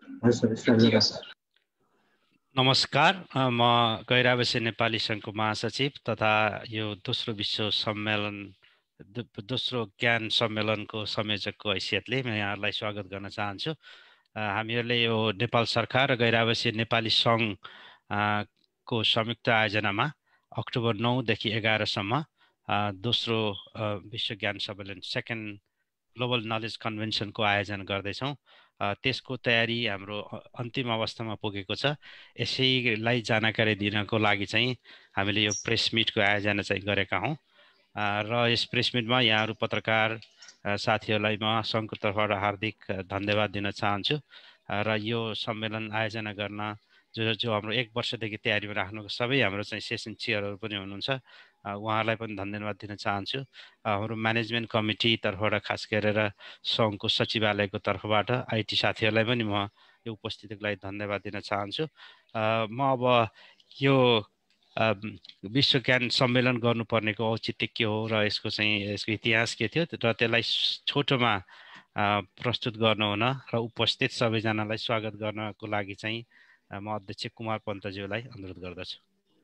नमस्कार, म गैरावासी नेपाली सङ्घको महासचिव तथा यो दोस्रो विश्व सम्मेलन दोस्रो ज्ञान सम्मेलनको संयोजकको हैसियतले म यहाँहरूलाई स्वागत गर्न चाहन्छु। हामीहरूले यो नेपाल सरकार र गैरावासी नेपाली सङ्घ को संयुक्त आयोजनामा अक्टोबर 9 देखि 11 सम्म दोस्रो विश्व ज्ञान सम्मेलन सेकेन्ड ग्लोबल नलेज कन्भेन्सनको आयोजन गर्दैछौँ। त्यसको तयारी हाम्रो अन्तिम अवस्थामा पुगेको छ। यसैलाई जानकारी दिनको लागि चाहिँ हामीले यो प्रेस मिटको आयोजना चाहिँ गरेका हौँ र यस प्रेस मिटमा यहाँहरू पत्रकार साथीहरूलाई म सङ्घको तर्फबाट हार्दिक धन्यवाद दिन चाहन्छु र यो सम्मेलन आयोजना गर्न जो हाम्रो 1 वर्षदेखि तयारीमा राख्नुको सबै हाम्रो चाहिँ सेसन चेयरहरू पनि हुनुहुन्छ, उहाँहरूलाई पनि धन्यवाद दिन चाहन्छु। हाम्रो म्यानेजमेन्ट कमिटी तर्फबाट खास गरेर सङ्घको सचिवालयको तर्फबाट आइटी साथीहरूलाई पनि म यो उपस्थितिको लागि धन्यवाद दिन चाहन्छु। म अब यो विश्व ज्ञान सम्मेलन गर्नुपर्नेको औचित्य के हो र यसको इतिहास के थियो र त्यसलाई छोटोमा प्रस्तुत गर्नुहुन र उपस्थित सबैजनालाई स्वागत गर्नको लागि चाहिँ म अध्यक्ष कुमार पन्तज्यूलाई अनुरोध गर्दछु।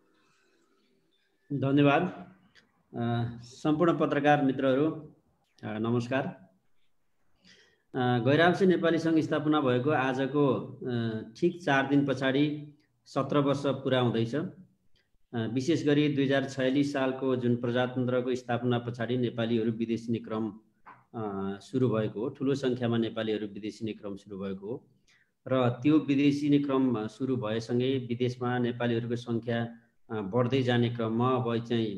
धन्यवाद। सम्पूर्ण पत्रकार मित्रहरू नमस्कार। गैरावासी नेपाली सङ्घ स्थापना भएको आजको ठिक 4 दिन पछाडि 17 वर्ष पुरा हुँदैछ। विशेष गरी 2046 सालको जुन प्रजातन्त्रको स्थापना पछाडि नेपालीहरू विदेशिने क्रम सुरु भएको हो। ठुलो सङ्ख्यामा नेपालीहरू विदेशिने क्रम सुरु भएको हो र त्यो विदेशिने क्रम सुरु भएसँगै विदेशमा नेपालीहरूको सङ्ख्या बढ्दै जाने क्रममा अब चाहिँ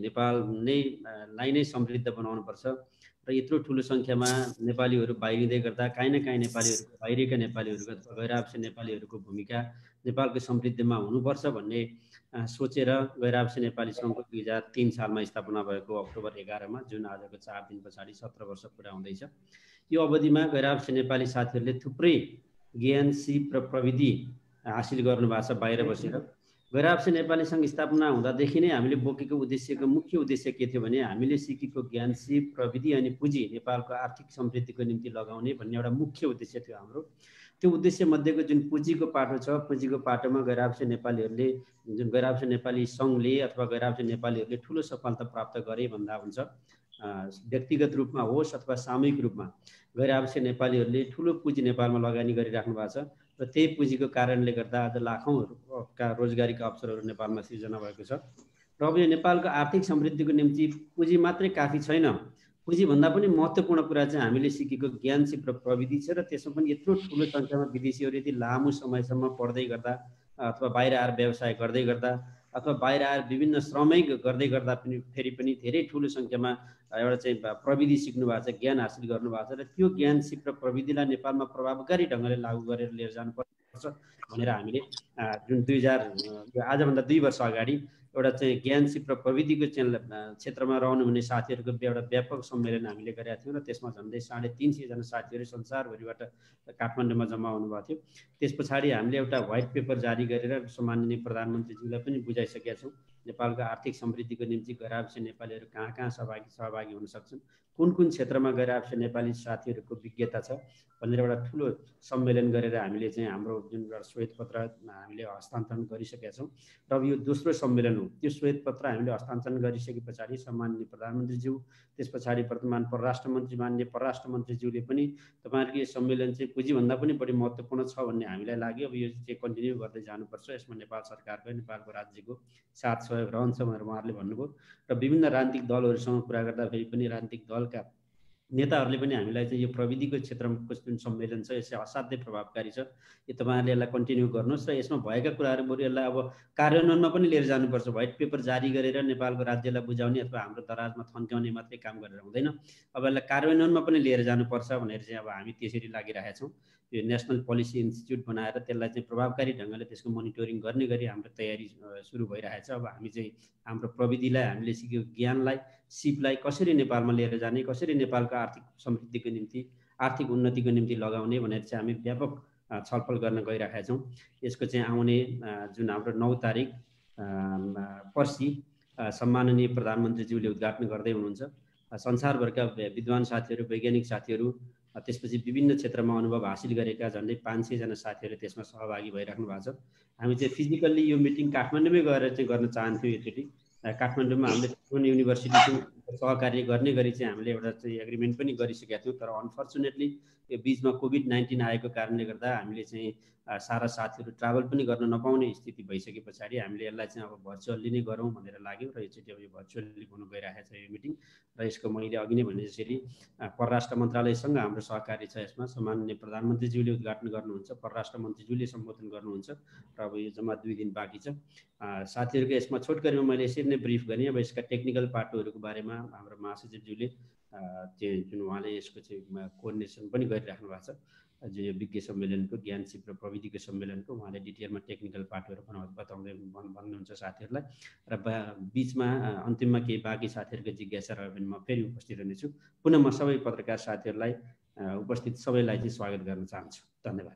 नेपाललाई नै समृद्ध बनाउनुपर्छ र यत्रो ठुलो सङ्ख्यामा नेपालीहरू बाहिरिँदै गर्दा काहीँ न काहीँ नेपालीहरूको बाहिरिएका नेपालीहरूको अथवा गैरावासी नेपालीहरूको भूमिका नेपालको समृद्धिमा हुनुपर्छ भन्ने सोचेर गैरावासी नेपाली सङ्घको 2003 सालमा स्थापना भएको अक्टोबर 11 मा जुन आजको 4 दिन पछाडि 17 वर्ष पुरा हुँदैछ। यो अवधिमा गैरावासी नेपाली साथीहरूले थुप्रै ज्ञान, सिप र प्रविधि हासिल गर्नुभएको छ बाहिर बसेर। गैरावासी नेपाली सङ्घ स्थापना हुँदादेखि नै हामीले बोकेको उद्देश्यको मुख्य उद्देश्य के थियो भने हामीले सिकेको ज्ञान, सिप, प्रविधि अनि पुँजी नेपालको आर्थिक समृद्धिको निम्ति लगाउने भन्ने एउटा मुख्य उद्देश्य थियो हाम्रो। त्यो उद्देश्य मध्येको जुन पुँजीको पाटो छ, पुँजीको पाटोमा गैरावासी नेपालीहरूले जुन गैरावासी नेपाली सङ्घले अथवा गैरावासी नेपालीहरूले ठुलो सफलता प्राप्त गरे भन्दा हुन्छ। व्यक्तिगत रूपमा होस् अथवा सामूहिक रूपमा गैरावासी नेपालीहरूले ठुलो पुँजी नेपालमा लगानी गरिराख्नु भएको छ र त्यही पुँजीको कारणले गर्दा आज लाखौँका रोजगारीका अवसरहरू नेपालमा सिर्जना भएको छ। र अब यो नेपालको आर्थिक समृद्धिको निम्ति पुँजी मात्रै काफी छैन। पुँजीभन्दा पनि महत्त्वपूर्ण कुरा चाहिँ हामीले सिकेको ज्ञान, सिप र प्रविधि छ र त्यसमा पनि यत्रो ठुलो सङ्ख्यामा विदेशीहरू यदि लामो समयसम्म पढ्दै गर्दा अथवा बाहिर आएर व्यवसाय गर्दै गर्दा अथवा बाहिर आएर विभिन्न श्रमै गर्दै गर्दा पनि फेरि पनि धेरै ठुलो सङ्ख्यामा एउटा चाहिँ प्रविधि सिक्नु भएको छ, ज्ञान हासिल गर्नुभएको छ र त्यो ज्ञान, सिप र प्रविधिलाई नेपालमा प्रभावकारी ढङ्गले लागू गरेर लिएर जानुपर्छ भनेर हामीले जुन आजभन्दा 2 वर्ष अगाडि एउटा चाहिँ ज्ञान, सिप र प्रविधिको क्षेत्रमा रहनुहुने साथीहरूको एउटा व्यापक सम्मेलन हामीले गरेका थियौँ र त्यसमा झन्डै 350 जना साथीहरू संसारभरिबाट काठमाडौँमा जम्मा हुनुभएको थियो। त्यस पछाडि हामीले एउटा व्हाइट पेपर जारी गरेर सम्माननीय प्रधानमन्त्रीज्यूलाई पनि बुझाइसकेका छौँ नेपालको आर्थिक समृद्धिको निम्ति गैरावासी नेपालीहरू कहाँ कहाँ सहभागी हुन सक्छन्, कुन कुन क्षेत्रमा गैरावासी नेपाली साथीहरूको विज्ञता छ भनेर एउटा ठुलो सम्मेलन गरेर हामीले चाहिँ हाम्रो जुन एउटा श्वेतपत्र हामीले हस्तान्तरण गरिसकेका छौँ र अब यो दोस्रो सम्मेलन हो। त्यो श्वेतपत्र हामीले हस्तान्तरण गरिसके पछाडि सम्माननीय प्रधानमन्त्रीज्यू, त्यस पछाडि वर्तमान परराष्ट्र मन्त्री माननीय परराष्ट्र मन्त्रीज्यूले पनि तपाईँहरूको यो सम्मेलन चाहिँ पुँजीभन्दा पनि बढी महत्त्वपूर्ण छ भन्ने हामीलाई लाग्यो। अब यो चाहिँ कन्टिन्यू गर्दै जानुपर्छ, यसमा नेपाल सरकारको, नेपालको राज्यको साथ सहयोग रहन्छ भनेर उहाँहरूले भन्नुभयो र विभिन्न राजनीतिक दलहरूसँग कुरा गर्दाखेरि पनि राजनीतिक दलका नेताहरूले पनि हामीलाई चाहिँ यो प्रविधिको क्षेत्रमा जुन सम्मेलन छ यसले असाध्यै प्रभावकारी छ, यो तपाईँहरूले यसलाई कन्टिन्यू गर्नुहोस् र यसमा भएका कुराहरू बरु यसलाई अब कार्यान्वयनमा पनि लिएर जानुपर्छ। व्हाइट पेपर जारी गरेर नेपालको राज्यलाई बुझाउने अथवा हाम्रो दराजमा थन्क्याउने मात्रै काम गरेर हुँदैन, अब यसलाई कार्यान्वयनमा पनि लिएर जानुपर्छ भनेर चाहिँ अब हामी त्यसरी लागिरहेका छौँ। यो नेसनल पोलिसी इन्स्टिट्युट बनाएर त्यसलाई चाहिँ प्रभावकारी ढङ्गले त्यसको मोनिटरिङ गर्ने गरी हाम्रो तयारी सुरु भइरहेछ। अब हामी चाहिँ हाम्रो प्रविधिलाई, हामीले सिकेको ज्ञानलाई, सिपलाई कसरी नेपालमा लिएर जाने, कसरी नेपालको आर्थिक समृद्धिको निम्ति, आर्थिक उन्नतिको निम्ति लगाउने भनेर चाहिँ हामी व्यापक छलफल गर्न गइरहेका छौँ। यसको चाहिँ आउने जुन हाम्रो 9 तारिक पर्सि सम्माननीय प्रधानमन्त्रीज्यूले उद्घाटन गर्दै हुनुहुन्छ। संसारभरका विद्वान साथीहरू, वैज्ञानिक साथीहरू त्यसपछि विभिन्न क्षेत्रमा अनुभव हासिल गरेका झन्डै 500 जना साथीहरू त्यसमा सहभागी भइराख्नु भएको छ। हामी चाहिँ फिजिकल्ली यो मिटिङ काठमाडौँमै गएर चाहिँ गर्न चाहन्थ्यौँ एकचोटि। काठमाडौँमा हामीले त्रिभुवन युनिभर्सिटीसँग सहकार्य गर्ने गरी चाहिँ हामीले एउटा चाहिँ एग्रिमेन्ट पनि गरिसकेका थियौँ। तर अनफर्चुनेटली यो बिचमा कोभिड-19 आएको कारणले गर्दा हामीले चाहिँ सारा साथीहरू ट्राभल पनि गर्न नपाउने स्थिति भइसके पछाडि हामीले यसलाई चाहिँ अब भर्चुअल्ली नै गरौँ भनेर लाग्यो र योचोटि अब यो भर्चुअल्ली हुन गइरहेको छ यो मिटिङ। र यसको मैले अघि नै भने जसरी परराष्ट्र मन्त्रालयसँग हाम्रो सहकारी छ यसमा। सामान्य प्रधानमन्त्रीज्यूले उद्घाटन गर्नुहुन्छ, परराष्ट्र मन्त्रीज्यूले सम्बोधन गर्नुहुन्छ र अब यो जम्मा 2 दिन बाँकी छ। साथीहरूको यसमा छोटकरीमा मैले यसरी नै ब्रिफ गरेँ। अब यसका टेक्निकल पाटोहरूको बारेमा हाम्रो महासचिवज्यूले त्यो जुन उहाँले यसको चाहिँ कोअर्डिनेसन पनि गरिराख्नु भएको छ, जो यो विज्ञ सम्मेलनको ज्ञान सिप र प्रविधिको सम्मेलनको उहाँले डिटेलमा टेक्निकल पाटोहरू बताउँदै भन्नुहुन्छ साथीहरूलाई। र बिचमा अन्तिममा केही बाँकी साथीहरूको जिज्ञासा रह्यो भने म फेरि उपस्थित रहनेछु। पुनः म सबै पत्रकार साथीहरूलाई उपस्थित सबैलाई चाहिँ स्वागत गर्न चाहन्छु। धन्यवाद।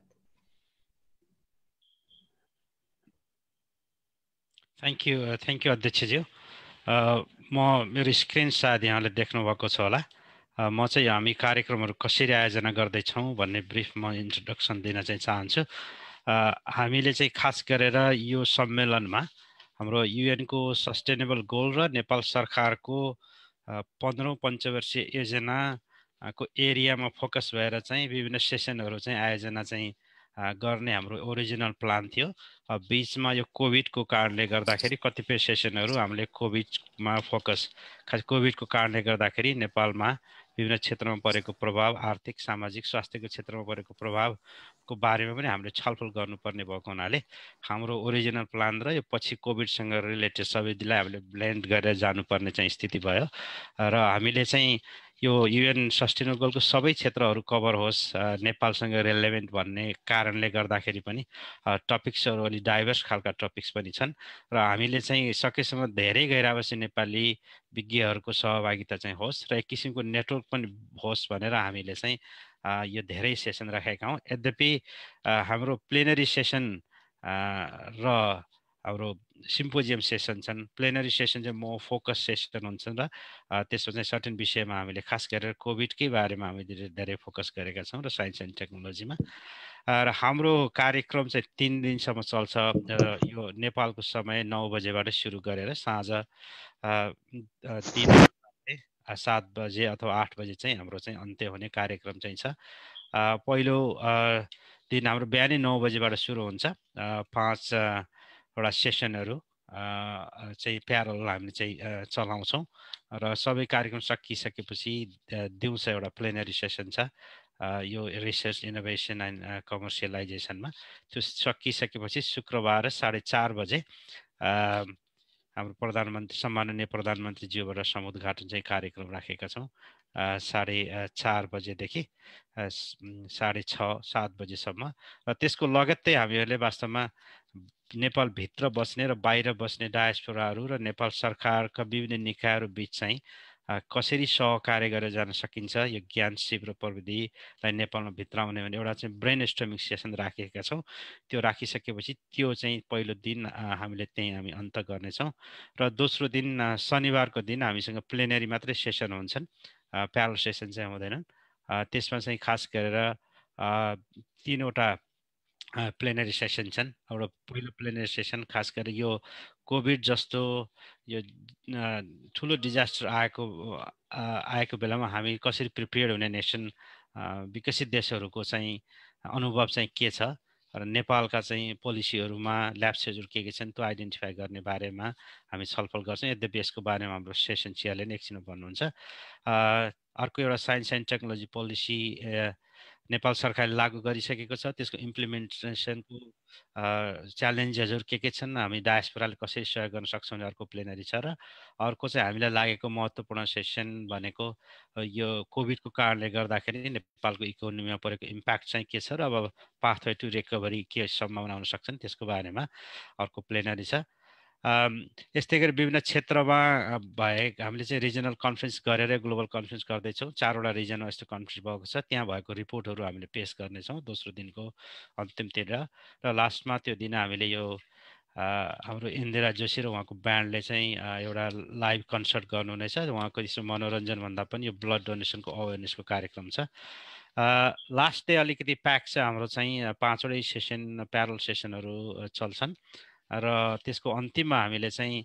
थ्याङ्क यू अध्यक्षज्यू। म मेरो स्क्रिन सायद यहाँले देख्नुभएको छ होला। म चाहिँ हामी कार्यक्रमहरू कसरी आयोजना गर्दैछौँ भन्ने ब्रिफ म इन्ट्रोडक्सन दिन चाहिँ चाहन्छु। हामीले चाहिँ खास गरेर यो सम्मेलनमा हाम्रो युएनको सस्टेनेबल गोल र नेपाल सरकारको 15औं पञ्चवर्षीय योजनाको एरियामा फोकस भएर चाहिँ विभिन्न सेसनहरू चाहिँ आयोजना चाहिँ गर्ने हाम्रो ओरिजिनल प्लान थियो। बिचमा यो कोभिडको कारणले गर्दाखेरि कतिपय सेसनहरू हामीले कोभिडमा फोकस, खास कोभिडको कारणले गर्दाखेरि नेपालमा विभिन्न क्षेत्रमा परेको प्रभाव, आर्थिक सामाजिक स्वास्थ्यको क्षेत्रमा परेको प्रभावको बारेमा पनि हामीले छलफल गर्नुपर्ने भएको हुनाले हाम्रो ओरिजिनल प्लान र यो पछि कोभिडसँग रिलेटेड सबैलाई हामीले ब्लेन्ड गरेर जानुपर्ने चाहिँ स्थिति भयो। र हामीले चाहिँ यो युएन सस्टेनेबल गोलको सबै क्षेत्रहरू कभर होस् नेपालसँग रेलेभेन्ट भन्ने कारणले गर्दाखेरि पनि टपिक्सहरू अलि डाइभर्स खालका टपिक्स पनि छन् र हामीले चाहिँ सकेसम्म धेरै गैर-आवासीय नेपाली विज्ञहरूको सहभागिता चाहिँ होस् र एक किसिमको नेटवर्क पनि होस् भनेर हामीले चाहिँ यो धेरै सेसन राखेका हौँ। यद्यपि हाम्रो प्लेनरी सेसन र हाम्रो सिम्पोजियम सेसन छन्। प्लेनरी सेसन चाहिँ म फोकस सेसन हुन्छन् र त्यसमा चाहिँ सर्टेन विषयमा हामीले खास गरेर कोभिडकै बारेमा हामीले धेरै फोकस गरेका छौँ र साइन्स एन्ड टेक्नोलोजीमा। र हाम्रो कार्यक्रम चाहिँ 3 दिनसम्म चल्छ। यो नेपालको समय 9 बजेबाट सुरु गरेर साँझ 7 बजे अथवा 8 बजे चाहिँ हाम्रो चाहिँ अन्त्य हुने कार्यक्रम चाहिँ छ। पहिलो दिन हाम्रो बिहानै 9 बजेबाट सुरु हुन्छ। 5 वटा सेसनहरू चाहिँ प्यारल हामीले चाहिँ चलाउँछौँ र सबै कार्यक्रम सकिसकेपछि दिउँसो एउटा प्लेनरी सेसन छ यो रिसर्च इनोभेसन एन्ड कमर्सियलाइजेसनमा। त्यो सकिसकेपछि शुक्रबार 4:30 बजे हाम्रो प्रधानमन्त्री सम्माननीय प्रधानमन्त्रीज्यूबाट समुद्घाटन चाहिँ कार्यक्रम राखेका छौँ। 4:30 बजेदेखि 6:30-7 बजेसम्म। र त्यसको लगत्तै हामीहरूले वास्तवमा नेपालभित्र बस्ने र बाहिर बस्ने डायस्पोराहरू र नेपाल सरकारका विभिन्न निकायहरू बिच चाहिँ कसरी सहकार्य गरेर जान सकिन्छ यो ज्ञान सिप र प्रविधिलाई नेपालमा भित्राउने भने एउटा चाहिँ ब्रेन स्टर्मिङ सेसन राखेका छौँ। त्यो राखिसकेपछि त्यो चाहिँ पहिलो दिन हामीले त्यहीँ हामी अन्त गर्नेछौँ। र दोस्रो दिन शनिबारको दिन हामीसँग प्लेनरी मात्रै सेसन हुन्छन्, प्यारल सेसन चाहिँ हुँदैनन्। त्यसमा चाहिँ खास गरेर 3 वटा प्लेनरी सेसन छन्। एउटा पहिलो प्लेनरी सेसन खास गरेर यो कोभिड जस्तो यो ठुलो डिजास्टर आएको बेलामा हामी कसरी प्रिपेयर्ड हुने नेसन, विकसित देशहरूको चाहिँ अनुभव चाहिँ के छ र नेपालका चाहिँ पोलिसीहरूमा ल्याप्सेसहरू के छन् त्यो आइडेन्टिफाई गर्ने बारेमा हामी छलफल गर्छौँ। यद्यपि यसको बारेमा हाम्रो सेसन चियाले नै एकछिनमा भन्नुहुन्छ। अर्को एउटा science and technology policy Nepal सरकारले लागू गरिसकेको छ, त्यसको इम्प्लिमेन्टेसनको च्यालेन्जेसहरू के छन्, हामी डायस्पोराले कसरी सहयोग गर्न सक्छौँ भने अर्को प्लेनरी छ। र अर्को चाहिँ हामीलाई लागेको महत्त्वपूर्ण सेसन भनेको यो कोभिडको कारणले गर्दाखेरि नेपालको इकोनोमीमा परेको इम्प्याक्ट चाहिँ के छ र अब पाथवे टु रिकभरी के सम्भावना हुन सक्छन् त्यसको बारेमा अर्को प्लेनरी छ। यस्तै गरी विभिन्न क्षेत्रमा भए हामीले चाहिँ रिजनल कन्फरेन्स गरेर ग्लोबल कन्फरेन्स गर्दैछौँ। 4 वटा रिजनमा यस्तो कन्फरेन्स भएको छ, त्यहाँ भएको रिपोर्टहरू हामीले पेश गर्नेछौँ दोस्रो दिनको अन्तिमतिर। र लास्टमा त्यो दिन हामीले यो हाम्रो इन्दिरा जोशी र उहाँको ब्यान्डले चाहिँ एउटा लाइभ कन्सर्ट गर्नुहुनेछ। उहाँको यसो मनोरञ्जनभन्दा पनि यो ब्लड डोनेसनको अवेरनेसको कार्यक्रम छ। लास्ट डे अलिकति प्याक छ हाम्रो चाहिँ 5वटै सेसन प्यारल सेसनहरू चल्छन् र त्यसको अन्तिममा हामीले चाहिँ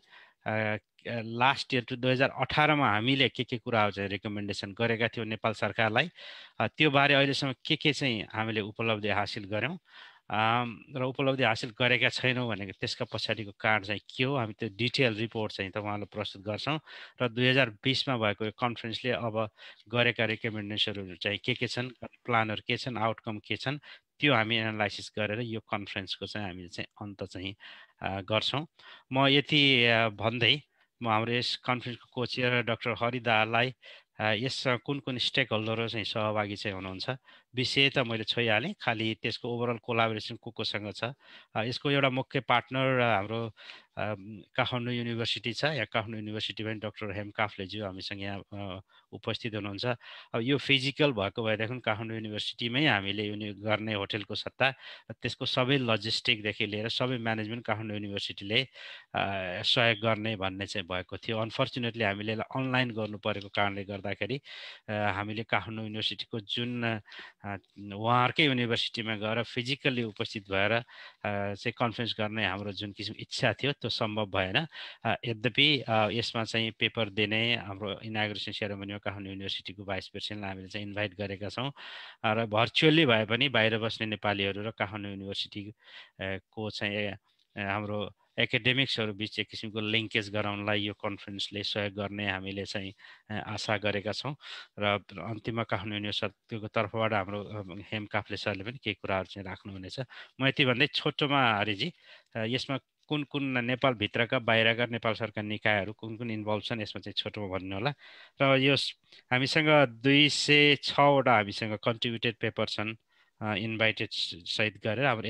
लास्ट इयर 2018मा हामीले के कुराहरू चाहिँ रिकमेन्डेसन गरेका थियौँ नेपाल सरकारलाई, त्यो बारे अहिलेसम्म के चाहिँ हामीले उपलब्धि हासिल गऱ्यौँ र उपलब्धि हासिल गरेका छैनौँ भनेको त्यसका पछाडिको कारण चाहिँ के हो, हामी त्यो डिटेल रिपोर्ट चाहिँ तपाईँहरूलाई प्रस्तुत गर्छौँ र 2020मा भएको यो कन्फरेन्सले अब गरेका रिकमेन्डेसनहरू चाहिँ के छन्, प्लानहरू के छन्, आउटकम के छन्, त्यो हामी एनालाइसिस गरेर यो कन्फरेन्सको चाहिँ हामीले चाहिँ अन्त चाहिँ गर्छौँ। म यति भन्दै म हाम्रो यस कन्फरेन्सको कोचेयर डाक्टर हरि दाहाललाई यसमा कुन स्टेक होल्डरहरू चाहिँ सहभागी चाहिँ हुनुहुन्छ विषय त मैले छोइहालेँ, खालि त्यसको ओभरअल कोलाबोरेसन कोसँग छ। यसको एउटा मुख्य पार्टनर हाम्रो काठमाडौँ युनिभर्सिटी छ। यहाँ काठमाडौँ युनिभर्सिटीमा डाक्टर हेम काफ्लेज्यू हामीसँग यहाँ उपस्थित हुनुहुन्छ। अब यो फिजिकल भएको भएदेखि काठमाडौँ युनिभर्सिटीमै हामीले गर्ने होटेलको सट्टा त्यसको सबै लजिस्टिकदेखि लिएर सबै म्यानेजमेन्ट काठमाडौँ युनिभर्सिटीले सहयोग गर्ने भन्ने चाहिँ भएको थियो। अनफर्चुनेटली हामीले अनलाइन गर्नु परेको कारणले गर्दाखेरि हामीले काठमाडौँ युनिभर्सिटीको जुन उहाँहरूकै युनिभर्सिटीमा गएर फिजिकल्ली उपस्थित भएर चाहिँ कन्फरेन्स गर्ने हाम्रो जुन किसिम इच्छा थियो त्यो सम्भव भएन। यद्यपि यसमा चाहिँ पेपर दिने हाम्रो इनाग्रेसन सेरेमनीमा काठमाडौँ युनिभर्सिटीको भाइस प्रेसिडेन्टलाई हामीले चाहिँ इन्भाइट गरेका छौँ र भर्चुअल्ली भए पनि बाहिर बस्ने नेपालीहरू र काठमाडौँ युनिभर्सिटीको चाहिँ हाम्रो एकाडेमिक्सहरू बिच एक किसिमको लिङ्केज गराउनलाई यो कन्फरेन्सले सहयोग गर्ने हामीले चाहिँ आशा गरेका छौँ र अन्तिममा काठमाडौँ युनिभर्सिटीको तर्फबाट हाम्रो हेम काफ्ले सरले पनि केही कुराहरू चाहिँ राख्नुहुनेछ। म यति भन्दै छोटोमा हरिजी यसमा कुन नेपालभित्रका बाहिरका नेपाल सरकार निकायहरू कुन इन्भल्भ छन् यसमा चाहिँ छोटोमा भन्नु होला। र यो हामीसँग 206वटा हामीसँग कन्ट्रिब्युटेड पेपर छन् इन्भाइटेड सहित गरेर हाम्रो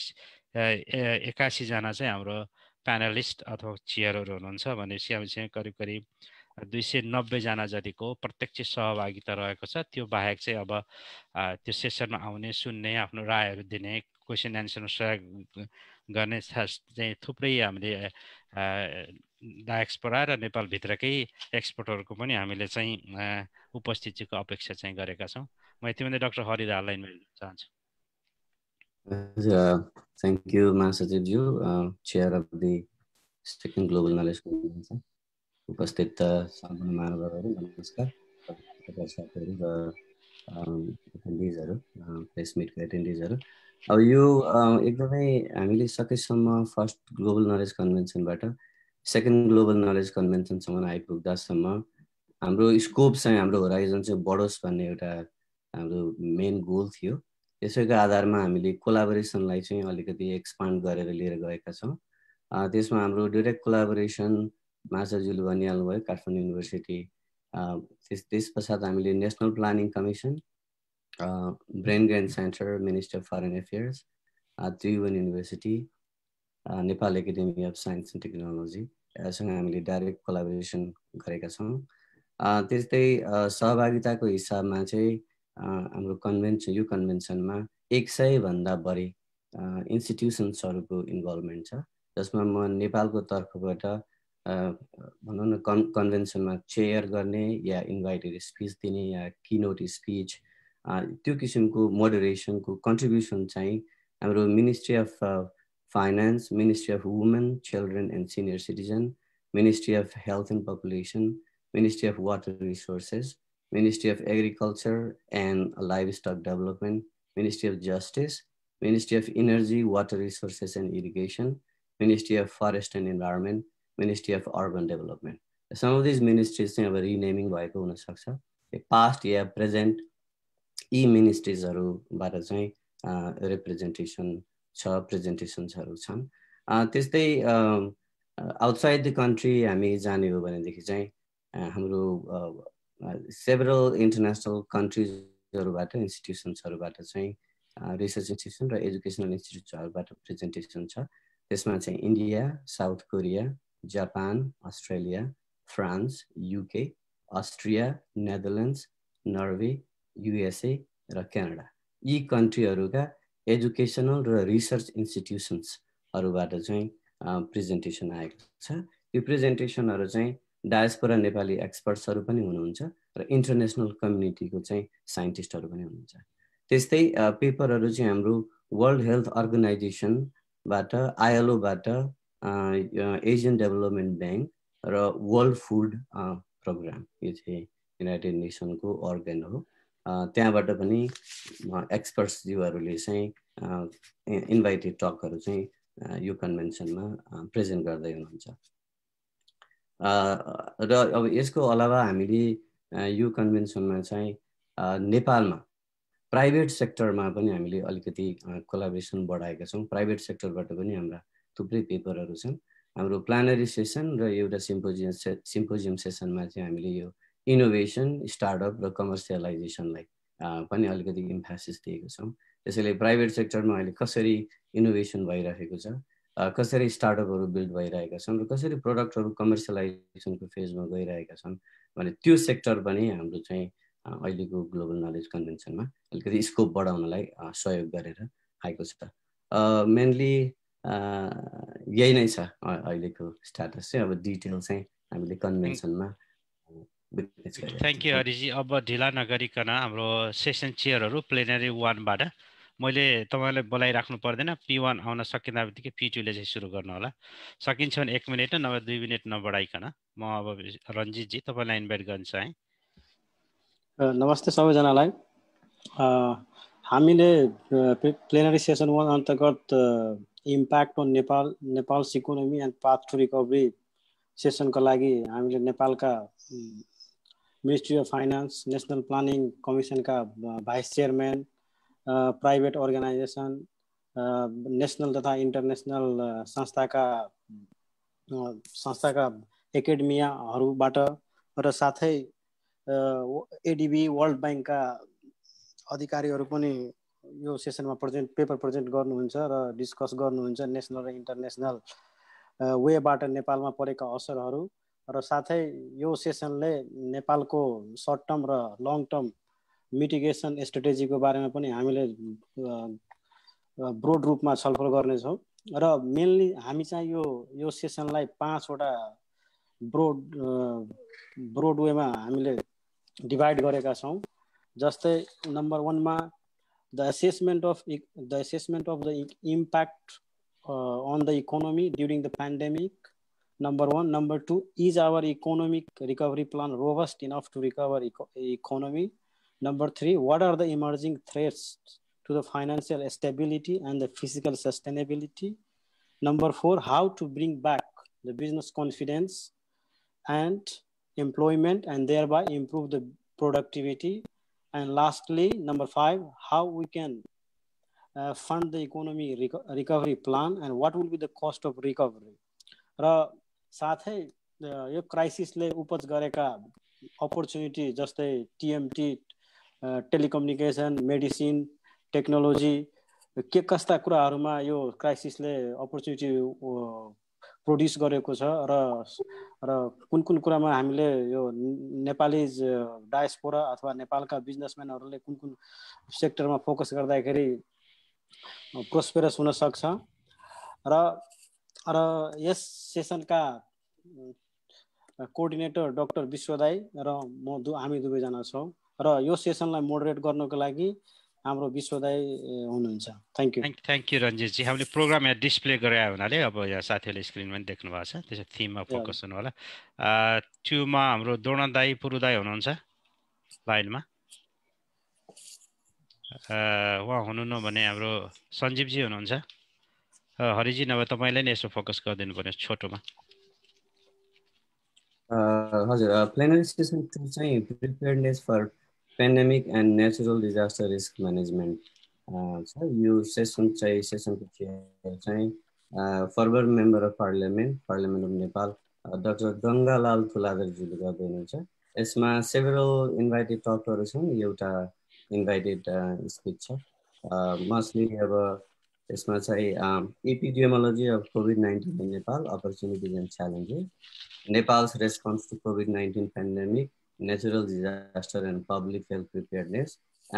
81जना चाहिँ हाम्रो प्यानलिस्ट अथवा चेयरहरू हुनुहुन्छ भनेपछि हामीसँग करिब 290जना जतिको प्रत्यक्ष सहभागिता रहेको छ। त्यो बाहेक चाहिँ अब त्यो सेसनमा आउने, सुन्ने, आफ्नो रायहरू दिने, क्वेसन एन्सरमा सहयोग गर्ने चाहिँ थुप्रै हामीले डायस्पोरा र नेपालभित्रकै एक्सपर्टहरूको पनि हामीले चाहिँ उपस्थितिको अपेक्षा चाहिँ गरेका छौँ। म यति भन्दै डाक्टर हरि दाहाललाई इन्भाइट गर्न चाहन्छु। Thank you, Mahasachivju, Chair of the Second Global Knowledge Convention. उपस्थित सम्पूर्ण महानुभावहरू नमस्कार। साथीहरू र एटेन्डिजहरू, प्रेस मिटको एटेन्डिजहरू, अब यो एकदमै हामीले सकेसम्म फर्स्ट ग्लोबल नलेज कन्भेन्सनबाट सेकेन्ड ग्लोबल नलेज कन्भेन्सनसम्म आइपुग्दासम्म हाम्रो स्कोप चाहिँ हाम्रो होराइजन चाहिँ बढोस् भन्ने एउटा हाम्रो मेन गोल थियो। त्यसैको आधारमा हामीले कोलाबोरेसनलाई चाहिँ अलिकति एक्सपान्ड गरेर लिएर गएका छौँ। त्यसमा हाम्रो डाइरेक्ट कोलाबोरेसन महासचिवले भनिहाल्नुभयो काठमाडौँ युनिभर्सिटी, त्यस पश्चात हामीले national planning commission, brain gain centre, ministry of foreign affairs, Tribhuvan university, Nepal academy of science and technology सँग हामीले डाइरेक्ट कोलाबोरेसन गरेका छौँ। त्यस्तै सहभागिताको हिसाबमा चाहिँ हाम्रो यो कन्भेन्सनमा 100 भन्दा बढी इन्स्टिट्युसन्सहरूको इन्भल्भमेन्ट छ, जसमा म नेपालको तर्फबाट भनौँ न कन्भेन्सनमा चेयर गर्ने या इन्भाइटेड स्पिच दिने या किनोट स्पिच त्यो किसिमको मोडरेसनको कन्ट्रिब्युसन चाहिँ हाम्रो ministry of finance, ministry of women, children and senior citizen, ministry of health and population, ministry of water resources, Ministry of Agriculture and Livestock Development, Ministry of Justice, Ministry of Energy, Water Resources and Irrigation, Ministry of Forest and Environment, Ministry of Urban Development. Some of these ministries have a renaming भएको हुन सक्छ। Past या present ministriesहरुबाट चाहिँ representation छ, presentationsहरु छन्। त्यस्तै outside the country हामी जाने हो भनेदेखि चाहिँ हाम्रो several international countries-हरुबाट institutions-हरुबाट चाहिँ research institution र educational institutes-हरुबाट presentation छ। त्यसमा चाहिँ India, South Korea, Japan, Australia, France, UK, Austria, Netherlands, Norway, USA र क्यानाडा, यी कन्ट्रीहरुका एजुकेशनल र रिसर्च इन्स्टिट्युसन्सहरुबाट चाहिँ प्रेजेन्टेसन आएको छ। यो प्रेजेन्टेसनहरू चाहिँ डायस्पोरा नेपाली एक्सपर्ट्सहरू पनि हुनुहुन्छ र इन्टरनेसनल कम्युनिटीको चाहिँ साइन्टिस्टहरू पनि हुनुहुन्छ। त्यस्तै पेपरहरू चाहिँ हाम्रो वर्ल्ड हेल्थ अर्गनाइजेसनबाट, ILOबाट, एसियन डेभलपमेन्ट ब्याङ्क र वर्ल्ड फुड प्रोग्राम, यो चाहिँ युनाइटेड नेसनको अर्गन हो, त्यहाँबाट पनि एक्सपर्ट्सज्यूहरूले चाहिँ इन्भाइटेड टकहरू चाहिँ यो कन्भेन्सनमा प्रेजेन्ट गर्दै हुनुहुन्छ। र अब यसको अलावा हामीले यो कन्भेन्सनमा चाहिँ नेपालमा प्राइभेट सेक्टरमा पनि हामीले अलिकति कोलाबोरेसन बढाएका छौँ। प्राइभेट सेक्टरबाट पनि हाम्रा थुप्रै पेपरहरू छन्। हाम्रो प्लानरी सेसन र एउटा सिम्पोजियम सेसनमा चाहिँ हामीले यो इनोभेसन, स्टार्टअप र कमर्सियलाइजेसनलाई पनि अलिकति इम्फेसिस दिएको छौँ। त्यसैले प्राइभेट सेक्टरमा अहिले कसरी इनोभेसन भइरहेको छ, कसरी स्टार्टअपहरू बिल्ड भइरहेका छन् र कसरी प्रडक्टहरू कमर्सियलाइजेसनको फेजमा गइरहेका छन् भने त्यो सेक्टर पनि हाम्रो चाहिँ अहिलेको ग्लोबल नलेज कन्भेन्सनमा अलिकति स्कोप बढाउनलाई सहयोग गरेर आएको छ। मेनली यही नै छ अहिलेको स्ट्याटस चाहिँ। अब डिटेल चाहिँ हामीले कन्भेन्सनमा। थ्याङ्क यू हरिजी। अब ढिला नगरिकन हाम्रो सेसन चेयरहरू प्लेनरी 1बाट मैले तपाईँलाई बोलाइराख्नु पर्दैन। P1 आउन सकिँदा बित्तिकै P2ले चाहिँ सुरु गर्नु होला। सकिन्छ भने 1 मिनट नभए 2 मिनट नबढाइकन। म अब रञ्जितजी तपाईँलाई इन्भाइट गर्न चाहेँ। नमस्ते सबैजनालाई। हामीले प्लेनरी सेसन 1 अन्तर्गत impact on Nepal's economy and path to recovery सेसनको लागि हामीले नेपालका ministry of finance, national planning कमिसनका vice chairman, private organisation, national तथा इन्टरनेसनल संस्थाका एकाडेमियाहरूबाट र साथै ADB वर्ल्ड ब्याङ्कका अधिकारीहरू पनि यो सेसनमा पेपर प्रेजेन्ट गर्नुहुन्छ र डिस्कस गर्नुहुन्छ नेसनल र इन्टरनेसनल वेबाट नेपालमा परेका असरहरू र साथै यो सेसनले नेपालको सर्ट टर्म र लङ टर्म मिटिगेसन स्ट्रेटेजीको बारेमा पनि हामीले ब्रोड रूपमा छलफल गर्नेछौँ। र मेनली हामी चाहिँ यो सेसनलाई 5वटा ब्रोड वेमा हामीले डिभाइड गरेका छौँ। जस्तै नम्बर 1 मा the assessment of the impact on the economy during the pandemic. Number 1. Number 2, is our economic recovery plan robust enough to recover economy? Number 3, what are the emerging threats to the financial stability and the physical sustainability? Number 4, how to bring back the business confidence and employment and thereby improve the productivity? And lastly, number 5, how we can fund the economy recovery plan and what will be the cost of recovery? र साथै यो क्राइसिसले उपज गरेका opportunity जस्तै TMT, telecommunication, medicine, technology के कस्ता कुराहरूमा यो क्राइसिसले अपर्च्युनिटी प्रोड्युस गरेको छ र कुन कुरामा हामीले यो नेपाली डायस्पोरा अथवा नेपालका बिजनेसम्यानहरूले कुन सेक्टरमा फोकस गर्दाखेरि प्रोस्पेरस हुन सक्छ। र यस सेसनका कोअर्डिनेटर डाक्टर विश्वदाई र हामी दुवैजना छौँ र यो सेसनलाई मोडरेट गर्नको लागि हाम्रो विश्वदाई हुनुहुन्छ। थ्याङ्क यू रञ्जितजी। हामीले प्रोग्राम यहाँ डिस्प्ले गरायो हुनाले अब यहाँ साथीहरूले स्क्रिनमा पनि देख्नु भएको छ, त्यसो थिममा फोकस हुनु होला। 2 मा हाम्रो दोर्णदाई पुरुदाई हुनुहुन्छ लाइनमा। उहाँ हुनुहुन्न भने हाम्रो सञ्जीवजी हुनुहुन्छ। हरिजी नभए तपाईँलाई नै यसो फोकस गरिदिनु पर्ने छोटोमा। हजुर, प्लेनरी सेसन 2 चाहिँ preparedness for pandemic and natural disaster risk management छ। यो सेसनको चेयर चाहिँ former member of parliament of Nepal doctor Gangalal थुलादरजीले गर्दै हुनुहुन्छ। यसमा सेभरल इन्भाइटेड टकहरू छन्, एउटा इन्भाइटेड स्पिच छ। मोस्टली अब यसमा चाहिँ epidemiology of COVID-19 in Nepal, opportunities and challenges, Nepal's response to COVID-19 pandemic, natural disaster and public health preparedness.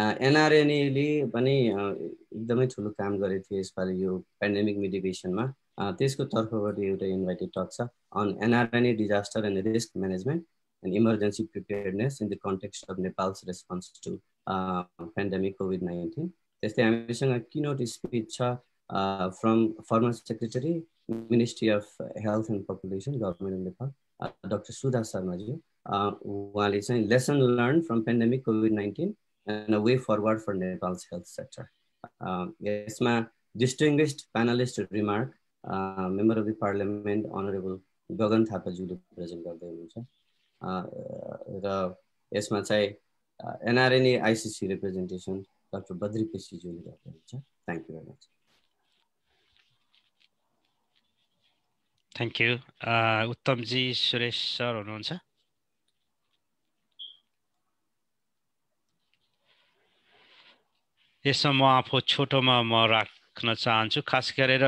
NRNAले पनि एकदमै ठुलो काम गरेको थियो यसपालि यो पेन्डेमिक मिटिगेसनमा त्यसको तर्फबाट एउटा इन्भाइटेड टक छ on NRNA disaster and risk management and emergency preparedness in the context of Nepal's response to pandemic कोभिड-19। त्यस्तै हामीसँग किनोट स्पिच छ from former secretary ministry of health and population government of Nepal doctor Sudha शर्माजी। उहाँले चाहिँ lesson learn from pandemic कोभिड-19 and a way forward for Nepal's health sector. यसमा distinguished panelist remark member of the parliament honourable Gagan थापाज्यूले present गर्दै हुनुहुन्छ र यसमा चाहिँ NRNA ICC representation doctor Badri केसीज्यूले गर्दै हुनुहुन्छ। Thank you very much. Thank you. उत्तमजी सुरेश सर हुनुहुन्छ? यसमा म आफू छोटोमा म राख्न चाहन्छु। खास गरेर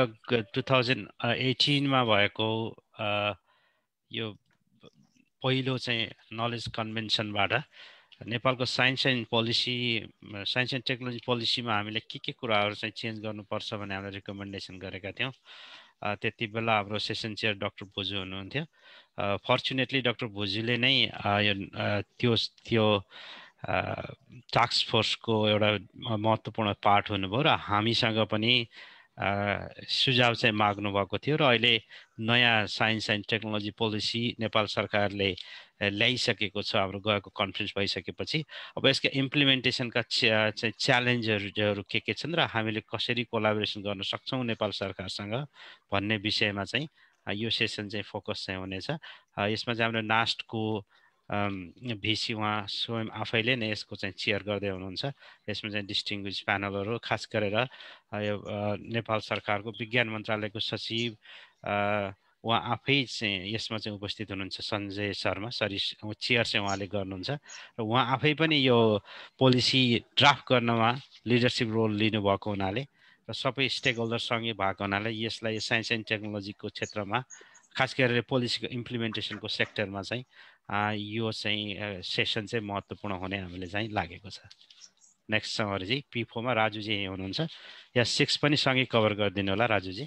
2018 भएको यो पहिलो चाहिँ नलेज कन्भेन्सनबाट नेपालको साइन्स एन्ड टेक्नोलोजी पोलिसीमा हामीले के कुराहरू चाहिँ चेन्ज गर्नुपर्छ भन्ने हामीले रिकमेन्डेसन गरेका थियौँ। त्यति बेला हाम्रो सेसन चेयर डाक्टर भुजू हुनुहुन्थ्यो। फर्चुनेटली डाक्टर भुजूले नै त्यो टास्क फोर्सको एउटा महत्त्वपूर्ण पार्ट हुनुभयो र हामीसँग पनि सुझाव चाहिँ माग्नु भएको थियो र अहिले नयाँ science and technology policy Nepal सरकारले ल्याइसकेको छ। हाम्रो गएको कन्फरेन्स भइसकेपछि अब यसका इम्प्लिमेन्टेसनका चाहिँ च्यालेन्जहरू के छन् र हामीले कसरी कोलाबोरेसन गर्न सक्छौँ नेपाल सरकारसँग भन्ने विषयमा चाहिँ यो सेसन चाहिँ फोकस चाहिँ हुनेछ। यसमा चाहिँ हाम्रो नास्टको भिसी उहाँ स्वयं आफैले नै यसको चाहिँ चेयर गर्दै हुनुहुन्छ। यसमा चाहिँ डिस्टिङ्ग्विस प्यानलहरू खास गरेर यो नेपाल सरकारको विज्ञान मन्त्रालयको सचिव उहाँ आफै चाहिँ यसमा चाहिँ उपस्थित हुनुहुन्छ, सञ्जय शर्मा चेयर चाहिँ उहाँले गर्नुहुन्छ र उहाँ आफै पनि यो पोलिसी ड्राफ्ट गर्नमा लिडरसिप रोल लिनुभएको हुनाले र सबै स्टेक होल्डरसँगै भएको हुनाले यसलाई साइन्स एन्ड टेक्नोलोजीको क्षेत्रमा खास गरेर पोलिसीको इम्प्लिमेन्टेसनको सेक्टरमा चाहिँ यो चाहिँ सेसन चाहिँ महत्त्वपूर्ण हुने हामीले चाहिँ लागेको छ। नेक्स्ट समरजी P4मा राजुजी यही हुनुहुन्छ। या 6 पनि सँगै कभर गरिदिनु होला राजुजी।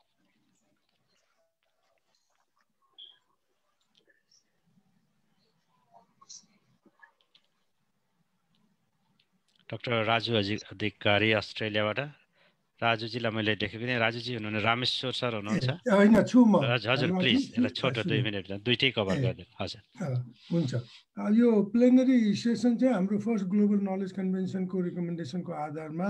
डाक्टर राजु अधिकारी अस्ट्रेलियाबाट। राजुजीलाई मैले देखेको थिएँ। राजुजी हुनुहुन्न, रामेश्वर सर हुनुहुन्छ? होइन छु म। हजुर प्लिज यसलाई छोटो 2 मिनट दुइटै कभर गरिदिनु। हजुर हुन्छ। यो प्लेनरी सेसन चाहिँ हाम्रो फर्स्ट ग्लोबल नलेज कन्भेन्सनको रिकमेन्डेसनको आधारमा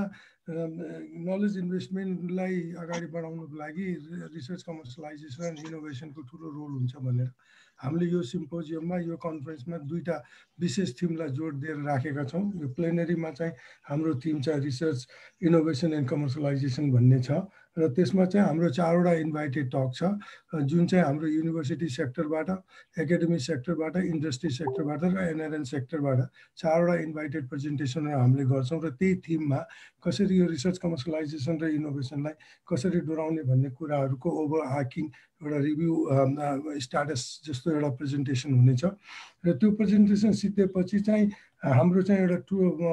नलेज इन्भेस्टमेन्टलाई अगाडि बढाउनको लागि रिसर्च कमर्सियलाइजेसन एन्ड इनोभेसनको ठुलो रोल हुन्छ भनेर हामीले यो सिम्पोजियममा यो कन्फरेन्समा दुईटा विशेष थिमलाई जोड दिएर राखेका छौँ। यो प्लेनरीमा चाहिँ हाम्रो थिम चाहिँ रिसर्च इनोभेसन एन्ड कमर्सियलाइजेसन भन्ने छ र त्यसमा चाहिँ हाम्रो 4वटा इन्भाइटेड टक छ जुन चाहिँ हाम्रो युनिभर्सिटी सेक्टरबाट, एकाडेमिक सेक्टरबाट, इन्डस्ट्री सेक्टरबाट र एनआरएन सेक्टरबाट 4वटा इन्भाइटेड प्रेजेन्टेसनहरू हामीले गर्छौँ र त्यही थिममा कसरी यो रिसर्च कमर्सियलाइजेसन र इनोभेसनलाई कसरी डोराउने भन्ने कुराहरूको ओभरआर्किङ एउटा रिभ्यू स्ट्याटस जस्तो एउटा प्रेजेन्टेसन हुनेछ र त्यो प्रेजेन्टेसन सिद्धेपछि चाहिँ हाम्रो चाहिँ एउटा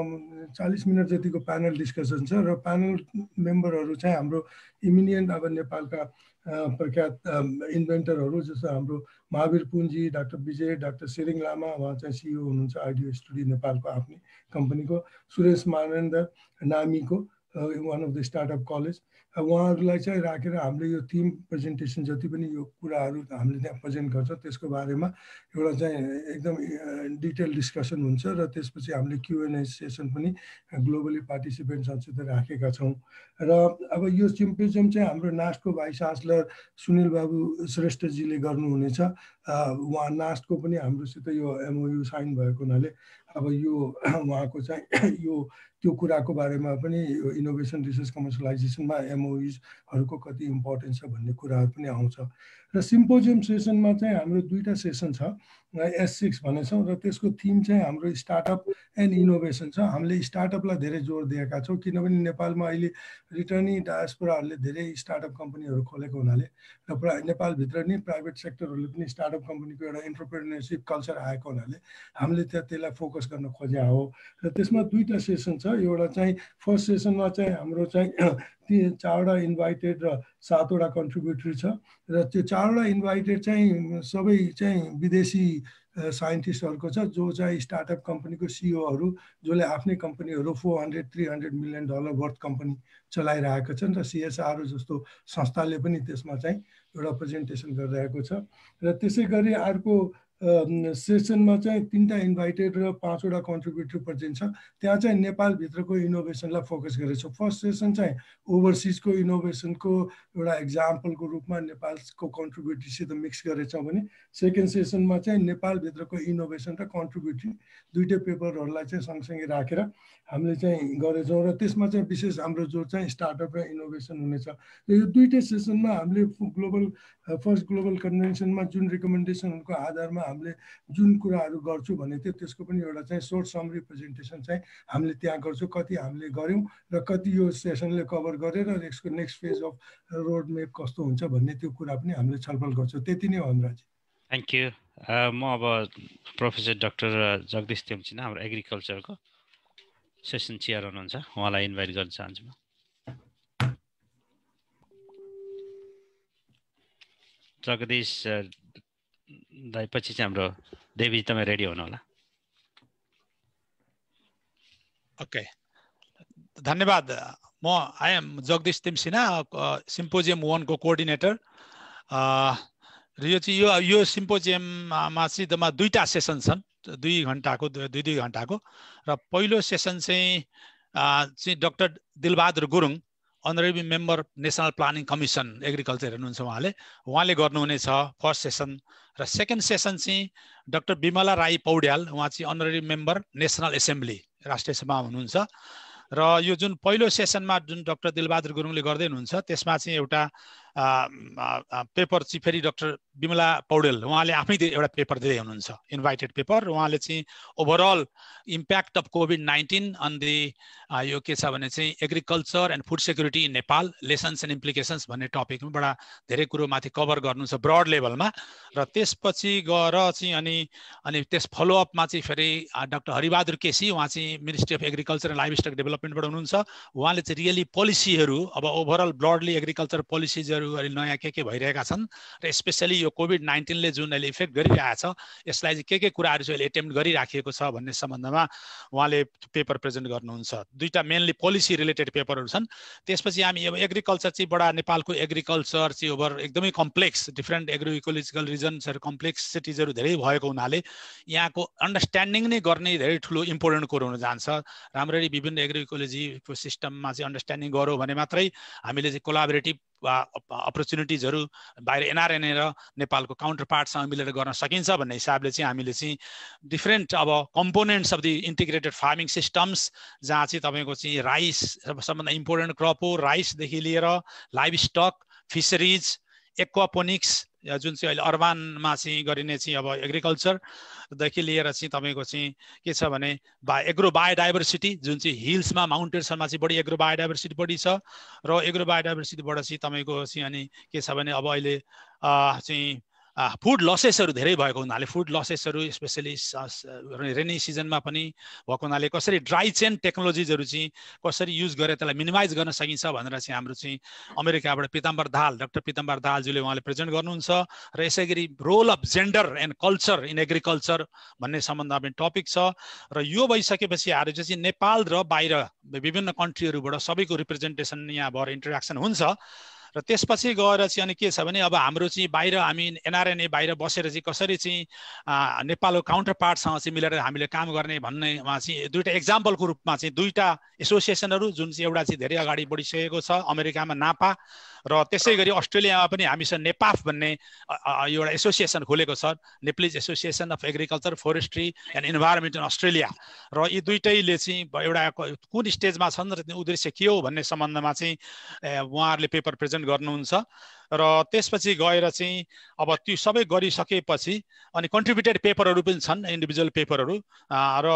40 मिनट जतिको प्यानल डिस्कसन छ र प्यानल मेम्बरहरू चाहिँ हाम्रो इमिनियन्ट अब नेपालका प्रख्यात इन्भेन्टरहरू जस्तो हाम्रो महावीर पुन्जी, डाक्टर विजय, डाक्टर सेरिङ लामा, उहाँ चाहिँ सिइओ हुनुहुन्छ आइडियो स्टुडियो नेपालको आफ्नै कम्पनीको, सुरेश मानन्द नामीको one of the startup college, उहाँहरूलाई चाहिँ राखेर हामीले यो थिम प्रेजेन्टेसन जति पनि यो कुराहरू हामीले त्यहाँ प्रेजेन्ट गर्छौँ त्यसको बारेमा एउटा चाहिँ एकदम डिटेल डिस्कसन हुन्छ र त्यसपछि हामीले Q&A सेसन पनि ग्लोबली पार्टिसिपेन्ट्सहरूसित राखेका छौँ। र अब यो सिम्पोजियम चाहिँ हाम्रो नास्टको भाइस चान्सलर सुनिल बाबु श्रेष्ठजीले गर्नुहुनेछ। उहाँ नास्टको पनि हाम्रोसित यो MOU साइन भएको हुनाले अब यो उहाँको चाहिँ यो त्यो कुराको बारेमा पनि यो इनोभेसन रिसर्च कमर्सियलाइजेसनमा MOUsहरूको कति इम्पोर्टेन्स छ भन्ने कुराहरू पनि आउँछ। र सिम्पोजियम सेसनमा चाहिँ हाम्रो 2टा सेसन छ, S6 भनेछौँ र त्यसको थिम चाहिँ हाम्रो स्टार्टअप एन्ड इनोभेसन छ। हामीले स्टार्टअपलाई धेरै जोड दिएका छौँ किनभने नेपालमा अहिले रिटर्नी डायस्पोराहरूले धेरै स्टार्टअप कम्पनीहरू खोलेको हुनाले र नेपालभित्र नै प्राइभेट सेक्टरहरूले पनि स्टार्टअप कम्पनीको एउटा एन्टरप्रेन्योरसिप कल्चर आएको हुनाले हामीले त्यसलाई फोकस गर्न खोजेका हो। र त्यसमा 2टा सेसन छ। एउटा चाहिँ फर्स्ट सेसनमा चाहिँ हाम्रो चाहिँ ती 4वटा इन्भाइटेड र 7वटा कन्ट्रिब्युटरी छ र त्यो 4वटा इन्भाइटेड चाहिँ सबै चाहिँ विदेशी साइन्टिस्टहरूको छ जो चाहिँ स्टार्टअप कम्पनीको सिइओहरू जसले आफ्नै कम्पनीहरू $400-300 मिलियन वर्थ कम्पनी चलाइरहेका छन् र CSR जस्तो संस्थाले पनि त्यसमा चाहिँ एउटा प्रेजेन्टेसन गरिरहेको छ र त्यसै गरी अर्को सेसनमा चाहिँ 3टा इन्भाइटेड र 5वटा कन्ट्रिब्युटरी प्रेजेन्ट छ। त्यहाँ चाहिँ नेपालभित्रको इनोभेसनलाई फोकस गरेको छ। फर्स्ट सेसन चाहिँ ओभरसिजको इनोभेसनको एउटा एक्जाम्पलको रूपमा नेपालको कन्ट्रिब्युटरीसित मिक्स गरेछ भने सेकेन्ड सेसनमा चाहिँ नेपालभित्रको इनोभेसन र कन्ट्रिब्युटरी दुईटै पेपरहरूलाई चाहिँ सँगसँगै राखेर हामीले चाहिँ गरेछौँ र त्यसमा चाहिँ विशेष हाम्रो जोड चाहिँ स्टार्टअप र इनोभेसन हुनेछ। र यो दुईटै सेसनमा हामीले फर्स्ट ग्लोबल कन्भेन्सनमा जुन रिकमेन्डेसनहरूको आधारमा हामीले जुन कुराहरू गर्छौँ भने त्यसको पनि एउटा चाहिँ सोर्ट समरी प्रेजेन्टेसन चाहिँ हामीले त्यहाँ गर्छौँ, कति हामीले गऱ्यौँ र कति यो सेसनले कभर गरेर यसको next phase of road map कस्तो हुन्छ भन्ने त्यो कुरा पनि हामीले छलफल गर्छौँ। त्यति नै हो अनुराजी। Thank you. म अब प्रोफेसर डाक्टर जगदीश तेम्सिना हाम्रो एग्रिकल्चरको सेसन चेयर हुनुहुन्छ, उहाँलाई इन्भाइट गर्न चाहन्छु। म जगदीश दाइ पछि चाहिँ हाम्रो देवी तपाईँ रेडी हुनु होला। ओके, धन्यवाद। I am Jagdish Temsina, symposium 1 को कोअर्डिनेटर। र यो सिम्पोजियममा चाहिँ जम्मा 2टा सेसन छन्, 2 घण्टाको र पहिलो सेसन चाहिँ doctor Dilbahadur Gurung, honourable member national planning commission agriculture हुनुहुन्छ, उहाँले गर्नुहुनेछ फर्स्ट सेसन। र सेकेन्ड सेसन चाहिँ डाक्टर बिमला राई पौड्याल, उहाँ चाहिँ अनरेबल मेम्बर नेसनल एसेम्ब्ली राष्ट्रिय सभा हुनुहुन्छ। र यो जुन पहिलो सेसनमा जुन डाक्टर दिलबहादुर गुरुङले गर्दै हुनुहुन्छ त्यसमा चाहिँ एउटा पेपर चाहिँ फेरि डाक्टर बिमला पौडेल उहाँले आफै एउटा पेपर दिँदै हुनुहुन्छ, इन्भाइटेड पेपर। उहाँले चाहिँ ओभरअल इम्प्याक्ट अफ कोभिड-19 अन दी यो के छ भने चाहिँ agriculture and food security in Nepal, lessons and implications भन्ने टपिकमा बडा धेरै कुरो माथि कभर गर्नुहुन्छ ब्रड लेभलमा। र त्यसपछि गएर चाहिँ अनि त्यस फलोअपमा चाहिँ फेरि डाक्टर हरिबहादुर केसी, उहाँ चाहिँ ministry of agriculture and livestock डेभलपमेन्टबाट हुनुहुन्छ। उहाँले चाहिँ रियली पोलिसीहरू, अब ओभरअल ब्रडली एग्रिकल्चर पोलिसिजहरू अहिले नयाँ के भइरहेका छन् र स्पेसली यो कोभिड-19ले जुन अहिले इफेक्ट गरिरहेछ यसलाई चाहिँ के कुराहरू चाहिँ अहिले एटेम्प्ट गरिराखिएको छ भन्ने सम्बन्धमा उहाँले पेपर प्रेजेन्ट गर्नुहुन्छ। 2टा मेनली पोलिसी रिलेटेड पेपरहरू छन्। त्यसपछि हामी अब एग्रिकल्चर चाहिँ बडा नेपालको एग्रिकल्चर चाहिँ ओभर एकदमै कम्प्लेक्स, डिफ्रेन्ट एग्रो इकोलोजिकल रिजन्सहरू कम्प्लेक्सिटिजहरू धेरै भएको हुनाले यहाँको अन्डरस्ट्यान्डिङ नै गर्ने धेरै ठुलो इम्पोर्टेन्ट कुरो हुन जान्छ। राम्ररी विभिन्न एग्रो इकोलोजीको सिस्टममा चाहिँ अन्डरस्ट्यान्डिङ गरौँ भने मात्रै हामीले चाहिँ कोलाबोरेटिभ अपर्च्युनिटिजहरू बाहिर एनआरएनए र नेपालको काउन्टर पार्टसँग मिलेर गर्न सकिन्छ भन्ने हिसाबले चाहिँ हामीले चाहिँ डिफ्रेन्ट अब components of the integrated farming systems, जहाँ चाहिँ तपाईँको चाहिँ राइस सबभन्दा इम्पोर्टेन्ट क्रप हो, राइसदेखि लिएर लाइभ स्टक, फिसरिज, एक्वापोनिक्स जुन चाहिँ अहिले अर्बानमा चाहिँ गरिने चाहिँ अब एग्रिकल्चरदेखि लिएर चाहिँ तपाईँको चाहिँ के छ भने एग्रो बायोडाइभर्सिटी जुन चाहिँ हिल्समा माउन्टेन्सहरूमा चाहिँ बढी एग्रो बायोडाइभर्सिटी बढी छ र एग्रो बायोडाइभर्सिटीबाट चाहिँ तपाईँको चाहिँ अनि के छ भने अब अहिले चाहिँ फुड लसेसहरू धेरै भएको हुनाले फुड लसेसहरू स्पेसली रेनी सिजनमा पनि भएको हुनाले कसरी ड्राई चेन टेक्नोलोजिजहरू चाहिँ कसरी युज गरेर त्यसलाई मिनिमाइज गर्न सकिन्छ भनेर चाहिँ हाम्रो चाहिँ अमेरिकाबाट पीताम्बर दाहाल, डाक्टर पीताम्बर दाहालज्यूले उहाँले प्रेजेन्ट गर्नुहुन्छ। र यसै गरी role of gender and culture in agriculture भन्ने सम्बन्धमा पनि टपिक छ। र यो भइसकेपछि आएर चाहिँ नेपाल र बाहिर विभिन्न कन्ट्रीहरूबाट सबैको रिप्रेजेन्टेसन यहाँ भएर इन्टरेक्सन हुन्छ। र त्यसपछि गएर चाहिँ अनि के छ भने अब हाम्रो चाहिँ बाहिर हामी एनआरएनए बाहिर बसेर चाहिँ कसरी चाहिँ नेपालको काउन्टर पार्टसँग चाहिँ मिलेर हामीले काम गर्ने भन्नेमा चाहिँ 2टा एक्जाम्पलको रूपमा चाहिँ 2टा एसोसिएसनहरू जुन चाहिँ एउटा चाहिँ धेरै अगाडि बढिसकेको छ अमेरिकामा नापा र त्यसै गरी अस्ट्रेलियामा पनि हामीसँग नेपाफ भन्ने एउटा एसोसिएसन खोलेको छ, Nepalese association of agriculture forestry and environment in Australia. र यी दुईटैले चाहिँ एउटा कुन स्टेजमा छन् र उद्देश्य के हो भन्ने सम्बन्धमा चाहिँ उहाँहरूले पेपर प्रेजेन्ट गर्नुहुन्छ। र त्यसपछि गएर चाहिँ अब त्यो सबै गरिसकेपछि अनि कन्ट्रिब्युटेड पेपरहरू पनि छन्, इन्डिभिजुअल पेपरहरू। र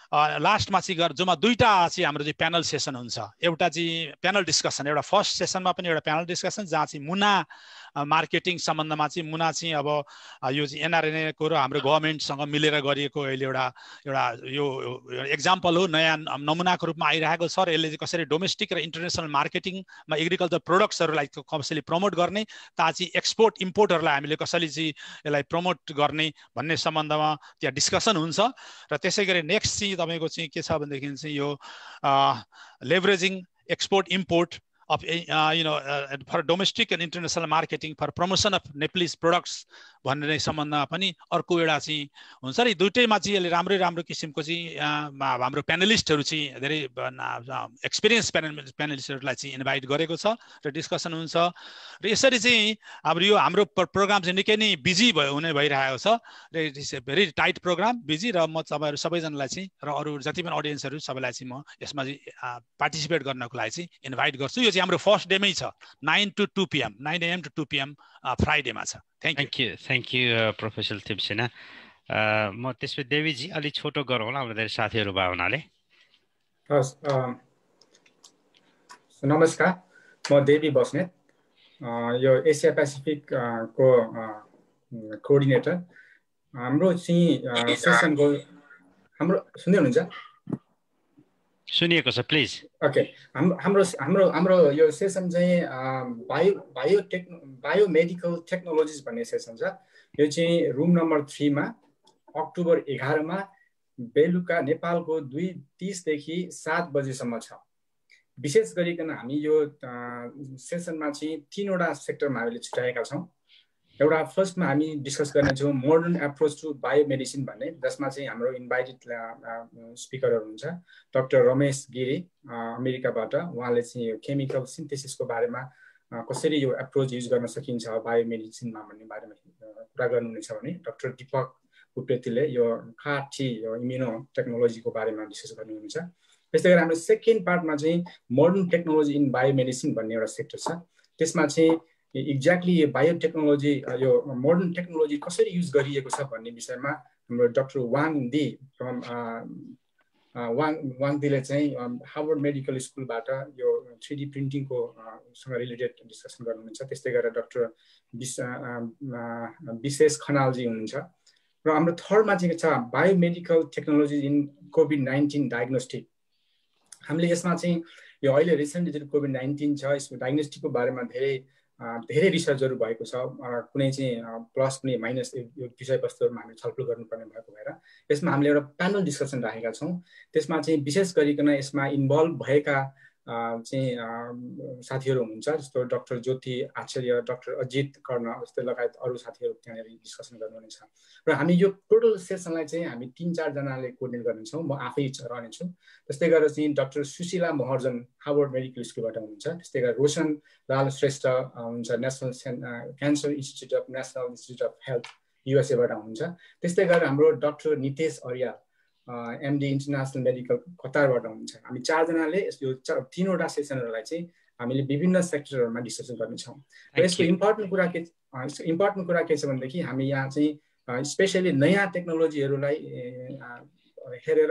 लास्टमा चाहिँ जम्मा 2टा चाहिँ हाम्रो चाहिँ प्यानल सेसन हुन्छ। एउटा चाहिँ प्यानल डिस्कसन, एउटा फर्स्ट सेसनमा पनि एउटा प्यानल डिस्कसन जहाँ चाहिँ मुना मार्केटिङ सम्बन्धमा चाहिँ मुना चाहिँ अब यो चाहिँ एनआरएनए को र हाम्रो गभर्नमेन्टसँग मिलेर गरिएको अहिले एउटा यो एक्जाम्पल हो, नयाँ नमुनाको रूपमा आइरहेको छ र यसले चाहिँ कसरी डोमेस्टिक र इन्टरनेसनल मार्केटिङमा एग्रिकल्चर प्रोडक्ट्सहरूलाई कसरी प्रमोट गर्ने, चाहिँ एक्सपोर्ट इम्पोर्टहरूलाई हामीले कसरी चाहिँ यसलाई प्रमोट गर्ने भन्ने सम्बन्धमा त्यहाँ डिस्कसन हुन्छ। र त्यसै गरी नेक्स्ट चाहिँ तपाईँको चाहिँ के छ भनेदेखि चाहिँ यो leveraging export import of for domestic and international marketing for promotion of Nepalese products भन्ने सम्बन्धमा पनि अर्को एउटा चाहिँ हुन्छ नि। दुईटैमा चाहिँ यसले राम्रो किसिमको चाहिँ हाम्रो प्यानलिस्टहरू चाहिँ धेरै एक्सपिरियन्स प्यानलिस्टहरूलाई चाहिँ इन्भाइट गरेको छ र डिस्कसन हुन्छ। र यसरी चाहिँ हाम्रो प्रोग्राम चाहिँ निकै नै बिजी हुने भइरहेको छ र it is a very tight program, busy. र म तपाईँहरू सबैजनालाई चाहिँ र अरू जति पनि अडियन्सहरू सबैलाई चाहिँ म यसमा चाहिँ पार्टिसिपेट गर्नको लागि चाहिँ इन्भाइट गर्छु। यो चाहिँ हाम्रो फर्स्ट डेमै छ, 9 to 2 PM 9 AM to 2 PM फ्राइडेमा छ। Thank you professor Timsina. म त्यसपछि देवीजी अलिक छोटो गरौँ होला, हाम्रो धेरै साथीहरू भयो हुनाले। हस्, नमस्कार, म देवी बस्नेत, यो एसिया पेसिफिक को कोअर्डिनेटर। हाम्रो चाहिँ सेसनको हाम्रो सुन्दै हुनुहुन्छ? सुनिएको छ, प्लिज। ओके, हाम्रो यो सेसन चाहिँ बायोमेडिकल टेक्नोलोजिज भन्ने सेसन छ। यो चाहिँ रुम नम्बर 3 मा अक्टोबर 11 मा बेलुका नेपालको 2:30 देखि 7 बजेसम्म छ। विशेष गरिकन हामी यो सेसनमा चाहिँ 3वटा सेक्टरमा हामीले छुट्याएका छौँ। एउटा फर्स्टमा हामी डिस्कस गर्नेछौँ मोडर्न एप्रोच टु बायोमेडिसिन भन्ने, जसमा चाहिँ हाम्रो इन्भाइटेड स्पिकरहरू हुन्छ। डाक्टर रमेश गिरी अमेरिकाबाट, उहाँले चाहिँ केमिकल सिन्थेसिसको बारेमा कसरी यो एप्रोच युज गर्न सकिन्छ बायोमेडिसिनमा भन्ने बारेमा कुरा गर्नुहुनेछ भने डाक्टर दीपक उप्रेतीले यो CAR-T यो इम्युनो टेक्नोलोजीको बारेमा डिस्कस गर्नुहुन्छ। त्यस्तै गरी हाम्रो सेकेन्ड पार्टमा चाहिँ मोडर्न टेक्नोलोजी इन बायोमेडिसिन भन्ने एउटा सेक्टर छ। त्यसमा चाहिँ एक्ज्याक्टली बायोटेक्नोलोजी यो मोडर्न टेक्नोलोजी कसरी युज गरिएको छ भन्ने विषयमा हाम्रो डाक्टर वाङदीले चाहिँ हार्वर्ड मेडिकल स्कुलबाट यो 3D प्रिन्टिङको सँग रिलेटेड डिस्कसन गर्नुहुन्छ। त्यस्तै गरेर डाक्टर विशेष खनालजी हुनुहुन्छ। र हाम्रो थर्डमा चाहिँ छ बायोमेडिकल टेक्नोलोजी इन कोभिड-19 डायग्नोस्टिक। हामीले यसमा चाहिँ यो अहिले रिसेन्टली जुन कोभिड-19 छ यसको डायग्नोस्टिकको बारेमा धेरै रिसर्चहरू भएको छ। कुनै चाहिँ प्लस कुनै माइनस यो विषयवस्तुहरूमा हामीले छलफल गर्नुपर्ने भएको भएर यसमा हामीले एउटा प्यानल डिस्कसन राखेका छौँ। त्यसमा चाहिँ विशेष गरिकन यसमा इन्भल्भ भएका चाहिँ साथीहरू हुनुहुन्छ, जस्तो डाक्टर ज्योति आचार्य, डाक्टर अजित कर्ण जस्तै लगायत अरू साथीहरू त्यहाँनिर डिस्कसन गर्नुहुनेछ। र हामी यो टोटल सेसनलाई चाहिँ हामी 3-4 जनाले कोअर्डिनेट गर्नेछौँ, म आफै रहनेछु। त्यस्तै गरेर चाहिँ doctor Sushila Maharjan Harvard medical स्कुलबाट हुनुहुन्छ। त्यस्तै गरेर रोशन लाल श्रेष्ठ हुन्छ, national cancer institute of national institute of health USA बाट हुनुहुन्छ। त्यस्तै गरेर हाम्रो doctor Nitesh Aryal MD international medical कतारबाट हुनुहुन्छ। हामी 4 जनाले यो 3वटा सेसनहरूलाई चाहिँ हामीले विभिन्न सेक्टरहरूमा डिस्कसन गर्नेछौँ। र यसको इम्पोर्टेन्ट कुरा के छ भनेदेखि हामी यहाँ चाहिँ स्पेसली नयाँ टेक्नोलोजीहरूलाई हेरेर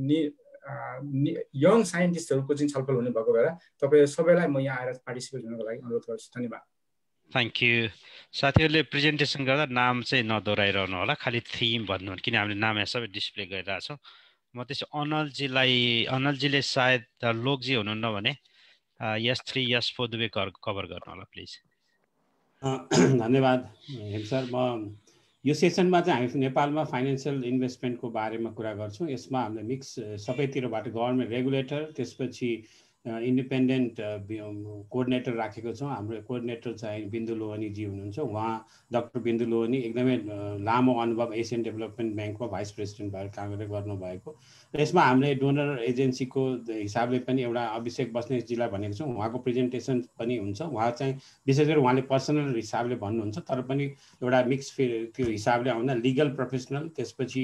यङ साइन्टिस्टहरूको चाहिँ छलफल हुने भएको भएर तपाईँ सबैलाई म यहाँ आएर पार्टिसिपेट हुनको लागि अनुरोध गर्छु। धन्यवाद। Thank you. साथीहरूले प्रेजेन्टेसन गर्दा नाम चाहिँ नदोहोऱ्याइरहनु होला, खालि थिम भन्नु, किन हामीले नाम यहाँ सबै डिस्प्ले गरिरहेछौँ। म त्यसो अनलजीले सायद लोकजी हुनुहुन्न भने S3 S4 दुवै कभर गर्नु होला प्लिज। धन्यवाद हेम सर। म यो सेसनमा चाहिँ हामी नेपालमा फाइनेन्सियल इन्भेस्टमेन्टको बारेमा कुरा गर्छौँ। यसमा हामीले मिक्स सबैतिरबाट गभर्नमेन्ट रेगुलेटर, त्यसपछि इन्डिपेन्डेन्ट कोअर्डिनेटर राखेको छौँ। हाम्रो कोअर्डिनेटर चाहिँ बिन्दु लोहनीजी हुनुहुन्छ। उहाँ डाक्टर बिन्दु लोहनी एकदमै लामो अनुभव एसियन डेभलपमेन्ट ब्याङ्कमा भाइस प्रेसिडेन्ट भएर काम गर्नुभएको। र यसमा हामीले डोनर एजेन्सीको हिसाबले पनि एउटा अभिषेक बस्नेतजीलाई भनेको छौँ, उहाँको प्रेजेन्टेसन पनि हुन्छ। उहाँ चाहिँ विशेष गरी उहाँले पर्सनल हिसाबले भन्नुहुन्छ, तर पनि एउटा मिक्स त्यो हिसाबले आउँदा लिगल प्रोफेसनल, त्यसपछि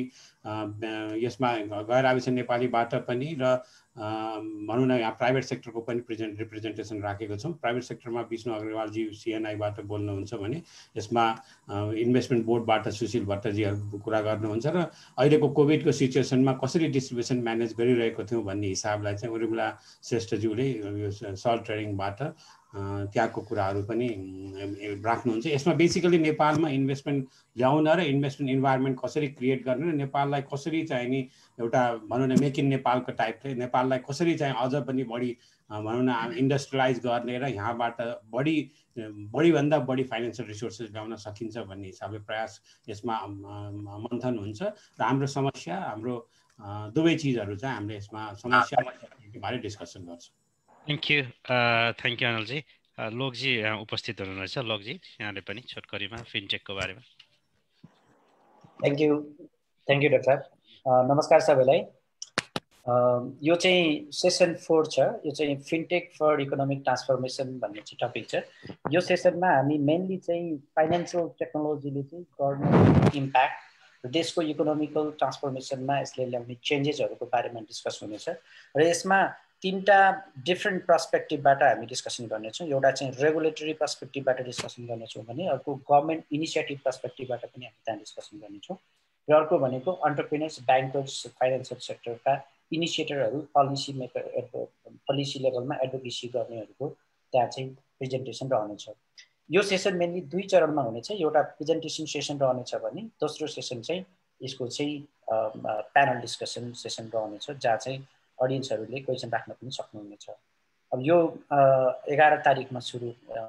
यसमा गैर आवासीय नेपालीबाट पनि र भनौँ न यहाँ प्राइभेट सेक्टरको पनि रिप्रेजेन्टेसन राखेको छौँ। प्राइभेट सेक्टरमा विष्णु अग्रवालजी CNI-बाट बोल्नुहुन्छ भने यसमा इन्भेस्टमेन्ट बोर्डबाट सुशील भट्टजीहरू कुरा गर्नुहुन्छ र अहिलेको कोभिडको सिचुएसनमा कसरी डिस्ट्रिब्युसन म्यानेज गरिरहेको थियौँ भन्ने हिसाबलाई चाहिँ उर्मिला श्रेष्ठज्यूले यो सल ट्रेडिङबाट त्यहाँको कुराहरू पनि राख्नुहुन्छ। यसमा बेसिकली नेपालमा इन्भेस्टमेन्ट ल्याउन र इन्भेस्टमेन्ट इन्भाइरोमेन्ट कसरी क्रिएट गर्ने र नेपाललाई कसरी चाहिँ नि एउटा भनौँ न मेक इन नेपालको टाइपले नेपाललाई कसरी चाहिँ अझ पनि बढी भनौँ न इन्डस्ट्रियलाइज गर्ने र यहाँबाट बढीभन्दा बढी फाइनेन्सियल रिसोर्सेस ल्याउन सकिन्छ भन्ने हिसाबले प्रयास यसमा मन्थन हुन्छ र हाम्रो समस्या हाम्रो दुवै चिजहरू चाहिँ हामीले यसमा समस्या बारे डिस्कसन गर्छौँ। Thank you Anilji. लोकजी उपस्थित हुनुहुनेछ। लोकजी यहाँले पनि छोटकरीमा फिनटेकको बारेमा। Thank you doctor. नमस्कार सबैलाई। यो चाहिँ सेसन 4 छ। यो चाहिँ फिनटेक फर इकोनोमिक ट्रान्सफर्मेसन भन्ने चाहिँ टपिक छ। यो सेसनमा हामी मेनली चाहिँ फाइनेन्सियल टेक्नोलोजीले चाहिँ गर्ने इम्प्याक्ट र देशको इकोनोमिकल ट्रान्सफर्मेसनमा यसले ल्याउने चेन्जेसहरूको बारेमा डिस्कस हुनेछ र यसमा 3टा डिफ्रेन्ट पर्सपेक्टिभबाट हामी डिस्कसन गर्नेछौँ। एउटा चाहिँ रेगुलेटरी पर्सपेक्टिभबाट डिस्कसन गर्नेछौँ भने अर्को गभर्मेन्ट इनिसिएटिभ पर्सपेक्टिभबाट पनि हामी त्यहाँ डिस्कसन गर्नेछौँ र अर्को भनेको एन्टरप्रेन्योर्स, ब्याङ्कर्स, फाइनेन्सियल सेक्टरका इनिसिएटरहरू, पोलिसी लेभलमा एडभोकेसी गर्नेहरूको त्यहाँ चाहिँ प्रेजेन्टेसन रहनेछ। यो सेसन मेनली 2 चरणमा हुनेछ। एउटा प्रेजेन्टेसन सेसन रहनेछ भने दोस्रो सेसन चाहिँ यसको चाहिँ प्यानल डिस्कसन सेसन रहनेछ जहाँ चाहिँ अडियन्सहरूले क्वेसन राख्न पनि सक्नुहुनेछ। अब यो 11 तारिकमा छ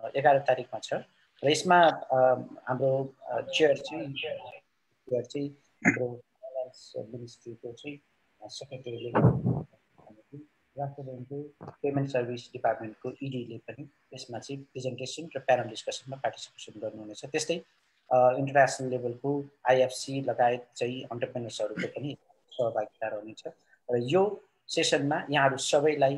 र यसमा हाम्रो चेयर चाहिँ हाम्रो फाइनान्स मिनिस्ट्रीको चाहिँ सेक्रेटरीले राष्ट्रब्याङ्कको पेमेन्ट सर्भिस डिपार्टमेन्टको ED-ले पनि यसमा चाहिँ प्रेजेन्टेसन र प्यानल डिस्कसनमा पार्टिसिपेसन गर्नुहुनेछ। त्यस्तै इन्टरनेसनल लेभलको IFC लगायत चाहिँ एन्टरप्रेन्योर्सहरूको पनि सहभागिता रहनेछ र यो सेसनमा यहाँहरू सबैलाई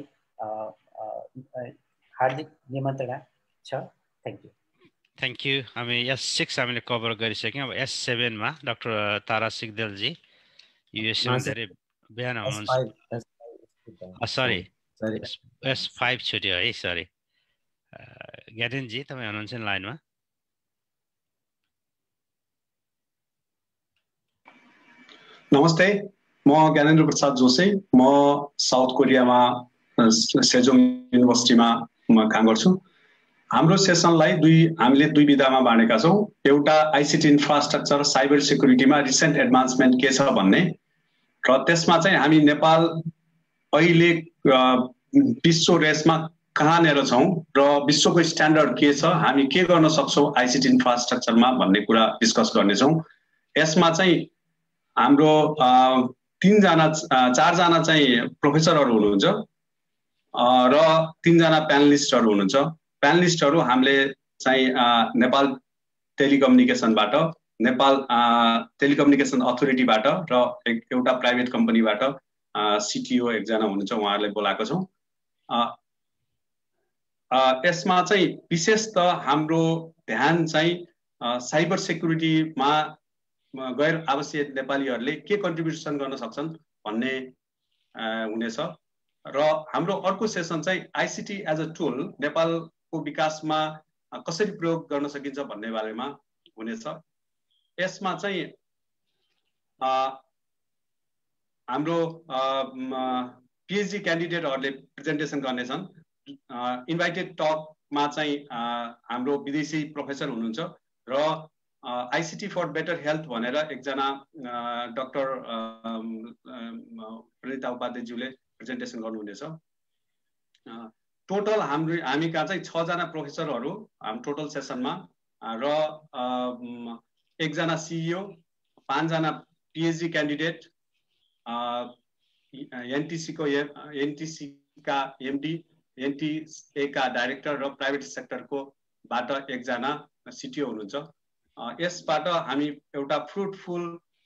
हार्दिक निमन्त्रणा छ। Thank you. हामी S6 हामीले कभर गरिसक्यौँ। अब S7 मा डाक्टर तारा सिग्देलजी युएसए मा धेरै बिहान हुनुहुन्छ। सरी S5 छुट्यो है, सरी। ज्ञानेन्द्रजी तपाईँ हुनुहुन्छ नि लाइनमा? नमस्ते, म ज्ञानेन्द्र प्रसाद जोशी। म साउथ कोरियामा सेजोङ युनिभर्सिटीमा काम गर्छु। हाम्रो सेसनलाई हामीले दुई विधामा बाँडेका छौँ। एउटा आइसिटी इन्फ्रास्ट्रक्चर साइबर सिक्युरिटीमा रिसेन्ट एडभान्समेन्ट के छ भन्ने र त्यसमा चाहिँ हामी नेपाल अहिले विश्व रेसमा कहाँनिर छौँ र विश्वको स्ट्यान्डर्ड के छ, हामी के गर्न सक्छौँ आइसिटी इन्फ्रास्ट्रक्चरमा भन्ने कुरा डिस्कस गर्नेछौँ। यसमा चाहिँ हाम्रो 4जना चाहिँ प्रोफेसरहरू हुनुहुन्छ र 3जना प्यानलिस्टहरू हुनुहुन्छ। प्यानलिस्टहरू हामीले चाहिँ नेपाल टेलिकम्युनिकेसनबाट, नेपाल टेलिकम्युनिकेसन अथोरिटीबाट र एउटा प्राइभेट कम्पनीबाट CTO एकजना हुनुहुन्छ, उहाँहरूलाई बोलाएको छौँ। यसमा चाहिँ विशेष त हाम्रो ध्यान चाहिँ साइबर सेक्युरिटीमा गैर आवासीय नेपालीहरूले के कन्ट्रिब्युसन गर्न सक्छन् भन्ने हुनेछ र हाम्रो अर्को सेसन चाहिँ आइसिटी एज अ टुल नेपालको विकासमा कसरी प्रयोग गर्न सकिन्छ भन्ने बारेमा हुनेछ। यसमा चाहिँ हाम्रो PhD क्यान्डिडेटहरूले प्रेजेन्टेसन गर्नेछन्। इन्भाइटेड टकमा चाहिँ हाम्रो विदेशी प्रोफेसर हुनुहुन्छ र आइसिटी फर बेटर हेल्थ भनेर एकजना डाक्टर प्रणिता उपाध्यायज्यूले प्रेजेन्टेसन गर्नुहुनेछ। टोटल हामी कहाँ चाहिँ 6जना प्रोफेसरहरू हाम्रो टोटल सेसनमा र 1जना CEO, 5जना PhD क्यान्डिडेट, NTC का MD, NTA का डाइरेक्टर र प्राइभेट सेक्टरको बाट 1जना CTO हुनुहुन्छ। यसबाट हामी एउटा फ्रुटफुल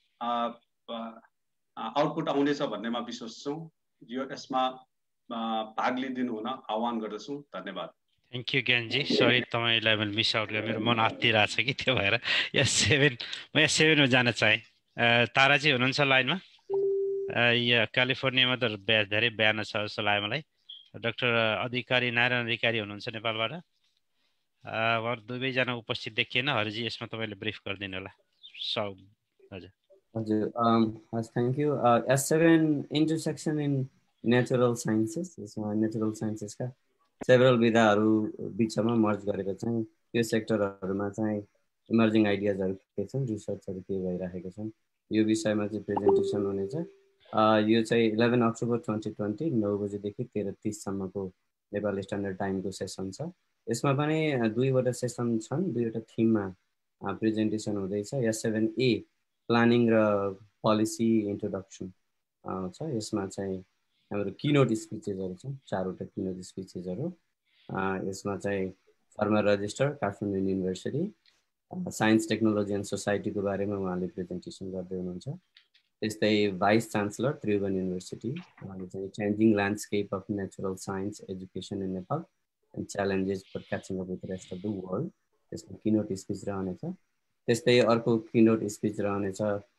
आउटपुट आउनेछ भन्नेमा विश्वास छौँ। यसमा भाग लिदिनु हुन आह्वान गर्दछु। धन्यवाद। Thank you ज्ञानजी। सरी तपाईँलाई मैले मिस आउट गरेँ, मेरो मन आत्तिरहेको छ कि, त्यो भएर म S7 मा जान चाहेँ। ताराजी हुनुहुन्छ लाइनमा? यो क्यालिफोर्नियामा त धेरै बिहान छ जस्तो लाग्यो मलाई। डाक्टर अधिकारी नारायण अधिकारी हुनुहुन्छ नेपालबाट। उहाँहरू दुवैजना उपस्थित देखिएन। हरिजी यसमा तपाईँले ब्रिफ गरिदिनु होला। हजुर thank you. S7 intersection in natural sciences, यसमा नेचुरल साइन्सेसका सेभरल विधाहरू बिचमा मर्ज गरेको चाहिँ यो सेक्टरहरूमा चाहिँ इमर्जिङ आइडियाजहरू के छन्, रिसर्चहरू के भइरहेको छन्, यो विषयमा चाहिँ प्रेजेन्टेसन हुनेछ। यो चाहिँ 11 अक्टोबर 2020 9 बजेदेखि 13:30सम्मको नेपाल स्ट्यान्डर्ड टाइमको सेसन छ। यसमा पनि दुईवटा सेसन छन्, दुईवटा थिममा प्रेजेन्टेसन हुँदैछ। S7A प्लानिङ र पोलिसी इन्ट्रोडक्सन छ। यसमा चाहिँ हाम्रो किनोट स्पिचेसहरू छन्, 4वटा किनोट स्पिचेसहरू। यसमा चाहिँ former registrar Kathmandu university science technology and society बारेमा उहाँले प्रेजेन्टेसन गर्दै हुनुहुन्छ। त्यस्तै भाइस चान्सलर त्रिभुवन युनिभर्सिटी, उहाँले चाहिँ changing landscape of natural science education in Nepal and challenges for catching up with rest of the world, त्यसमा किनोट स्पिच रहनेछ। त्यस्तै अर्को किनोट स्पिच रहनेछ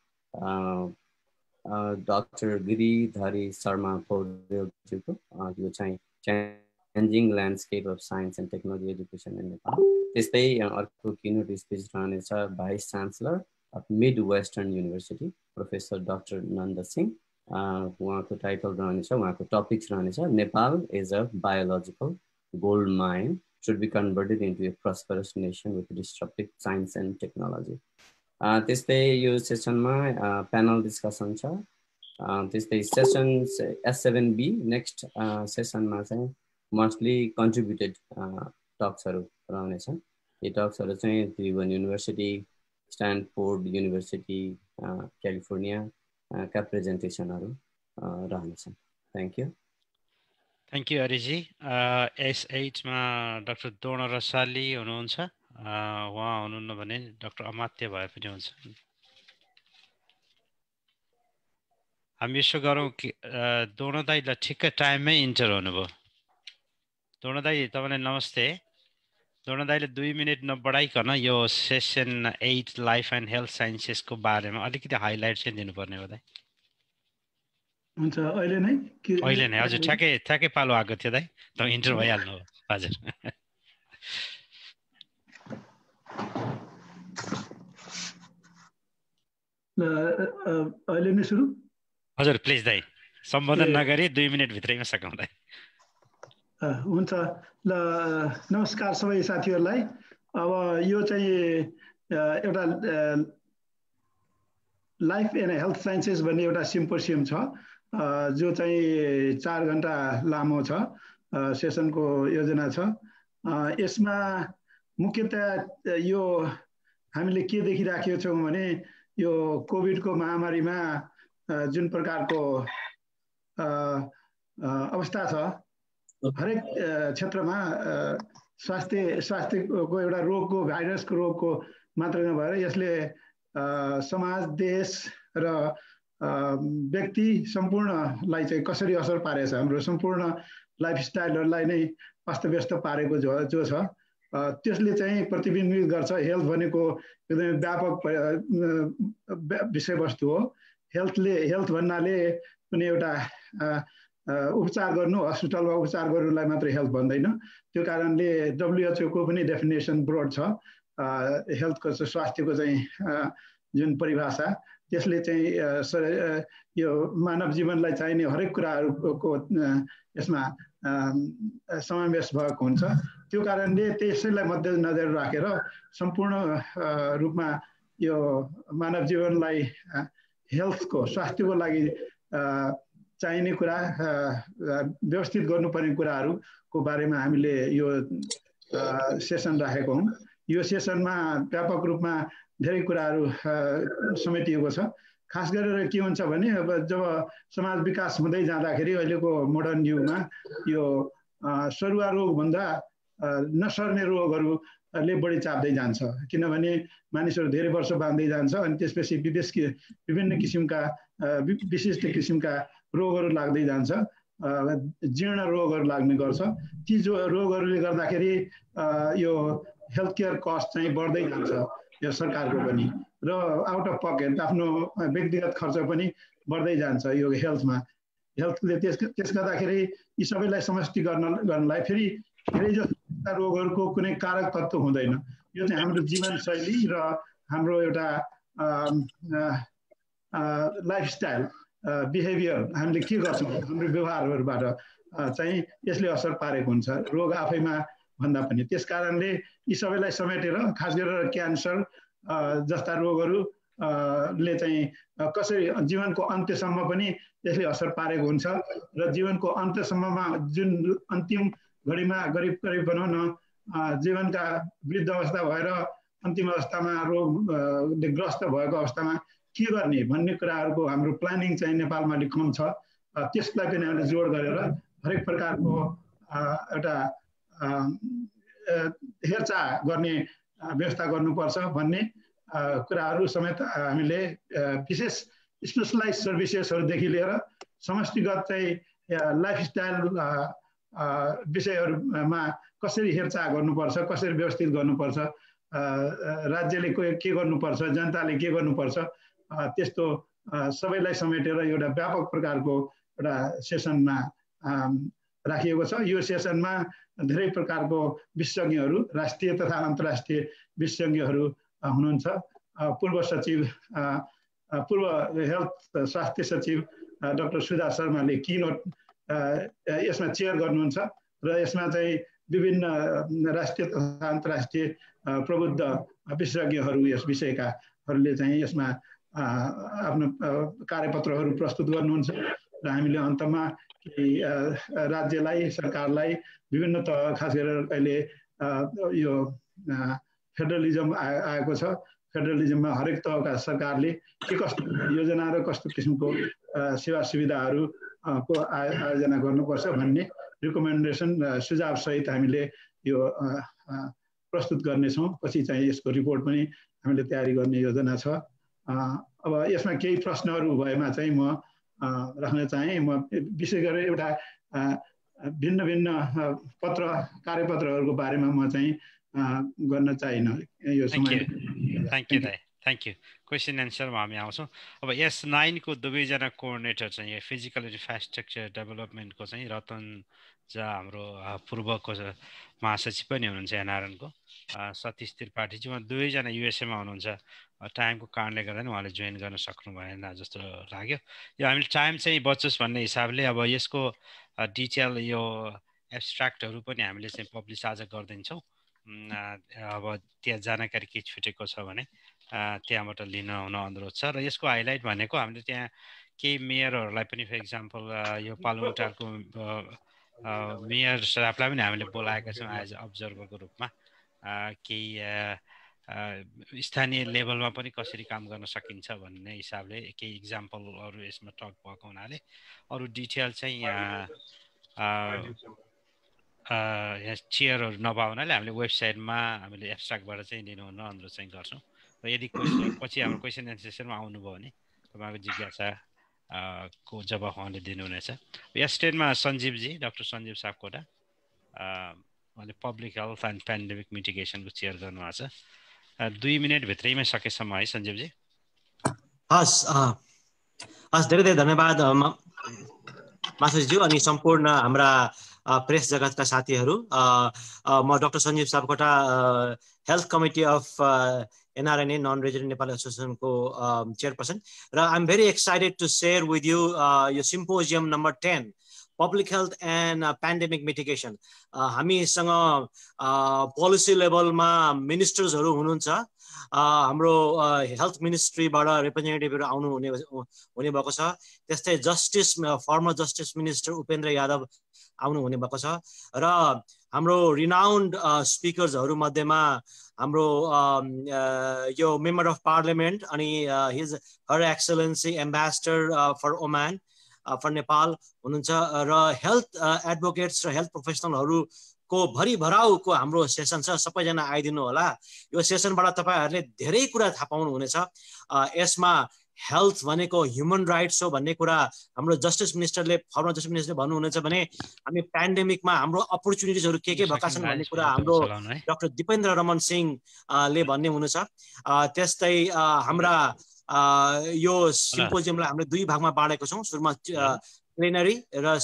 डाक्टर गिरिधरी शर्मा पौडेलज्यूको। यो चाहिँ changing landscape of science and technology education in Nepal. त्यस्तै अर्को किनोट स्पिच रहनेछ vice chancellor of mid western university professor doctor Nanda Singh. उहाँको टाइटल रहनेछ, उहाँको टपिक्स रहनेछ Nepal is a biological gold mine should be converted into a prosperous nation with disruptive science and technology. त्यस्तै यो सेसनमा panel discussion छ। त्यस्तै session S7B next सेसनमा चाहिँ mostly contributed टक्सहरू रहनेछन्। यी टक्सहरू चाहिँ त्रिभुवन युनिभर्सिटी, स्ट्यानफोर्ड युनिभर्सिटी, क्यालिफोर्नियाका प्रेजेन्टेसनहरू रहनेछन्। Thank you. Thank you Hariji. S8मा डाक्टर द्रोण रसाली हुनुहुन्छ। उहाँ हुनुहुन्न भने डाक्टर अमात्य भए पनि हुन्छ। हामी यसो गरौँ कि द्रोण दाईलाई ठिक्कै टाइममै इन्टर हुनुभयो। द्रोण दाई तपाईँलाई नमस्ते। द्रोण दाईले 2 मिनट नबढाइकन यो सेसन 8 लाइफ एन्ड हेल्थ साइन्सेसको बारेमा अलिकति हाइलाइट चाहिँ दिनुपर्ने हो दाई। हुन्छ अहिले नै हजुर ठ्याक्कै पालो आएको थियो दाइ, त इन्टर भइहाल्नु हो। हजुर अहिले नै सुरु? हजुर प्लिज दाइ, सम्बोधन नगरी 2 मिनट भित्रैमा सकाउँदै। हुन्छ ल, नमस्कार सबै साथीहरूलाई। अब यो चाहिँ एउटा लाइफ एन्ड हेल्थ साइन्सेस भन्ने एउटा सिम्पोसियम छ, जो चाहिँ 4 घन्टा लामो छ, सेसनको योजना छ। यसमा मुख्यतया यो हामीले के देखिराखेका छौँ भने यो कोभिडको महामारीमा जुन प्रकारको अवस्था छ, हरेक क्षेत्रमा स्वास्थ्यको एउटा रोगको, भाइरसको रोगको मात्र नभएर यसले समाज, देश र व्यक्ति सम्पूर्णलाई चाहिँ कसरी असर पारेछ, हाम्रो सम्पूर्ण लाइफस्टाइलहरूलाई नै अस्तव्यस्त पारेको जो छ, त्यसले चाहिँ प्रतिबिम्बित गर्छ। हेल्थ भनेको एकदमै व्यापक विषयवस्तु हो। हेल्थ भन्नाले कुनै एउटा उपचार गर्नु, हस्पिटलमा उपचार गर्नुलाई मात्रै हेल्थ भन्दैन। त्यो कारणले WHO को पनि डेफिनेसन ब्रोड छ हेल्थको, स्वास्थ्यको चाहिँ जुन परिभाषा, त्यसले चाहिँ यो मानव जीवनलाई चाहिने हरेक कुराहरूको यसमा समावेश भएको हुन्छ। त्यो कारणले त्यसैलाई मध्यनजर राखेर सम्पूर्ण रूपमा यो मानव जीवनलाई हेल्थको, स्वास्थ्यको लागि चाहिने कुरा, व्यवस्थित गर्नुपर्ने कुराहरूको बारेमा हामीले यो सेसन राखेको हौँ। यो सेसनमा व्यापक रूपमा धेरै कुराहरू समेटिएको छ। खास गरेर के हुन्छ भने अब जब समाज विकास हुँदै जाँदाखेरि अहिलेको मोडर्न युगमा यो सरुवा रोगभन्दा नसर्ने रोगहरूले बढी चाप्दै जान्छ, किनभने मानिसहरू धेरै वर्ष बाँच्दै जान्छ अनि त्यसपछि विभिन्न किसिमका विशिष्ट किसिमका रोगहरू लाग्दै जान्छ, जीर्ण रोगहरू लाग्ने गर्छ। ती रोगहरूले गर्दाखेरि यो हेल्थ केयर कस्ट चाहिँ बढ्दै जान्छ यो सरकारको पनि। र आउट अफ पकेट आफ्नो व्यक्तिगत खर्च पनि बढ्दै जान्छ यो हेल्थमा। हेल्थले त्यस गर्दाखेरि यी सबैलाई समष्टि गर्नलाई फेरि धेरै जस्ता रोगहरूको कुनै कारक तत्त्व हुँदैन। यो चाहिँ हाम्रो जीवनशैली र हाम्रो एउटा लाइफस्टाइल बिहेभियर हामीले के गर्छौँ हाम्रो व्यवहारहरूबाट चाहिँ यसले असर पारेको हुन्छ रोग आफैमा भन्दा पनि। त्यस कारणले यी सबैलाई समेटेर खास गरेर क्यान्सर जस्ता रोगहरू ले चाहिँ कसरी जीवनको अन्त्यसम्म पनि यसले असर पारेको हुन्छ र जीवनको अन्त्यसम्ममा जुन अन्तिम घडीमा करिब भनौँ न जीवनका वृद्ध अवस्था भएर अन्तिम अवस्थामा रोगले ग्रस्त भएको अवस्थामा के गर्ने भन्ने कुराहरूको हाम्रो प्लानिङ चाहिँ नेपालमा अलि कम छ। त्यसलाई पनि हामीले जोड गरेर हरेक प्रकारको एउटा हेरचाह गर्ने व्यवस्था गर्नुपर्छ भन्ने कुराहरू समेत हामीले विशेष स्पेसलाइज सर्भिसेसहरूदेखि लिएर समष्टिगत चाहिँ लाइफस्टाइल विषयहरूमा कसरी हेरचाह गर्नुपर्छ, कसरी व्यवस्थित गर्नुपर्छ, राज्यले के गर्नुपर्छ, जनताले के गर्नुपर्छ, त्यस्तो सबैलाई समेटेर एउटा व्यापक प्रकारको एउटा सेसनमा राखिएको छ। यो सेसनमा धेरै प्रकारको विशेषज्ञहरू राष्ट्रिय तथा अन्तर्राष्ट्रिय विशेषज्ञहरू हुनुहुन्छ। पूर्व सचिव पूर्व हेल्थ स्वास्थ्य सचिव डाक्टर सुधा शर्माले किनोट यसमा चेयर गर्नुहुन्छ र यसमा चाहिँ विभिन्न राष्ट्रिय तथा अन्तर्राष्ट्रिय प्रबुद्ध विशेषज्ञहरू यस विषयकाहरूले चाहिँ यसमा आफ्नो कार्यपत्रहरू प्रस्तुत गर्नुहुन्छ र हामीले अन्तमा राज्यलाई सरकारलाई विभिन्न खास गरेर अहिले यो फेडरलिजम आएको छ। फेडरलिजममा हरेक तहका सरकारले के कस्तो योजना र कस्तो किसिमको सेवा सुविधाहरू को आयोजना गर्नुपर्छ भन्ने रिकमेन्डेसन सुझाव सहित हामीले यो प्रस्तुत गर्नेछौँ। पछि चाहिँ यसको रिपोर्ट पनि हामीले तयारी गर्ने योजना छ। अब यसमा केही प्रश्नहरू भएमा चाहिँ म राख्न चाहे। म विशेष गरेर एउटा भिन्न भिन्न कार्यपत्रहरूको बारेमा म चाहिँ गर्न चाहिन यो समय। Thank you. क्वेसन एन्सरमा हामी आउँछौँ। अब S9 को दुवैजना कोअर्डिनेटर चाहिँ यो फिजिकल इन्फ्रास्ट्रक्चर डेभलपमेन्टको चाहिँ रतन झा हाम्रो पूर्वको महासचिव पनि हुनुहुन्छ एनआरएनको, सतीश त्रिपाठीजी उहाँ दुवैजना युएसएमा हुनुहुन्छ। टाइमको कारणले गर्दा नि उहाँले जोइन गर्न सक्नु भएन जस्तो लाग्यो। यो हामीले टाइम चाहिँ बचोस् भन्ने हिसाबले अब यसको डिटेल यो एब्स्ट्राक्टहरू पनि हामीले चाहिँ पब्लिस आज गरिदिन्छौँ। अब त्यहाँ जानकारी के छुटेको छ भने त्यहाँबाट लिन हुन अनुरोध छ। र यसको हाइलाइट भनेको हामीले त्यहाँ केही मेयरहरूलाई पनि फर इक्जाम्पल यो पालुङटारको मेयर स्टाफलाई पनि हामीले बोलाएका छौँ एज अब्जर्भरको रूपमा। केही स्थानीय लेभलमा पनि कसरी काम गर्न सकिन्छ भन्ने हिसाबले केही इक्जाम्पलहरू यसमा टक भएको हुनाले अरू डिटेल चाहिँ यहाँ चेयरहरू नभएको हुनाले हामीले वेबसाइटमा हामीले एब्स्ट्राक्टबाट चाहिँ लिनुहुन अनुरोध चाहिँ गर्छौँ। र यदि पछि हाम्रो क्वेसन एन्सर सेसनमा आउनुभयो भने तपाईँको जिज्ञासा को जवाफ उहाँले दिनुहुनेछ। S10मा सञ्जीवजी, डाक्टर सञ्जीव सापकोटा, उहाँले पब्लिक हेल्थ एन्ड पेन्डेमिक मिटिगेसनको चेयर गर्नुभएको छ। 2 मिनटभित्रैमै सकेसम्म है सञ्जीवजी। हस् धेरै धेरै धन्यवाद मासुजीज्यू अनि सम्पूर्ण हाम्रा प्रेस जगतका साथीहरू। म doctor Sanjeev Sapkota health committee of NRNA non resident Nepali एसोसिएसनको चेयरपर्सन र I am very excited to share with you यो symposium number 10 public health and pandemic mitigation. हामीसँग पोलिसी लेभलमा मिनिस्टर्सहरू हुनुहुन्छ, हाम्रो हेल्थ मिनिस्ट्रीबाट रिप्रेजेन्टेटिभहरू हुने भएको छ। त्यस्तै former justice minister Upendra Yadav आउनुहुने भएको छ र हाम्रो रिनाउन्ड स्पिकर्सहरू मध्येमा हाम्रो यो मेम्बर अफ पार्लियामेन्ट अनि her excellency ambassador for Oman for Nepal हुनुहुन्छ र हेल्थ एडभोकेट्स र हेल्थ प्रोफेसनलहरूको भरिभराउको हाम्रो सेसन छ। सबैजना आइदिनु होला। यो सेसनबाट तपाईँहरूले धेरै कुरा थाहा पाउनुहुनेछ। यसमा हेल्थ भनेको ह्युमन राइट्स हो भन्ने कुरा हाम्रो जस्टिस मिनिस्टरले फर्मर जस्टिस मिनिस्टरले भन्नुहुनेछ भने हामी पेन्डेमिकमा हाम्रो अपर्च्युनिटिजहरू के भएका छन् भन्ने कुरा हाम्रो डाक्टर दिपेन्द्र रमन सिंहले भन्ने हुनेछ। त्यस्तै हाम्रा यो सिम्पोजियमलाई हामीले 2 भागमा बाँडेको छौँ। सुरुमा प्लेनरी र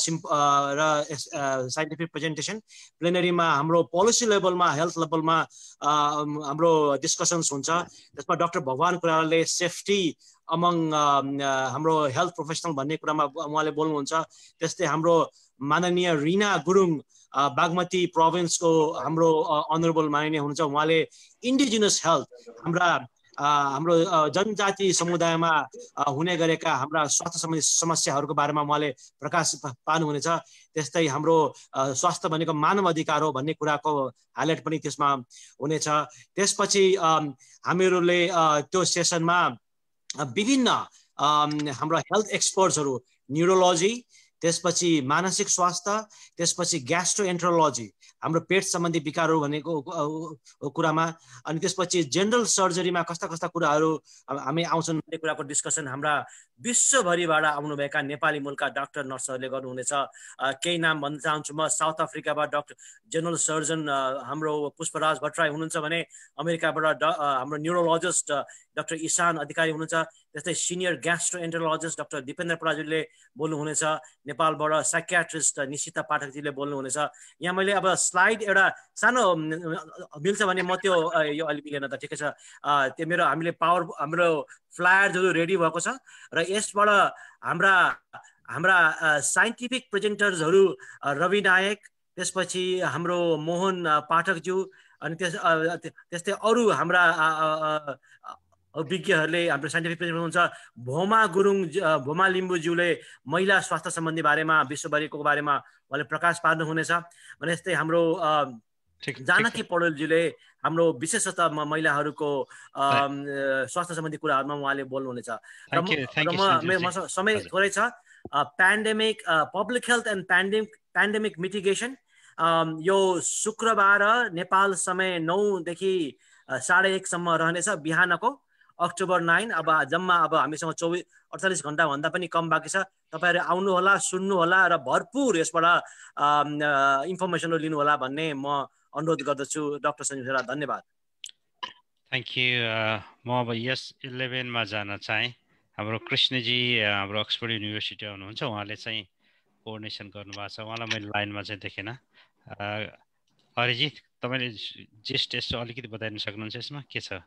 साइन्टिफिक प्रेजेन्टेसन। प्लेनरीमा हाम्रो पोलिसी लेभलमा हेल्थ लेभलमा हाम्रो डिस्कसन्स हुन्छ। त्यसमा डाक्टर भगवान कुराले सेफ्टी अमङ हाम्रो हेल्थ प्रोफेसनल भन्ने कुरामा उहाँले बोल्नुहुन्छ। त्यस्तै हाम्रो माननीय रिना गुरुङ बागमती प्रोभिन्सको हाम्रो अनरेबल माननीय हुनुहुन्छ। उहाँले इन्डिजिनस हेल्थ हाम्रो जनजाति समुदायमा हुने गरेका हाम्रा स्वास्थ्य सम्बन्धी समस्याहरूको बारेमा उहाँले प्रकाश पार्नुहुनेछ। त्यस्तै हाम्रो स्वास्थ्य भनेको मानव अधिकार हो भन्ने कुराको हाइलाइट पनि त्यसमा हुनेछ। त्यसपछि हामीहरूले त्यो सेसनमा विभिन्न हाम्रा हेल्थ एक्सपर्ट्सहरू न्युरोलोजी, त्यसपछि मानसिक स्वास्थ्य, त्यसपछि ग्यास्ट्रोएन्ट्रोलोजी हाम्रो पेट सम्बन्धी विकारहरू भनेको कुरामा, अनि त्यसपछि जेनरल सर्जरीमा कस्ता कस्ता कुराहरू हामी आउँछन् भन्ने कुराको डिस्कसन हाम्रा विश्वभरिबाट आउनुभएका नेपाली मूलका डाक्टर नर्सहरूले गर्नुहुनेछ। केही नाम भन्न चाहन्छु म। साउथ अफ्रिकाबाट डाक्टर जेनरल सर्जन हाम्रो पुष्पराज भट्टराई हुनुहुन्छ भने अमेरिकाबाट हाम्रो न्युरोलोजिस्ट डाक्टर ईशान अधिकारी हुनुहुन्छ। त्यस्तै सिनियर ग्यास्ट्रोएन्ट्रोलोजिस्ट डाक्टर दिपेन्द्र पराजुलीले बोल्नुहुनेछ। नेपालबाट साइकियाट्रिस्ट निशिता पाठकजीले बोल्नुहुनेछ। यहाँ मैले अब स्लाइड एउटा सानो मिल्छ भने म त्यो यो अलि मिलेन त ठिकै छ। त्यो हामीले हाम्रो फ्लायर्सहरू रेडी भएको छ र यसबाट हाम्रा साइन्टिफिक प्रेजेन्टर्सहरू रवि नायक, त्यसपछि हाम्रो मोहन पाठकज्यू, अनि त्यस्तै अरू हाम्रा विज्ञहरूले हाम्रो साइन्टिफिक प्रेजेन्टर हुनुहुन्छ। भोमा लिम्बुज्यूले महिला स्वास्थ्य सम्बन्धी बारेमा विश्वभरिको बारेमा उहाँले प्रकाश पार्नुहुनेछ भने। यस्तै हाम्रो जानकी पौडेलजीले हाम्रो विशेषतः महिलाहरूको स्वास्थ्य सम्बन्धी कुराहरूमा उहाँले बोल्नुहुनेछ। र म समय थोरै छ। Pandemic public health and pandemic mitigation यो शुक्रबार नेपाल समय 9 देखि 1:30 सम्म रहनेछ बिहानको अक्टोबर 9। अब जम्मा अब हामीसँग 48 घण्टा भन्दा पनि कम बाँकी छ। तपाईहरु आउनुहोला, सुन्नुहोला र भरपुर यसबाट इन्फर्मेसनहरू लिनुहोला भन्ने म अनुरोध गर्दछु। डाक्टर सञ्जीव सर, धन्यवाद। Thank you. म अब यस 11 मा जान चाहे। हाम्रो कृष्णजी हाम्रो अक्सफोर्ड युनिभर्सिटी हुनुहुन्छ, उहाँले चाहिँ कोअर्डिनेसन गर्नुभएको छ। उहाँलाई मैले लाइनमा चाहिँ देखेन। हरिजी, तपाईँले जेस्ट यसो अलिकति बताइदिन सक्नुहुन्छ यसमा के छ?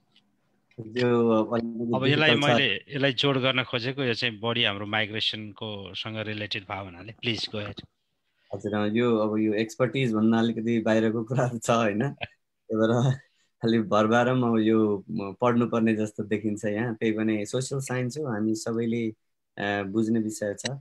अब यसलाई जोड गर्न खोजेको यो चाहिँ बढी हाम्रो माइग्रेसनको सँग रिलेटेड भयो भन्नाले प्लिज गो अहेड। हजुर, यो एक्सपर्टिज भन्न अलिकति बाहिरको कुराहरू छ होइन, त्यही भएर खालि भरबारम अब यो पढ्नुपर्ने जस्तो देखिन्छ यहाँ। त्यही पनि सोसियल साइन्स हो, हामी सबैले बुझ्ने विषय छ।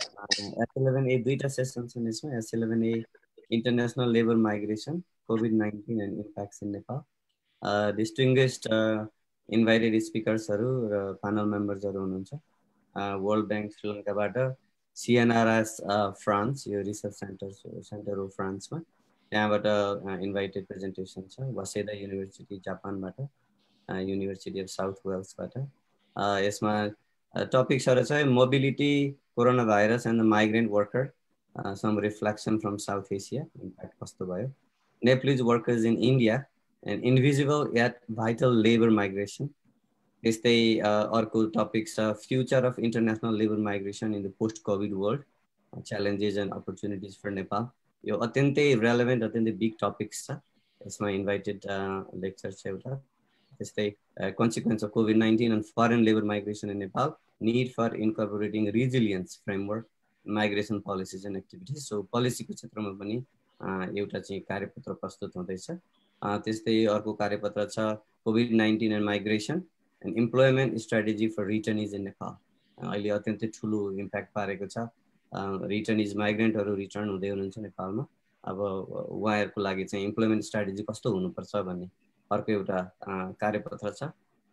S11A 2टा सेसन छन् यसमा। S11A international labour migration, COVID-19 and impacts in Nepal. Distinguished invited स्पिकर्सहरू र प्यानल मेम्बर्सहरू हुनुहुन्छ। वर्ल्ड ब्याङ्क श्रीलङ्काबाट, CNRS फ्रान्स, यो रिसर्च सेन्टर हो फ्रान्समा, त्यहाँबाट इन्भाइटेड प्रेजेन्टेसन छ। वासेदा युनिभर्सिटी जापानबाट, युनिभर्सिटी अफ साउथ वेल्सबाट। यसमा टपिक्सहरू चाहिँ mobility, corona virus and the migrant worker, some reflection from south Asia, impact कस्तो भयो, Nepalese workers in India and invisible yet vital labor migration। त्यस्तै अर्को टपिक छ future of international labour migration in the post covid world, challenges and opportunities for Nepal. यो अत्यन्तै relevant, अत्यन्तै big topics छ। यसमा इन्भाइटेड लेक्चर छ एउटा। त्यस्तै consequence of COVID-19 and foreign labour migration in Nepal, need for incorporating resilience framework, migration policies and activities. सो पोलिसीको क्षेत्रमा पनि एउटा चाहिँ कार्यपत्र प्रस्तुत हुँदैछ। त्यस्तै अर्को कार्यपत्र छ COVID-19 and migration and employment strategy for returnees in Nepal. अहिले अत्यन्तै ठुलो इम्प्याक्ट पारेको छ। रिटर्निज माइग्रेन्टहरू रिटर्न हुँदै हुनुहुन्छ नेपालमा। अब उहाँहरूको लागि चाहिँ इम्प्लोइमेन्ट स्ट्राटेजी कस्तो हुनुपर्छ भन्ने अर्को एउटा कार्यपत्र छ।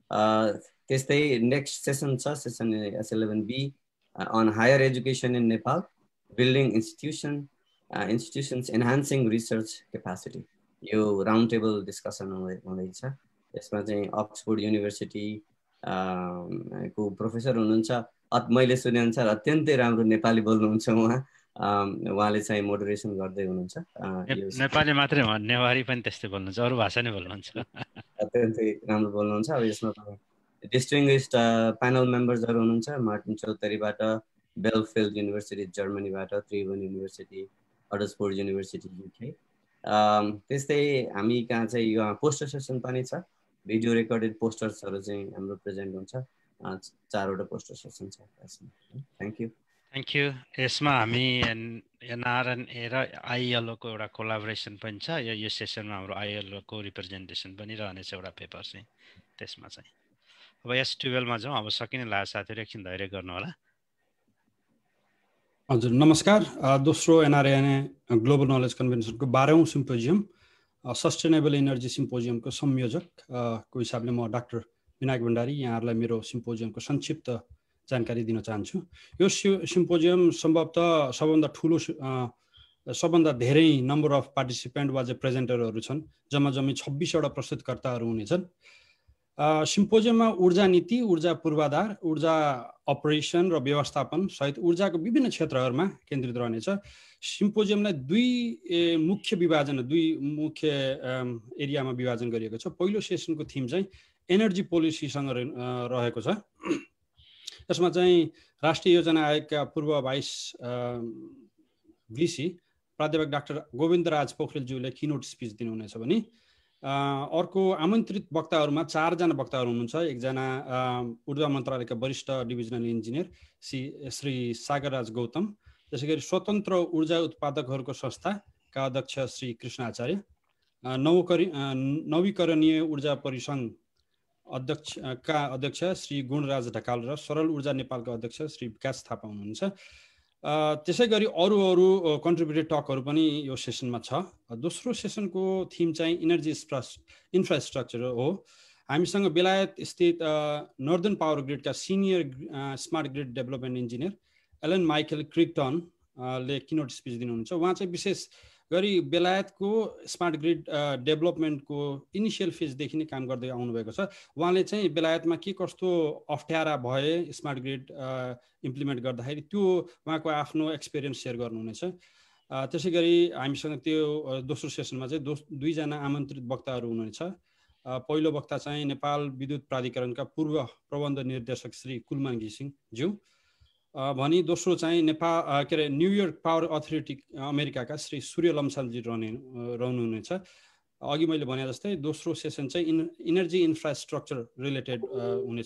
त्यस्तै नेक्स्ट सेसन छ, session S11B on higher education in Nepal, building institutions enhancing research capacity. यो राउन्ड टेबल डिस्कसन हुँदैछ। यसमा चाहिँ अक्सफोर्ड युनिभर्सिटी, को प्रोफेसर हुनुहुन्छ। मैले सुनेअनुसार अत्यन्तै राम्रो नेपाली बोल्नुहुन्छ उहाँले चाहिँ मोडरेसन गर्दै हुनुहुन्छ। नेपाली मात्रै हो, नेवारी पनि त्यस्तै बोल्नुहुन्छ, अरू भाषा नै बोल्नुहुन्छ। अत्यन्तै राम्रो बोल्नुहुन्छ। अब यसमा डिस्टिङ्ग्विस्ड प्यानल मेम्बर्सहरू हुनुहुन्छ, मार्टिन चौधरीबाट, बेलफिल्ड युनिभर्सिटी जर्मनीबाट, Tribhuvan university, Huddersfield university UK। त्यस्तै हामी कहाँ चाहिँ यो पोस्टर सेसन पनि छ, भिडियो रेकर्डेड पोस्टर्सहरू चाहिँ हाम्रो प्रेजेन्ट हुन्छ। 4वटा पोस्टर सेसन छ। Thank you. यसमा हामी NRNA र ILO को एउटा कोलाबोरेसन पनि छ। यो सेसनमा हाम्रो ILO को रिप्रेजेन्टेसन पनि रहनेछ एउटा पेपर चाहिँ त्यसमा चाहिँ। अब S12 मा जाउँ। अब सकिने लाग्यो साथीहरू, एकछिन धैर्य गर्नु होला। हजुर नमस्कार। दोस्रो NRNA ग्लोबल नलेज कन्भेन्सनको 12औं सिम्पोजियम सस्टेनेबल एनर्जी सिम्पोजियमको संयोजक को हिसाबले म डाक्टर विनायक भण्डारी यहाँहरूलाई मेरो सिम्पोजियमको संक्षिप्त जानकारी दिन चाहन्छु। यो सिम्पोजियम सम्भवतः सबभन्दा धेरै नम्बर अफ पार्टिसिपेन्ट वा चाहिँ प्रेजेन्टरहरू छन्। जम्मी 26वटा प्रस्तुतकर्ताहरू हुनेछन्। सिम्पोजियममा ऊर्जा नीति, ऊर्जा पूर्वाधार, ऊर्जा अपरेसन र व्यवस्थापन सहित ऊर्जाको विभिन्न क्षेत्रहरूमा केन्द्रित रहनेछ। सिम्पोजियमलाई दुई मुख्य एरियामा विभाजन गरिएको छ। पहिलो सेसनको थिम चाहिँ एनर्जी पोलिसीसँग रहेको छ। यसमा चाहिँ राष्ट्रिय योजना आयोगका पूर्व भाइस VC प्राध्यापक डाक्टर गोविन्दराज पोखरेलज्यूले किनोट स्पिच दिनुहुनेछ भने अर्को आमन्त्रित वक्ताहरूमा 4 जना वक्ताहरू हुनुहुन्छ। एकजना ऊर्जा मन्त्रालयका वरिष्ठ डिभिजनल इन्जिनियर श्री सागरराज गौतम, त्यसैगरी स्वतन्त्र ऊर्जा उत्पादकहरूको संस्थाका अध्यक्ष श्री कृष्ण आचार्य, नवीकरणीय ऊर्जा परिसङ्घ अध्यक्ष श्री गुणराज ढकाल र सरल ऊर्जा नेपालका अध्यक्ष श्री विकास थापा हुनुहुन्छ। त्यसैगरी अरू कन्ट्रिब्युटेड टकहरू पनि यो सेसनमा छ। दोस्रो सेसनको थिम चाहिँ इनर्जी इन्फ्रास्ट्रक्चर हो। हामीसँग बेलायत स्थित नर्दर्न पावर ग्रिडका senior smart grid development engineer Alan Michael क्रिक्टनले किनोट स्पिच दिनुहुन्छ। उहाँ चाहिँ विशेष गरी बेलायतको स्मार्ट ग्रिड डेभलपमेन्टको इनिसियल फेजदेखि नै काम गर्दै आउनुभएको छ। उहाँले चाहिँ बेलायतमा के कस्तो अप्ठ्यारा भए स्मार्ट ग्रिड इम्प्लिमेन्ट गर्दाखेरि त्यो उहाँको आफ्नो एक्सपिरियन्स सेयर गर्नुहुनेछ। त्यसै गरी हामीसँग त्यो दोस्रो सेसनमा चाहिँ 2 जना आमन्त्रित वक्ताहरू हुनुहुनेछ। पहिलो वक्ता चाहिँ नेपाल विद्युत प्राधिकरणका पूर्व प्रबन्ध निर्देशक श्री कुलमान घिसिङज्यू भनी दोस्रो चाहिँ न्युयोर्क पावर अथोरिटी अमेरिकाका श्री सूर्य लम्सालजी रहनुहुनेछ। अघि मैले भने जस्तै दोस्रो सेसन चाहिँ इनर्जी इन्फ्रास्ट्रक्चर रिलेटेड हुनेछ।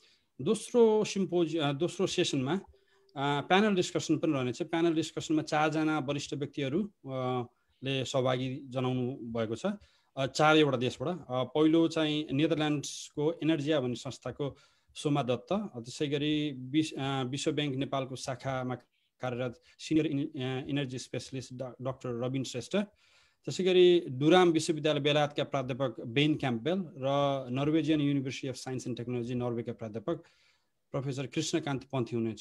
दोस्रो सेसनमा प्यानल डिस्कसन पनि रहनेछ। प्यानल डिस्कसनमा 4 जना वरिष्ठ व्यक्तिहरूले सहभागी जनाउनु भएको छ 4वटा देशबाट। पहिलो चाहिँ नेदरल्यान्ड्सको एनर्जिया भन्ने संस्थाको सोमा दत्त, त्यसै गरी विश्व ब्याङ्क नेपालको शाखामा कार्यरत senior energy specialist doctor Rabin Shrestha, त्यसै गरी डुराम विश्वविद्यालय बेलायतका प्राध्यापक बेन क्याम्पबेल र Norwegian university of science and technology नर्वेका प्राध्यापक प्रोफेसर कृष्णकान्त पन्थी हुनेछ।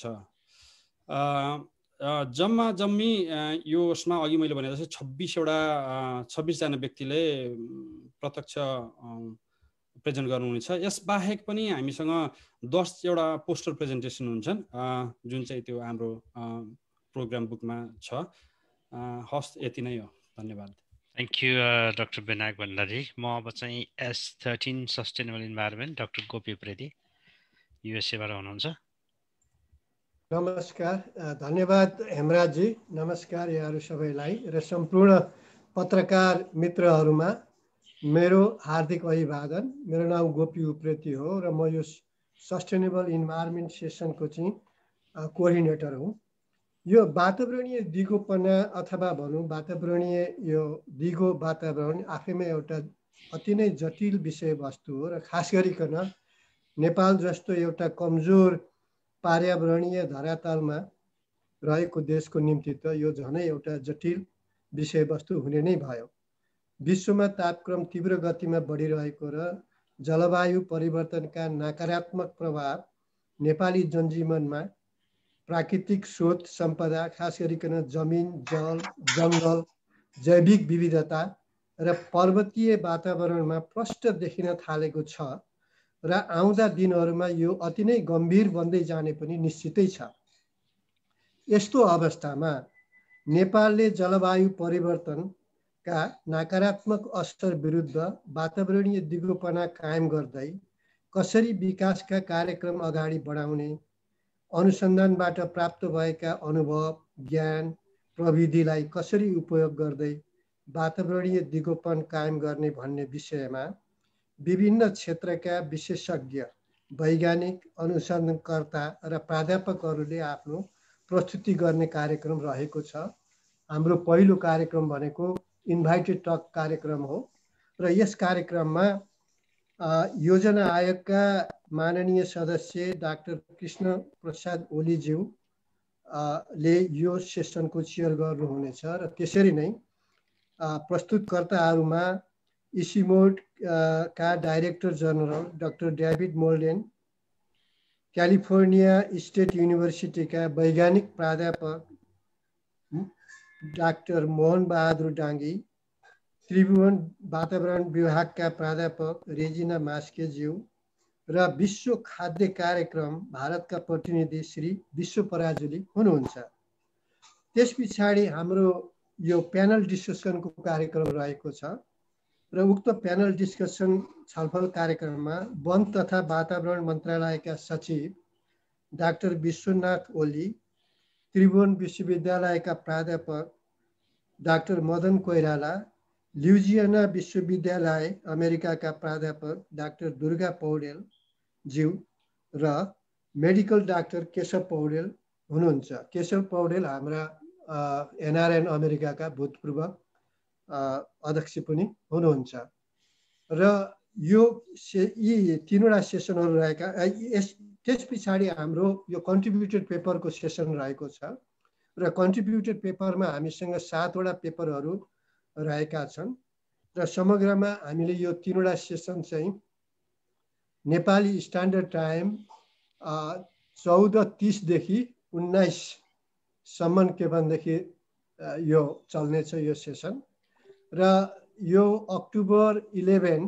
जम्मी यसमा अघि मैले भने जस्तै 26 जना व्यक्तिले प्रत्यक्ष प्रेजेन्ट गर्नुहुनेछ। यसबाहेक पनि हामीसँग 10वटा पोस्टर प्रेजेन्टेसन हुन्छन् जुन चाहिँ त्यो हाम्रो प्रोग्राम बुकमा छ। हस्, यति नै हो। धन्यवाद। Thank you doctor Binayak Bhandari. म अब चाहिँ S13 sustainable environment doctor Gopi Upreti USA बाट हुनुहुन्छ। नमस्कार, धन्यवाद हेमराजजी। नमस्कार यहाँहरू सबैलाई र सम्पूर्ण पत्रकार मित्रहरूमा मेरो हार्दिक अभिवादन। मेरो नाम गोपी उप्रेती हो र म यो सस्टेनेबल इन्भाइरोमेन्ट सेसनको चाहिँ कोअर्डिनेटर हुँ। यो वातावरणीय दिगोपना अथवा भनौँ वातावरणीय यो दिगो वातावरण आफैमा एउटा अति नै जटिल विषयवस्तु हो र खास गरिकन नेपाल जस्तो एउटा कमजोर पर्यावरणीय धरातलमा रहेको देशको निम्ति त यो झनै एउटा जटिल विषयवस्तु हुने नै भयो। विश्वमा तापक्रम तीव्र गतिमा बढिरहेको र जलवायु परिवर्तनका नकारात्मक प्रभाव नेपाली जनजीवनमा प्राकृतिक स्रोत सम्पदा खास गरिकन जमिन, जल, जङ्गल, जैविक विविधता र पर्वतीय वातावरणमा प्रष्ट देखिन थालेको छ र आउँदा दिनहरूमा यो अति नै गम्भीर बन्दै जाने पनि निश्चितै छ। यस्तो अवस्थामा नेपालले जलवायु परिवर्तनका नकारात्मक असर विरुद्ध वातावरणीय दिगोपना कायम गर्दै कसरी विकासका कार्यक्रम अगाडि बढाउने, अनुसन्धानबाट प्राप्त भएका अनुभव, ज्ञान, प्रविधिलाई कसरी उपयोग गर्दै वातावरणीय दिगोपन कायम गर्ने भन्ने विषयमा विभिन्न क्षेत्रका विशेषज्ञ, वैज्ञानिक, अनुसन्धानकर्ता र प्राध्यापकहरूले आफ्नो प्रस्तुति गर्ने कार्यक्रम रहेको छ। हाम्रो पहिलो कार्यक्रम भनेको इन्भाइटेड टक कार्यक्रम हो र यस कार्यक्रममा योजना आयोगका माननीय सदस्य डाक्टर कृष्ण प्रसाद ओलीज्यू ले यो सेसनको चेयर गर्नुहुनेछ र त्यसरी नै प्रस्तुतकर्ताहरूमा इसिमोड का director general doctor David Molden, California state युनिभर्सिटीका वैज्ञानिक प्राध्यापक डाक्टर मोहन बहादुर डाङ्गी, त्रिभुवन वातावरण विभागका प्राध्यापक रेजिना मास्केज्यू र विश्व खाद्य कार्यक्रम भारतका प्रतिनिधि श्री विश्व पराजुली हुनुहुन्छ। त्यस पछाडि हाम्रो यो प्यानल डिस्कसनको कार्यक्रम रहेको छ र उक्त प्यानल डिस्कसन छलफल कार्यक्रममा वन तथा वातावरण मन्त्रालयका सचिव डाक्टर विश्वनाथ ओली, त्रिभुवन विश्वविद्यालयका प्राध्यापक डाक्टर मदन कोइराला, ल्युजियाना विश्वविद्यालय अमेरिकाका प्राध्यापक डाक्टर दुर्गा पौडेल ज्यू र मेडिकल डाक्टर केशव पौडेल हुनुहुन्छ। केशव पौडेल हाम्रा एनआरएन अमेरिकाका भूतपूर्व अध्यक्ष पनि हुनुहुन्छ र यी तीनवटा सेसनहरू रहेका। त्यस पछाडि हाम्रो यो कन्ट्रिब्युटेड पेपरको सेसन रहेको छ र कन्ट्रिब्युटेड पेपरमा हामीसँग 7वटा पेपरहरू रहेका छन् र समग्रमा हामीले यो तीनवटा सेसन चाहिँ नेपाली स्ट्यान्डर्ड टाइम 14:30 देखि 19 सम्म के भनेदेखि यो चल्नेछ यो सेसन र यो अक्टोबर 11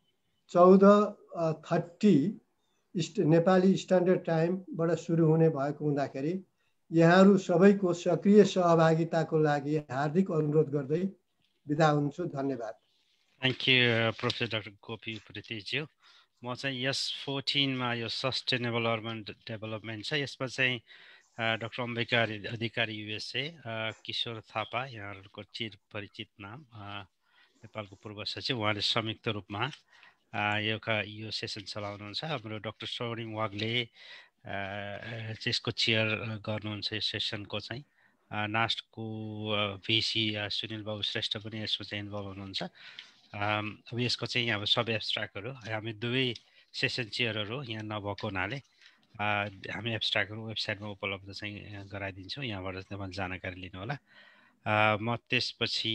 14:30 नेपाली स्ट्यान्डर्ड टाइमबाट सुरु हुने भएको हुँदाखेरि यहाँहरू सबैको सक्रिय सहभागिताको लागि हार्दिक अनुरोध गर्दै बिदा हुन्छु। धन्यवाद। Thank you professor doctor Gopi पृथ्वीज्यू। म चाहिँ यस 14 मा यो सस्टेनेबल अर्बन डेभलपमेन्ट छ, यसमा चाहिँ डाक्टर अम्बिका अधिकारी युएसए, किशोर थापा यहाँहरूको चिर परिचित नाम, नेपालको पूर्व सचिव, उहाँले संयुक्त रूपमा यो सेसन चलाउनुहुन्छ। हाम्रो डाक्टर स्वर्णिम वाग्ले त्यसको चेयर गर्नुहुन्छ यो सेसनको चाहिँ। नास्टको भिसी सुनिल बाबु श्रेष्ठ पनि यसमा चाहिँ इन्भल्भ हुनुहुन्छ। अब यसको चाहिँ अब सब एब्स्ट्र्याक्टहरू हामी दुवै सेसन चेयरहरू यहाँ नभएको हुनाले हामी एब्स्ट्र्याक्टहरू वेबसाइटमा उपलब्ध चाहिँ गराइदिन्छौँ, यहाँबाट तपाईँले जानकारी लिनु होला। म त्यसपछि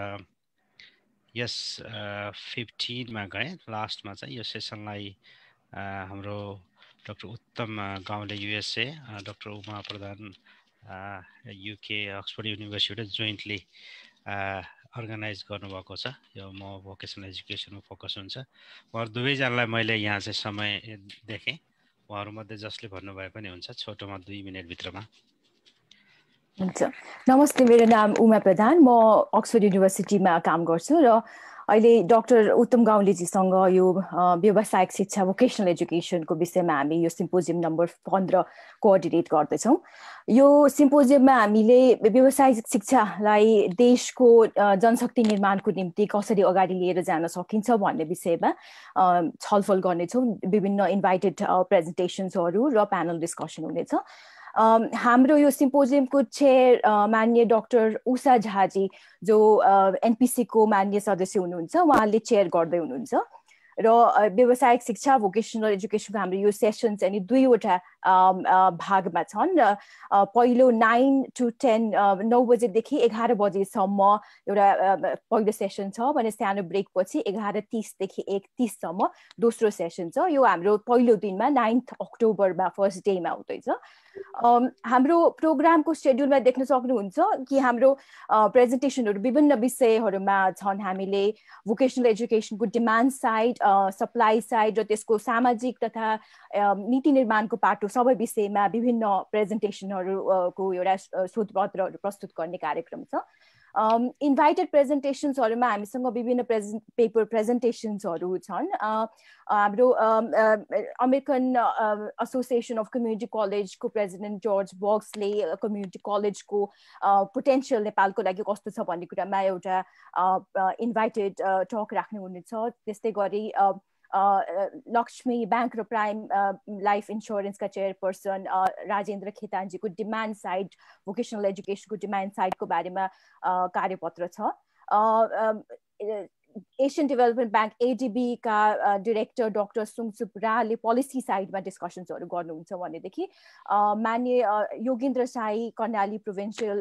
यस 15 मा गएँ। लास्टमा चाहिँ यो सेसनलाई हाम्रो doctor Uttam Gaunle USA, doctor Uma Pradhan UK Oxford युनिभर्सिटीबाट जोइन्टली अर्गनाइज गर्नुभएको छ। यो म भोकेसनल एजुकेसनमा फोकस हुन्छ। उहाँहरू दुवैजनालाई मैले यहाँ चाहिँ समय देखेँ, उहाँहरूमध्ये जसले भन्नुभए पनि हुन्छ, छोटोमा 2 मिनटभित्रमा। हुन्छ। नमस्ते, मेरो नाम उमा प्रधान, म अक्सफोर्ड युनिभर्सिटीमा काम गर्छु र अहिले डाक्टर उत्तम गाउँलेजीसँग यो व्यावसायिक शिक्षा भोकेसनल एजुकेसनको विषयमा हामी यो सिम्पोजियम नम्बर 15 कोअर्डिनेट गर्दैछौँ। यो सिम्पोजियममा हामीले व्यावसायिक शिक्षालाई देशको जनशक्ति निर्माणको निम्ति कसरी अगाडि लिएर जान सकिन्छ भन्ने विषयमा छलफल गर्नेछौँ। विभिन्न इन्भाइटेड प्रेजेन्टेसन्सहरू र प्यानल डिस्कसन हुनेछ। हाम्रो यो सिम्पोजियमको चेयर माननीय डाक्टर उषा झाजी जो एनपिसी को माननीय सदस्य हुनुहुन्छ, उहाँले चेयर गर्दै हुनुहुन्छ र व्यावसायिक शिक्षा भोकेसनल एजुकेसनको हाम्रो यो सेसन चाहिँ 2वटा भागमा छन् र पहिलो 9 to 10 9 बजेदेखि 11 बजेसम्म एउटा पहिलो सेसन छ भने सानो ब्रेक पछि 11:30 देखि 1:30 सम्म दोस्रो सेसन छ। यो हाम्रो पहिलो दिनमा 9 अक्टोबरमा फर्स्ट डेमा हुँदैछ। हाम्रो प्रोग्रामको शेड्युलमा देख्न सक्नुहुन्छ कि हाम्रो प्रेजेन्टेसनहरू विभिन्न विषयहरूमा छन्। हामीले भोकेसनल एजुकेसनको डिमान्ड साइड सप्लाई साइड र त्यसको सामाजिक तथा नीति निर्माणको पाटो सबै विषयमा विभिन्न प्रेजेन्टेसनहरूको एउटा शोधपत्रहरू प्रस्तुत गर्ने कार्यक्रम छ। इन्भाइटेड प्रेजेन्टेसन्सहरूमा हामीसँग विभिन्न पेपर प्रेजेन्टेसन्सहरू छन्। हाम्रो अमेरिकन एसोसिएसन अफ कम्युनिटी कलेजको प्रेसिडेन्ट जर्ज बक्सले कम्युनिटी कलेजको पोटेन्सियल नेपालको लागि कस्तो छ भन्ने कुरामा एउटा इन्भाइटेड टक राख्नुहुनेछ। त्यस्तै गरी लक्ष्मी ब्याङ्क र प्राइम लाइफ इन्सुरेन्सका चेयरपर्सन राजेन्द्र खेतानजीको डिमान्ड साइड भोकेसनल एजुकेसनको डिमान्ड साइडको बारेमा कार्यपत्र छ। एसियन डेभलपमेन्ट ब्याङ्क एडिबीका डिरेक्टर डाक्टर सुङसुप राले पोलिसी साइडमा डिस्कसन्सहरू गर्नुहुन्छ भनेदेखि मान्य Yogendra Sai Karnali provincial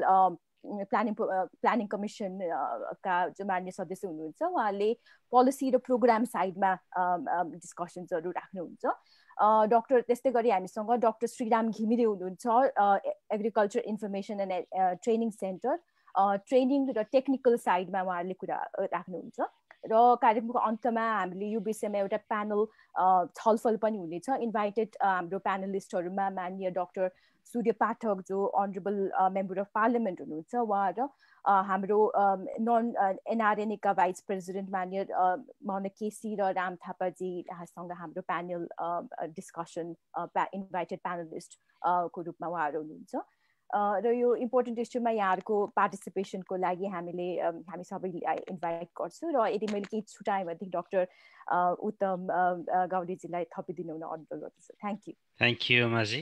planning commission का जो मान्य सदस्य हुनुहुन्छ उहाँले पोलिसी र प्रोग्राम साइडमा डिस्कसन्सहरू राख्नुहुन्छ। डाक्टर त्यस्तै गरी हामीसँग डाक्टर श्रीराम घिमिरे हुनुहुन्छ agriculture information and training centre training र टेक्निकल साइडमा उहाँहरूले कुरा राख्नुहुन्छ। र कार्यक्रमको अन्तमा हामीले यो विषयमा एउटा प्यानल छलफल पनि हुनेछ। इन्भाइटेड हाम्रो प्यानलिस्टहरूमा माननीय डाक्टर सूर्य पाठक जो अनरेबल मेम्बर अफ पार्लियामेन्ट हुनुहुन्छ उहाँ र हाम्रो नन एनआरएनएका भाइस प्रेसिडेन्ट माननीय मोहन केसी र राम थापाजीसँग हाम्रो प्यानल डिस्कसन इन्भाइटेड प्यानलिस्ट को रूपमा उहाँहरू हुनुहुन्छ। र यो इम्पोर्टेन्ट इस्युमा यहाँहरूको पार्टिसिपेसनको लागि हामी सबैलाई इन्भाइट गर्छु। र यदि मैले केही छुटाएँ भनेदेखि डाक्टर उत्तम गाउँलेजीलाई थपिदिनु हुन अनुरोध गर्दछु। Thank you. Thank you Umaji.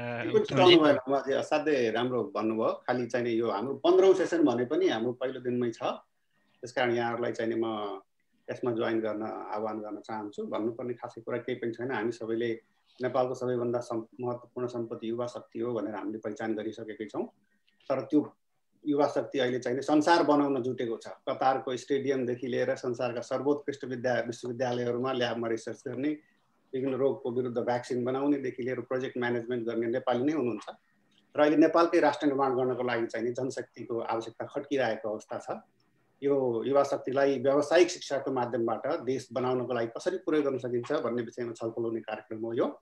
असाध्यै राम्रो भन्नुभयो। खालि चाहिँ यो हाम्रो 15औं सेसन भने पनि हाम्रो पहिलो दिनमै छ। त्यसकारण यहाँहरूलाई चाहिँ म यसमा जोइन गर्न आह्वान गर्न चाहन्छु। भन्नुपर्ने खासै कुरा केही पनि छैन। हामी सबैले नेपालको सबैभन्दा महत्त्वपूर्ण सम्पत्ति युवा शक्ति हो भनेर हामीले पहिचान गरिसकेकै छौँ। तर त्यो युवा शक्ति अहिले चाहिँ संसार बनाउन जुटेको छ। कतारको स्टेडियमदेखि लिएर संसारका सर्वोत्कृष्ट विश्वविद्यालयहरूमा ल्याबमा रिसर्च गर्ने, विभिन्न रोगको विरुद्ध भ्याक्सिन बनाउनेदेखि लिएर प्रोजेक्ट म्यानेजमेन्ट गर्ने नेपाली नै हुनुहुन्छ। र अहिले नेपालकै राष्ट्र निर्माण गर्नको लागि चाहिँ जनशक्तिको आवश्यकता खड्किरहेको अवस्था छ। यो युवा शक्तिलाई व्यावसायिक शिक्षाको माध्यमबाट देश बनाउनको लागि कसरी प्रयोग गर्न सकिन्छ भन्ने विषयमा छलफल हुने कार्यक्रम हो यो।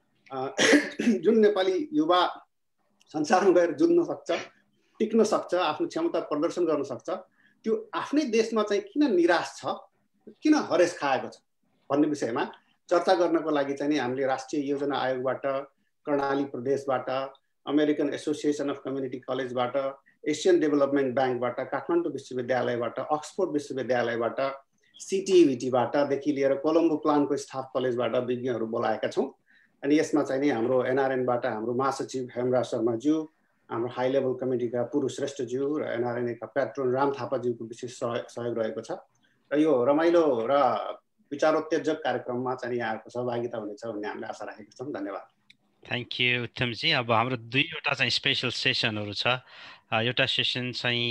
जुन नेपाली युवा संसारमा गएर जुझ्न सक्छ, टिक्न सक्छ, आफ्नो क्षमता प्रदर्शन गर्न सक्छ, त्यो आफ्नै देशमा चाहिँ किन निराश छ, किन हरेस खाएको छ भन्ने विषयमा चर्चा गर्नको लागि चाहिँ हामीले राष्ट्रिय योजना आयोगबाट, कर्णाली प्रदेशबाट, अमेरिकन एसोसिएसन अफ कम्युनिटी कलेजबाट, एसियन डेभलपमेन्ट ब्याङ्कबाट, काठमाडौँ विश्वविद्यालयबाट, अक्सफोर्ड विश्वविद्यालयबाट, सिटिभिटीबाटदेखि लिएर कोलम्बो प्लानको स्टाफ कलेजबाट विज्ञहरू बोलाएका छौँ। अनि यसमा चाहिँ नि हाम्रो एनआरएनबाट हाम्रो महासचिव हेमराज शर्माज्यू, हाम्रो हाई लेभल कमिटीका पुरुष श्रेष्ठज्यू र एनआरएनएका प्याट्रोन राम थापाज्यूको विशेष सहयोग रहेको छ। र यो रमाइलो र विचारोत्तेजक कार्यक्रममा चाहिँ यहाँहरूको सहभागिता हुनेछ भन्ने हामीले आशा राखेका छौँ। धन्यवाद। Thank you Uttamji. अब हाम्रो दुईवटा चाहिँ स्पेसल सेसनहरू छ। एउटा सेसन चाहिँ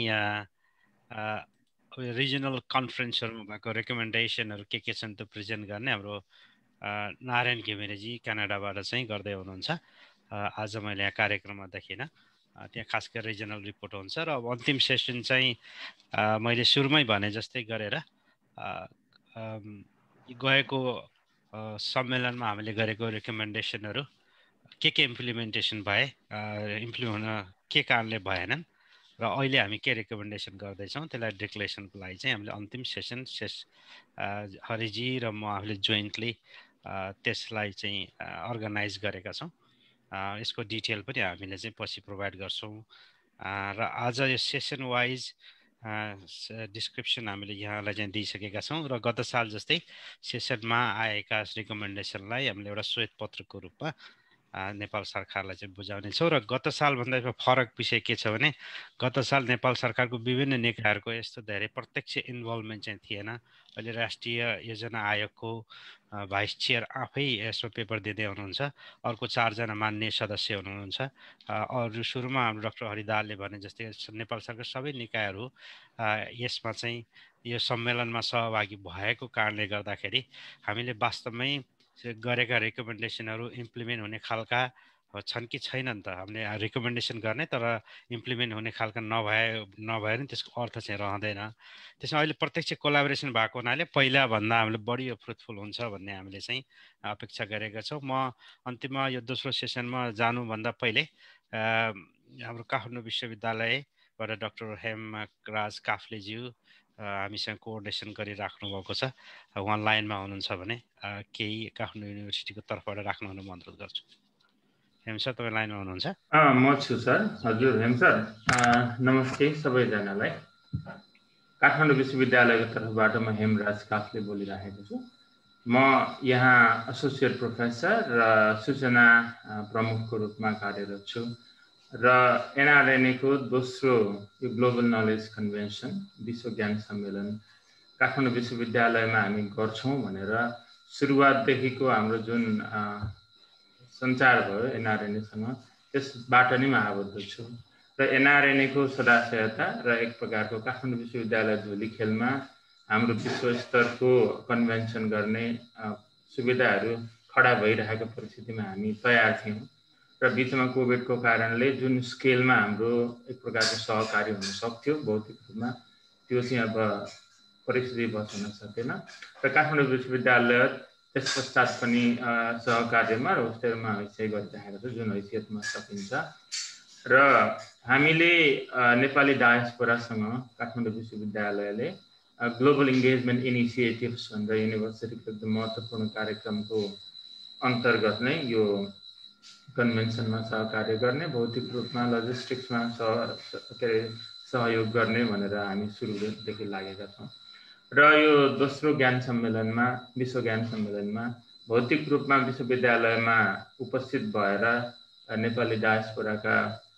रिजनल कन्फरेन्सहरूमा भएको रेकमेन्डेसनहरू के छन् त्यो प्रेजेन्ट गर्ने हाम्रो नारायण घिमिरेजी क्यानाडाबाट चाहिँ गर्दै हुनुहुन्छ। आज मैले यहाँ कार्यक्रममा देखिनँ, त्यहाँ खास गरी रिजनल रिपोर्ट हुन्छ। र अब अन्तिम सेसन चाहिँ मैले सुरुमै भने जस्तै गरेर गएको सम्मेलनमा हामीले गरेको रेकमेन्डेसनहरू के इम्प्लिमेन्टेसन भए, इम्प्लिमेन्ट हुन के कारणले भएनन् र अहिले हामी के रेकमेन्डेसन गर्दैछौँ त्यसलाई डिक्लेरेसनको लागि चाहिँ हामीले अन्तिम सेसन हरिजी र म आफूले जोइन्टली त्यसलाई चाहिँ अर्गनाइज गरेका छौँ। यसको डिटेल पनि हामीले चाहिँ पछि प्रोभाइड गर्छौँ। र आज यो सेसन वाइज डिस्क्रिप्सन हामीले यहाँलाई चाहिँ दिइसकेका छौँ। र गत साल जस्तै सेसनमा आएका रेकमेन्डेसनलाई हामीले एउटा श्वेतपत्रको रूपमा नेपाल सरकारलाई चाहिँ बुझाउनेछौँ। र गत सालभन्दा फरक विषय के छ भने गत साल नेपाल सरकारको विभिन्न निकायहरूको यस्तो धेरै प्रत्यक्ष इन्भल्भमेन्ट चाहिँ थिएन। अहिले राष्ट्रिय योजना आयोगको भाइस चेयर आफै यसमा पेपर दिँदै हुनुहुन्छ, अर्को 4 जना मान्य सदस्य हुनुहुन्छ। अरू सुरुमा हाम्रो डाक्टर हरिदालले भने जस्तै नेपाल सरकार सबै निकायहरू यसमा चाहिँ यो सम्मेलनमा सहभागी भएको कारणले गर्दाखेरि हामीले वास्तवमै गरेका रेकमेन्डेसनहरू इम्प्लिमेन्ट हुने खालका छन् कि छैनन् त हामीले रिकमेन्डेसन गर्ने तर इम्प्लिमेन्ट हुने खालका नभए नि त्यसको अर्थ चाहिँ रहँदैन। त्यसमा अहिले प्रत्यक्ष कोलाबोरेसन भएको हुनाले पहिलाभन्दा हामीले बढी यो फ्रुटफुल हुन्छ भन्ने हामीले चाहिँ अपेक्षा गरेका छौँ। म अन्तिममा यो दोस्रो सेसनमा जानुभन्दा पहिले हाम्रो काठमाडौँ विश्वविद्यालयबाट डाक्टर हेमराज काफ्लेज्यू हामीसँग कोअर्डिनेसन गरिराख्नु भएको छ। उहाँ लाइनमा हुनुहुन्छ भने केही काठमाडौँ युनिभर्सिटीको तर्फबाट राख्नु म अनुरोध गर्छु। हेम सर तपाईँ लाइनमा हुनुहुन्छ? म छु सर। हजुर हेम सर, नमस्ते सबैजनालाई। काठमाडौँ विश्वविद्यालयको तर्फबाट म हेमराज काफले बोलिरहेको छु। म यहाँ एसोसिएट प्रोफेसर र सूचना प्रमुखको रूपमा कार्यरत छु र एनआरएनएको दोस्रो यो ग्लोबल नलेज कन्भेन्सन विश्व ज्ञान सम्मेलन काठमाडौँ विश्वविद्यालयमा हामी गर्छौँ भनेर सुरुवातदेखिको हाम्रो जुन सञ्चार भयो एनआरएनएसँग, त्यसबाट नै म आबद्ध छु र एनआरएनएको सदाशयता र एक प्रकारको काठमाडौँ विश्वविद्यालय धुली खेलमा हाम्रो विश्व स्तरको कन्भेन्सन गर्ने सुविधाहरू खडा भइरहेको परिस्थितिमा हामी तयार थियौँ र बिचमा कोभिडको कारणले जुन स्केलमा हाम्रो एक प्रकारको सहकारी हुन सक्थ्यो भौतिक रूपमा, त्यो चाहिँ अब परिस्थिति बच्न सकेन र काठमाडौँ विश्वविद्यालय त्यस पश्चात पनि सहकार्यमा र होस्टेलमा हैसियत गरिरहेको छ जुन हैसियतमा सकिन्छ। र हामीले नेपाली डायस्पोरासँग काठमाडौँ विश्वविद्यालयले ग्लोबल इन्गेजमेन्ट इनिसिएटिभ्स भनेर युनिभर्सिटीको एकदम महत्त्वपूर्ण कार्यक्रमको अन्तर्गत नै यो कन्भेन्सनमा सहकार्य गर्ने, भौतिक रूपमा लजिस्टिक्समा सहयोग गर्ने भनेर हामी सुरुदेखि लागेका छौँ र यो दोस्रो ज्ञान सम्मेलनमा, विश्व ज्ञान सम्मेलनमा भौतिक रूपमा विश्वविद्यालयमा उपस्थित भएर नेपाली डायस्पोराका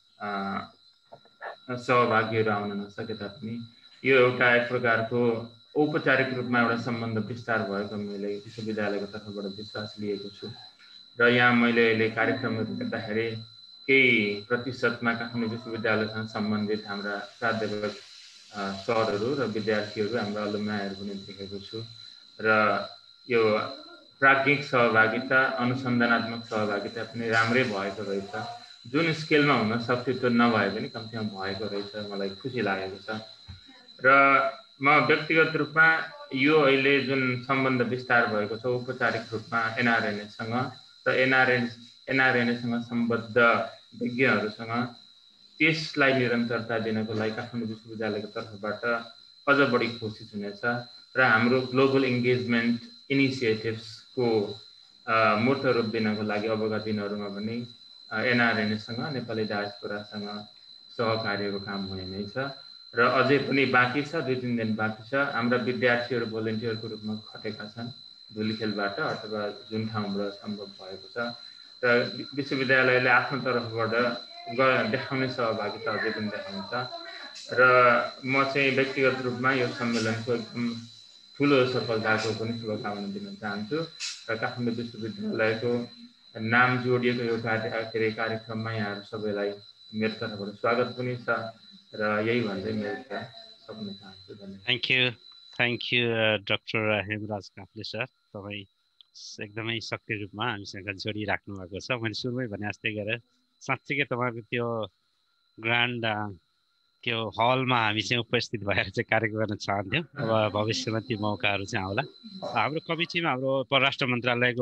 सहभागीहरू आउन नसके तापनि यो एउटा एक प्रकारको औपचारिक रूपमा एउटा सम्बन्ध विस्तार भएको मैले विश्वविद्यालयको तर्फबाट विश्वास लिएको छु र यहाँ मैले अहिले कार्यक्रमहरू देख्दाखेरि केही प्रतिशतमा काठमाडौँ विश्वविद्यालयसँग सम्बन्धित हाम्रा प्राध्यापक सरहरू र विद्यार्थीहरू, हाम्रा अलुम्नाहरू पनि देखेको छु र यो प्राज्ञिक सहभागिता, अनुसन्धानात्मक सहभागिता पनि राम्रै भएको रहेछ। जुन स्केलमा हुन सक्थ्यो त्यो नभए पनि कम्तीमा भएको रहेछ, मलाई खुसी लागेको छ। र म व्यक्तिगत रूपमा यो अहिले जुन सम्बन्ध विस्तार भएको छ औपचारिक रूपमा एनआरएनएसँग र एनआरएनएसँग सम्बद्ध विज्ञहरूसँग, त्यसलाई निरन्तरता दिनको लागि काठमाडौँ विश्वविद्यालयको तर्फबाट अझ बढी कोसिस हुनेछ र हाम्रो ग्लोबल इन्गेजमेन्ट इनिसिएटिभ्सको मूर्त रूप दिनको लागि अबका दिनहरूमा पनि एनआरएनएसँग, नेपाली डायस्पोरासँग सहकार्यको काम हुने नै छ र अझै पनि बाँकी छ, 2-3 दिन बाँकी छ। हाम्रा विद्यार्थीहरू भोलिन्टियरको रूपमा खटेका छन् धुलीखेलबाट अथवा जुन ठाउँबाट सम्भव भएको छ र विश्वविद्यालयले आफ्नो तर्फबाट देखाउने सहभागिता अझै पनि देखाउँछ र म चाहिँ व्यक्तिगत रूपमा यो सम्मेलनको एकदम ठुलो सफलताको पनि शुभकामना दिन चाहन्छु र काठमाडौँ विश्वविद्यालयको नाम जोडिएको यो कार्यक्रममा यहाँहरू सबैलाई मेरो तर्फबाट स्वागत पनि छ र यही भन्दै मेरो कुरा सक्न चाहन्छु। धन्यवाद। Thank you doctor Hemraj Kafle sir, तपाईँ एकदमै सक्रिय रूपमा हामीसँग जोडिराख्नु भएको छ। मैले सुरुमै भने जस्तै गरेर साँच्चीकै तपाईँको त्यो ग्रान्ड त्यो हलमा हामी चाहिँ उपस्थित भएर चाहिँ कार्य गर्न चाहन्थ्यौँ। अब भविष्यमा ती मौकाहरू चाहिँ आउला। हाम्रो कमिटीमा हाम्रो परराष्ट्र मन्त्रालयको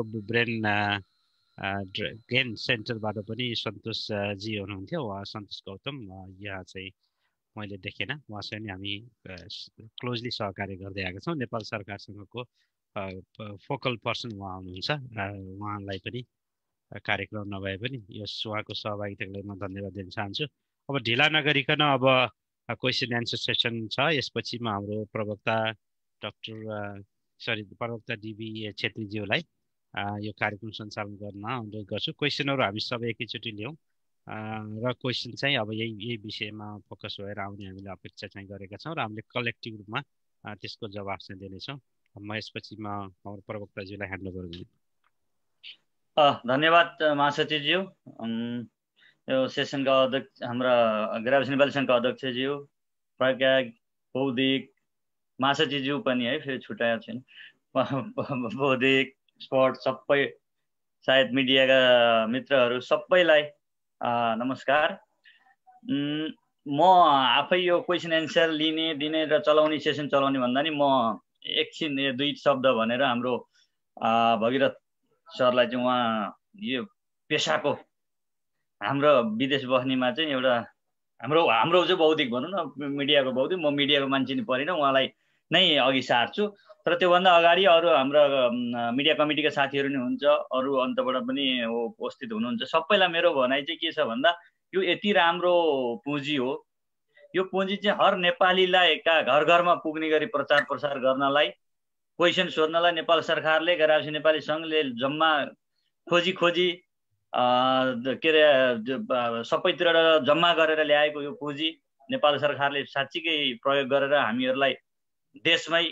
ब्रेन सेन्टरबाट पनि सन्तोषजी हुनुहुन्थ्यो, उहाँ सन्तोष गौतम, यहाँ चाहिँ मैले देखेन, उहाँसँग नि हामी क्लोजली सहकार्य गर्दै आएका छौँ। नेपाल सरकारसँगको फोकल पर्सन उहाँ हुनुहुन्छ, उहाँलाई पनि कार्यक्रम नभए पनि यस उहाँको सहभागिताको लागि म धन्यवाद दिन चाहन्छु। अब ढिला नगरिकन अब क्वेसन एन्सर सेसन छ, यसपछि म हाम्रो प्रवक्ता प्रवक्ता डिबी छेत्रीज्यूलाई यो कार्यक्रम सञ्चालन गर्न अनुरोध गर्छु। क्वेसनहरू हामी सबै एकैचोटि ल्याउँ र क्वेसन चाहिँ अब यही विषयमा फोकस भएर आउने हामीले अपेक्षा चाहिँ गरेका छौँ र हामीले कलेक्टिभ रूपमा त्यसको जवाफ चाहिँ दिनेछौँ। म यसपछि हाम्रो प्रवक्ताज्यूलाई ह्यान्ड ओभर गर्छु। धन्यवाद महासचिवज्यू। यो सेसनका अध्यक्ष, हाम्रा ग्राभिसन एभालुएसनका अध्यक्षज्यू, प्रज्ञा, बौद्धिक, महासचिवज्यू पनि है, फेरि छुट्याएको छैन, बौद्धिक, स्पोर्ट सबै सायद मिडियाका मित्रहरू सबैलाई नमस्कार। म आफै यो क्वेसन एन्सर लिने दिने र चलाउने सेसन चलाउने भन्दा नि म एकछिन दुई शब्द भनेर हाम्रो भगीरथ सरलाई चाहिँ उहाँ यो पेसाको हाम्रो विदेश बस्नेमा चाहिँ एउटा हाम्रो चाहिँ बौद्धिक भनौँ न, मिडियाको बौद्धिक, म मिडियाको मान्छे नि परिनँ, उहाँलाई नै अघि सार्छु। तर त्योभन्दा अगाडि अरू हाम्रो मिडिया कमिटीका साथीहरू नि हुन्छ, अरू अन्तबाट पनि उपस्थित हुनुहुन्छ। सबैलाई मेरो भनाइ चाहिँ के छ भन्दा यो यति राम्रो पुँजी हो। यो पुँजी चाहिँ हर नेपालीलाई घर घरमा पुग्ने गरी प्रचार प्रसार गर्नलाई, क्वेसन सोध्नलाई नेपाल सरकारले गराएपछि नेपाली सङ्घले जम्मा खोजी के अरे सबैतिर जम्मा गरेर ल्याएको यो पुँजी नेपाल सरकारले साँच्चीकै प्रयोग गरेर हामीहरूलाई देशमै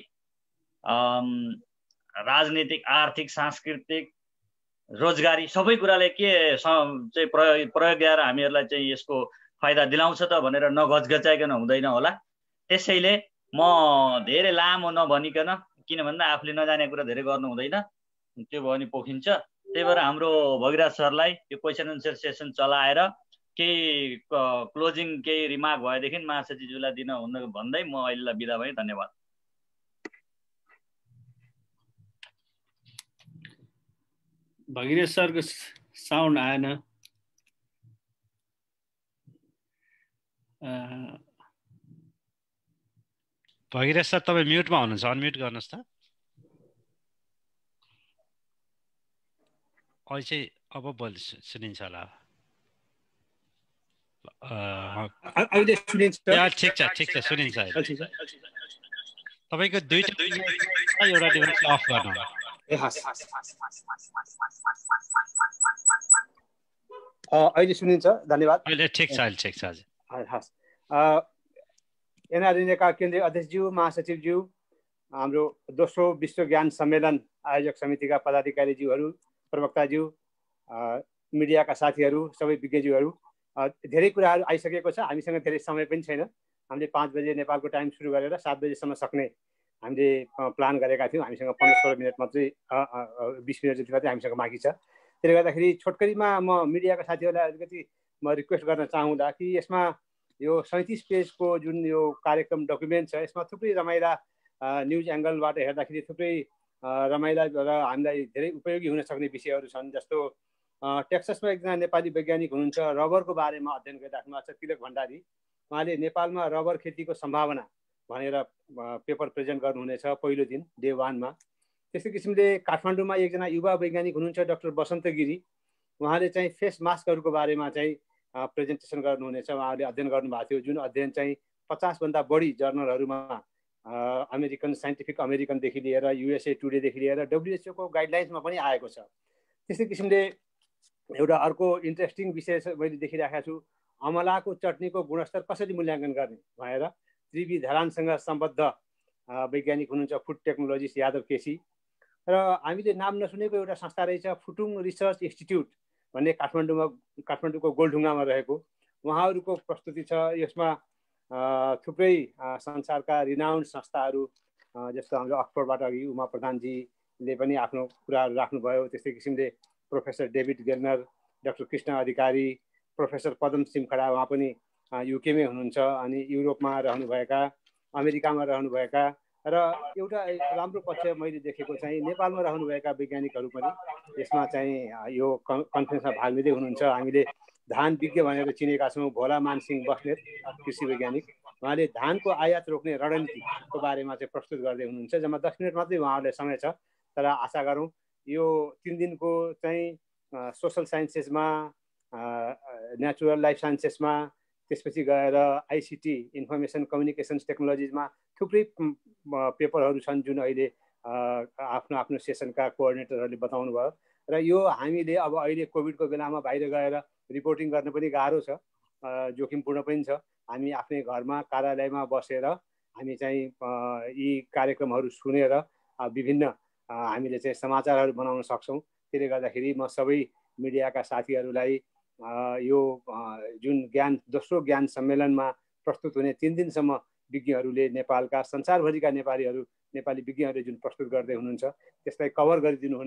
राजनीतिक, आर्थिक, सांस्कृतिक, रोजगारी सबै कुराले के चाहिँ प्रयोग गरेर हामीहरूलाई चाहिँ यसको फाइदा दिलाउँछ त भनेर नगजगचाइकन हुँदैन होला। त्यसैले म धेरै लामो नभनिकन, किन भन्दा आफूले नजाने कुरा धेरै गर्नु हुँदैन, त्यो भयो भने पोखिन्छ। त्यही भएर हाम्रो भगीरथ सरलाई यो क्वेसन एन्सर सेसन चलाएर केही क्लोजिङ केही रिमार्क भएदेखि महासचिवज्यूलाई दिन भन्दै म अहिलेलाई बिदा भएँ। धन्यवाद। भगीरथ सरको साउन्ड आएन। भगीरथ सर तपाईँ म्युटमा हुनुहुन्छ, अनम्युट गर्नुहोस् त। अहिले चाहिँ अब बोल सुनिन्छ होला। ठिक छ सुनिन्छ। तपाईँको दुईटा एउटा डिभाइस अफ गर्नु। अहिले सुनिन्छ? धन्यवाद। अहिले ठिक छ हजुर। हस्, एनआरएनएका केन्द्रीय अध्यक्षज्यू, महासचिवज्यू, हाम्रो दोस्रो विश्व ज्ञान सम्मेलन आयोजक समितिका पदाधिकारीज्यूहरू, प्रवक्ताज्यू, मिडियाका साथीहरू, सबै विज्ञज्यूहरू, धेरै कुराहरू आइसकेको छ। हामीसँग धेरै समय पनि छैन। हामीले 5 बजे नेपालको टाइम सुरु गरेर 7 बजेसम्म सक्ने हामीले प्लान गरेका थियौँ। हामीसँग 15-16 मिनट मात्रै, 20 मिनट जति मात्रै हामीसँग बाँकी छ। त्यसले गर्दाखेरि छोटकरीमा म मिडियाका साथीहरूलाई अलिकति म रिक्वेस्ट गर्न चाहँदा कि यसमा यो 37 पेजको जुन यो कार्यक्रम डकुमेन्ट छ, यसमा थुप्रै रमाइला न्युज एङ्गलबाट हेर्दाखेरि थुप्रै रमाइला र हामीलाई धेरै उपयोगी हुन सक्ने विषयहरू छन्। जस्तो टेक्सासमा एकजना नेपाली वैज्ञानिक हुनुहुन्छ, रबरको बारेमा अध्ययन गरिराख्नु भएको छ, तिलक भण्डारी। उहाँले नेपालमा रबर खेतीको सम्भावना भनेर पेपर प्रेजेन्ट गर्नुहुनेछ पहिलो दिन, डे 1 मा। त्यस्तै किसिमले काठमाडौँमा एकजना युवा वैज्ञानिक हुनुहुन्छ, डाक्टर बसन्त गिरी। उहाँले चाहिँ फेस मास्कहरूको बारेमा चाहिँ प्रेजेन्टेसन गर्नुहुनेछ। उहाँले अध्ययन गर्नुभएको थियो, जुन अध्ययन चाहिँ 50 भन्दा बढी जर्नलहरूमा अमेरिकन साइन्टिफिक अमेरिकनदेखि लिएर USA टुडेदेखि लिएर WHO को गाइडलाइन्समा पनि आएको छ। त्यस्तै किसिमले एउटा अर्को इन्ट्रेस्टिङ विषय मैले देखिरहेको छु, अमलाको चटनीको गुणस्तर कसरी मूल्याङ्कन गर्ने भनेर त्रिवी धरानसँग सम्बद्ध वैज्ञानिक हुनुहुन्छ, फुड टेक्नोलोजिस्ट यादव केसी। र हामीले नाम नसुनेको एउटा संस्था रहेछ, फुटुङ रिसर्च इन्स्टिट्युट भन्ने, काठमाडौँको गोलढुङ्गामा रहेको। उहाँहरूको प्रस्तुति छ। यसमा थुप्रै संसारका रिनाउन्ड संस्थाहरू, जस्तो हाम्रो अक्सफोर्डबाट अघि उमा प्रधानजीले पनि आफ्नो कुराहरू राख्नुभयो। त्यस्तै किसिमले professor David Gerner, doctor Krishna Adhikari, professor Padam Simkhada, उहाँ पनि युकेमै हुनुहुन्छ, अनि युरोपमा रहनुभएका, अमेरिकामा रहनुभएका। र एउटा राम्रो पक्ष मैले देखेको चाहिँ नेपालमा रहनुभएका वैज्ञानिकहरू पनि यसमा चाहिँ यो कन्फरेन्समा भाग लिँदै हुनुहुन्छ। हामीले धान विज्ञ भनेर चिनेका छौँ भोला मानसिंह बस्नेत, कृषि वैज्ञानिक। उहाँले धानको आयात रोक्ने रणनीतिको बारेमा चाहिँ प्रस्तुत गर्दै हुनुहुन्छ। जम्मा 10 मिनट मात्रै उहाँहरूलाई समय छ, तर आशा गरौँ यो 3 दिनको चाहिँ सोसल साइन्सेसमा, नेचुरल लाइफ साइन्सेसमा, त्यसपछि गएर ICT इन्फर्मेसन कम्युनिकेसन्स टेक्नोलोजिजमा थुप्रै पेपरहरू छन् जुन अहिले आफ्नो आफ्नो सेसनका कोअर्डिनेटरहरूले बताउनु भयो। र यो हामीले अब अहिले कोभिडको बेलामा बाहिर गएर रिपोर्टिङ गर्न पनि गाह्रो छ, जोखिमपूर्ण पनि छ। हामी आफ्नै घरमा कार्यालयमा बसेर हामी चाहिँ यी कार्यक्रमहरू सुनेर विभिन्न हामीले चाहिँ समाचारहरू बनाउन सक्छौँ। त्यसले गर्दाखेरि म सबै मिडियाका साथीहरूलाई यो जुन दोस्रो ज्ञान सम्मेलनमा प्रस्तुत हुने 3 दिनसम्म विज्ञहरूले नेपालका संसारभरिका नेपाली विज्ञहरूले जुन प्रस्तुत गर्दै हुनुहुन्छ त्यसलाई कभर गरिदिनु हुन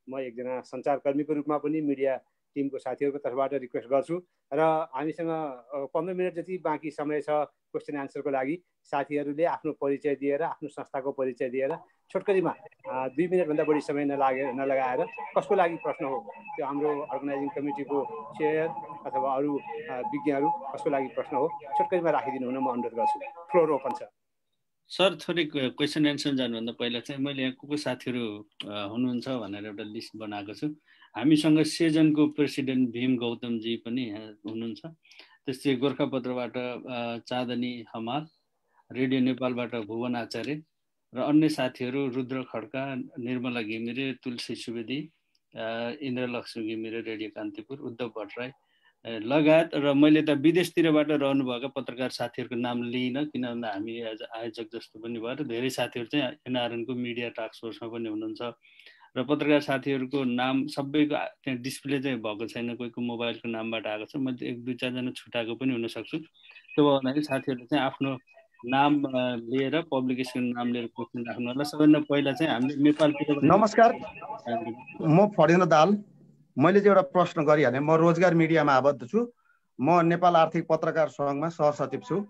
म एकजना सञ्चारकर्मीको रूपमा पनि मिडिया टिमको साथीहरूको तर्फबाट रिक्वेस्ट गर्छु र हामीसँग 15 मिनट जति बाँकी समय छ क्वेसन एन्सरको लागि साथीहरूले आफ्नो परिचय दिएर आफ्नो संस्थाको परिचय दिएर छोटकरीमा 2 मिनटभन्दा बढी समय नलगाएर कसको लागि प्रश्न हो त्यो हाम्रो अर्गनाइजिङ कमिटीको चेयर अथवा अरू विज्ञहरू कसको लागि प्रश्न हो छोटकरीमा राखिदिनु हुन म अनुरोध गर्छु। फ्लोर ओपन छ। सर थोरै क्वेसन एन्सर जानुभन्दा पहिला चाहिँ मैले यहाँ को साथीहरू हुनुहुन्छ भनेर एउटा लिस्ट बनाएको छु। हामीसँग सेजनको प्रेसिडेन्ट भीम गौतमजी पनि हुनुहुन्छ। त्यस्तै गोर्खापत्रबाट चाँदनी हमाल, रेडियो नेपालबाट भुवन आचार्य र अन्य साथीहरू रुद्र खड्का, निर्मला घिमिरे, तुलसी सुवेदी, इन्द्रलक्ष्मी घिमिरे रेडियो कान्तिपुर, उद्धव भट्टराई लगायत र मैले त विदेशतिरबाट रहनुभएका पत्रकार साथीहरूको नाम लिइनँ किनभने हामी आयोजक जस्तो पनि भएर धेरै साथीहरू चाहिँ एनआरएनको मिडिया टास्क फोर्समा पनि हुनुहुन्छ र पत्रकार साथीहरूको नाम सबैको त्यहाँ डिस्प्ले चाहिँ भएको छैन, कोहीको मोबाइलको नामबाट आएको छ। मैले 1-2-4 जना छुटाएको पनि हुनसक्छु। त्यो भन्दाखेरि साथीहरूले चाहिँ आफ्नो नाम लिएर पब्लिकेसन नाम लिएर क्वेसन राख्नु होला। सबैभन्दा पहिला चाहिँ हामीले नेपालतिर नमस्कार, म फडेन्द्र दाल। मैले चाहिँ एउटा प्रश्न गरिहालेँ। म रोजगार मिडियामा आबद्ध छु। म नेपाल आर्थिक पत्रकार सङ्घमा सहसचिव छु।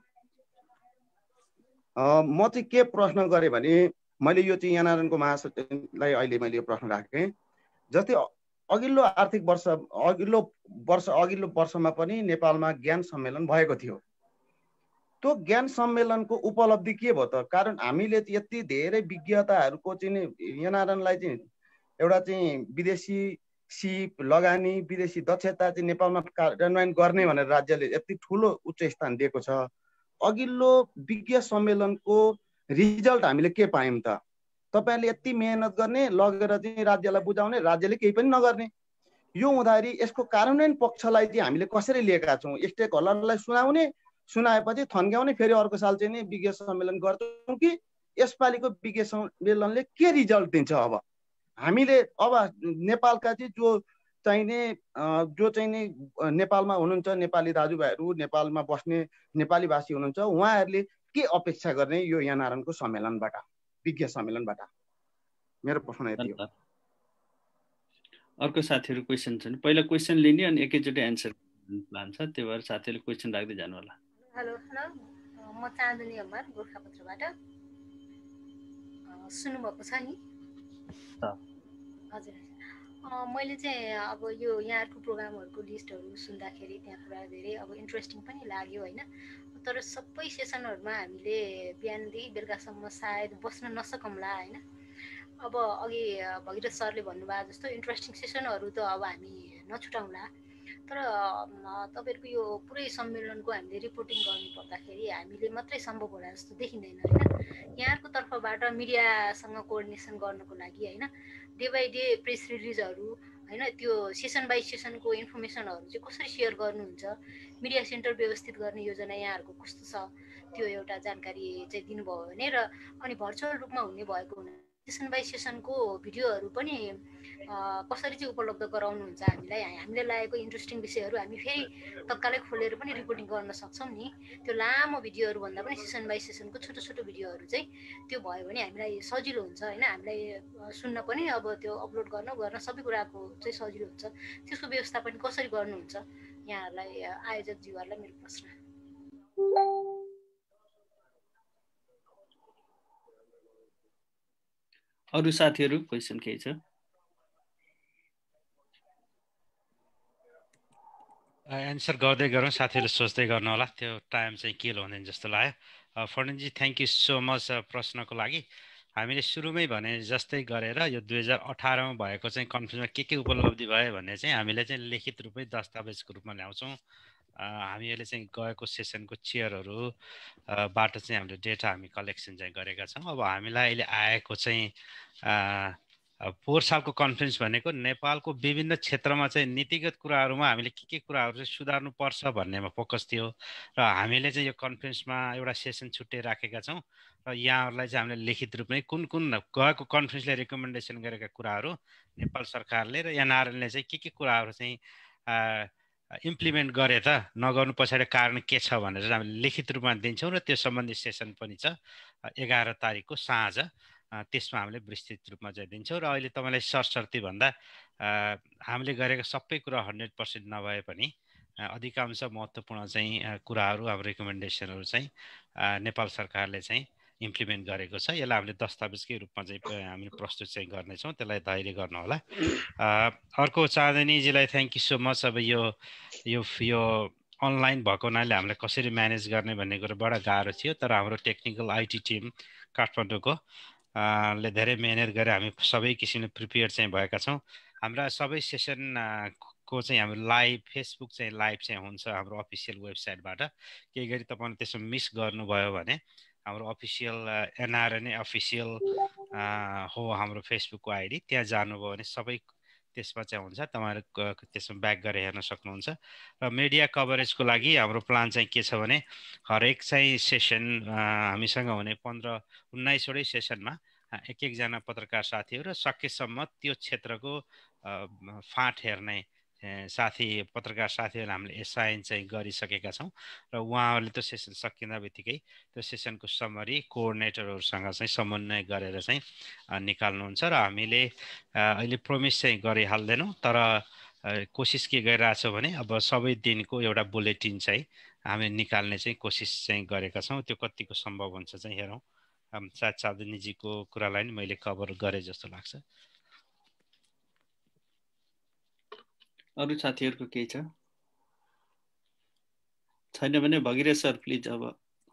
म चाहिँ के प्रश्न गरेँ भने मैले यो चाहिँ एनआरएनको महासचिवलाई अहिले मैले यो प्रश्न राखेँ। जस्तै अघिल्लो आर्थिक वर्ष अघिल्लो वर्षमा पनि नेपालमा ज्ञान सम्मेलन भएको थियो। त्यो ज्ञान सम्मेलनको उपलब्धि के भयो त? कारण हामीले यति धेरै विज्ञताहरूको चाहिँ एनआरएनलाई चाहिँ एउटा चाहिँ विदेशी सिप लगानी विदेशी दक्षता चाहिँ नेपालमा कार्यान्वयन गर्ने भनेर राज्यले यति ठुलो उच्च स्थान दिएको छ। अघिल्लो विज्ञ सम्मेलनको रिजल्ट हामीले के पायौँ त? तपाईँहरूले यति मेहनत गर्ने लगेर चाहिँ राज्यलाई बुझाउने, राज्यले केही पनि नगर्ने। यो हुँदाखेरि यसको कार्यान्वयन पक्षलाई चाहिँ हामीले कसरी लिएका छौँ? स्टेक होल्डरलाई सुनाएपछि थन्क्याउने, फेरि अर्को साल चाहिँ नि विज्ञ सम्मेलन गर्छौँ कि यसपालिको विज्ञ सम्मेलनले के रिजल्ट दिन्छ? अब हामीले अब नेपालका चाहिँ जो चाहिने नेपालमा हुनुहुन्छ नेपाली दाजुभाइहरू, नेपालमा बस्ने नेपाली भाषी हुनुहुन्छ, उहाँहरूले के अपेक्षा गर्ने यो एनआरएनको सम्मेलनबाट, विज्ञ सम्मेलनबाट? मेरो प्रश्न यति हो। अर्को साथीहरू क्वेसन छन्, पहिला क्वेसन लिने अनि एकैचोटि एन्सर प्लान छ, त्यही भएर साथीहरूले क्वेसन राख्दै जानु होला। हेलो, म चाँदनी हमाल गोर्खापत्रबाट। सुन्नुभएको छ नि? हजुर। मैले चाहिँ अब यो यहाँहरूको प्रोग्रामहरूको लिस्टहरू सुन्दाखेरि त्यहाँ कुरा धेरै अब इन्ट्रेस्टिङ पनि लाग्यो होइन। तर सबै सेसनहरूमा हामीले बिहानदेखि बेलुकासम्म सायद बस्न नसकौँला होइन। अब अघि भगीरथ सरले भन्नुभयो जस्तो इन्ट्रेस्टिङ सेसनहरू त अब हामी नछुटाउँला, तर तपाईँहरूको यो पुरै सम्मेलनको हामीले रिपोर्टिङ गर्नु पर्दाखेरि हामीले मात्रै सम्भव होला जस्तो देखिँदैन होइन। यहाँहरूको तर्फबाट मिडियासँग कोअर्डिनेसन गर्नको लागि होइन डे बाई डे प्रेस रिलिजहरू होइन, त्यो सेसन बाई सेसनको इन्फर्मेसनहरू चाहिँ कसरी सेयर गर्नुहुन्छ, मिडिया सेन्टर व्यवस्थित गर्ने योजना यहाँहरूको कस्तो छ, त्यो एउटा जानकारी चाहिँ दिनुभयो भने र अनि भर्चुअल रूपमा हुने भएको हुनाले सेसन बाई सेसनको भिडियोहरू पनि कसरी चाहिँ उपलब्ध गराउनुहुन्छ हामीलाई, हामीले लागेको इन्ट्रेस्टिङ विषयहरू हामी फेरि तत्कालै खोलेर पनि रिपोर्टिङ गर्न सक्छौँ नि। त्यो लामो भिडियोहरू भन्दा पनि सेसन बाई सेसनको छोटो छोटो भिडियोहरू चाहिँ त्यो भयो भने हामीलाई सजिलो हुन्छ होइन। हामीलाई सुन्न पनि अब त्यो अपलोड गर्न सबै कुराको चाहिँ सजिलो हुन्छ। त्यसको व्यवस्था पनि कसरी गर्नुहुन्छ यहाँहरूलाई, आयोजकज्यूहरूलाई मेरो प्रश्न। अरू साथीहरू क्वेसन केही छ? एन्सर गर्दै गरौँ, साथीहरूले सोच्दै गर्नु होला, त्यो टाइम चाहिँ के हुँदैन जस्तो लाग्यो। फर्निजी थ्याङ्क यू सो मच प्रश्नको लागि। हामीले सुरुमै भने जस्तै गरेर यो 2018मा भएको चाहिँ कन्फरेन्समा के उपलब्धि भयो भन्ने चाहिँ हामीले चाहिँ लिखित रूपमै दस्तावेजको रूपमा ल्याउँछौँ। हामीहरूले चाहिँ गएको सेसनको चेयरहरू बाट चाहिँ हामीले डेटा हामी कलेक्सन चाहिँ गरेका छौँ। अब हामीलाई अहिले आएको चाहिँ पोहोर सालको कन्फरेन्स भनेको नेपालको विभिन्न क्षेत्रमा चाहिँ नीतिगत कुराहरूमा हामीले के कुराहरू चाहिँ सुधार्नुपर्छ भन्नेमा फोकस थियो र हामीले चाहिँ यो कन्फरेन्समा एउटा सेसन छुट्टै राखेका छौँ र यहाँहरूलाई चाहिँ हामीले लिखित रूपमै कुन गएको कन्फरेन्सले रिकमेन्डेसन गरेका कुराहरू नेपाल सरकारले र एनआरएनले चाहिँ के कुराहरू चाहिँ इम्प्लिमेन्ट गरे त, नगर्नु पछाडि कारण के छ भनेर हामीले लिखित रूपमा दिन्छौँ र त्यो सम्बन्धी सेसन पनि छ 11 तारिकको साँझ त्यसमा हामीले विस्तृत रूपमा चाहिँ दिन्छौँ। र अहिले तपाईँलाई सरसर्ती भन्दा हामीले गरेको सबै कुरा 100% नभए पनि अधिकांश महत्त्वपूर्ण चाहिँ कुराहरू हाम्रो रिकमेन्डेसनहरू चाहिँ नेपाल सरकारले चाहिँ इम्प्लिमेन्ट गरेको छ। यसलाई हामीले दस्तावेजकै रूपमा चाहिँ हामीले प्रस्तुत चाहिँ गर्नेछौँ, त्यसलाई धैर्य गर्नु होला। अर्को चाँदनीजीलाई थ्याङ्क यू सो मच। अब यो अनलाइन भएको हुनाले हामीलाई कसरी म्यानेज गर्ने भन्ने कुरो बडा गाह्रो थियो, तर हाम्रो टेक्निकल आइटी टिम काठमाडौँको ले धेरै मेहनत गरेर हामी सबै किसिमले प्रिपेयर चाहिँ भएका छौँ। हाम्रा सबै सेसन को चाहिँ हाम्रो लाइभ फेसबुक चाहिँ लाइभ चाहिँ हुन्छ हाम्रो अफिसियल वेबसाइटबाट। केही गरी तपाईँले त्यसो मिस गर्नुभयो भने हाम्रो अफिसियल एनआरएनए अफिसियल हो हाम्रो फेसबुकको आइडी, त्यहाँ जानुभयो भने सबै त्यसमा चाहिँ हुन्छ, तपाईँहरू त्यसमा ब्याक गरेर हेर्न सक्नुहुन्छ। र मिडिया कभरेजको लागि हाम्रो प्लान चाहिँ के छ भने हरेक चाहिँ सेसन हामीसँग हुने 15-19वटै सेसनमा एकजना पत्रकार साथीहरू र सकेसम्म त्यो क्षेत्रको फाँट हेर्ने साथी पत्रकार साथीहरू हामीले एसाइन चाहिँ गरिसकेका छौँ र उहाँहरूले त्यो सेसन सकिँदा बित्तिकै त्यो सेसनको समरी कोअर्डिनेटरहरूसँग चाहिँ समन्वय गरेर चाहिँ निकाल्नुहुन्छ। र हामीले अहिले प्रोमिस चाहिँ गरिहाल्दैनौँ, तर कोसिस के गरिरहेछौँ भने अब सबै दिनको एउटा बुलेटिन चाहिँ हामी निकाल्ने चाहिँ कोसिस चाहिँ गरेका छौँ। त्यो कतिको सम्भव हुन्छ चाहिँ हेरौँ। सायद चाँदनीजीको कुरालाई नि मैले कभर गरेँ जस्तो लाग्छ। अरू साथीहरूको केही छ? छैन भने भगिरेश सर प्लिज। अब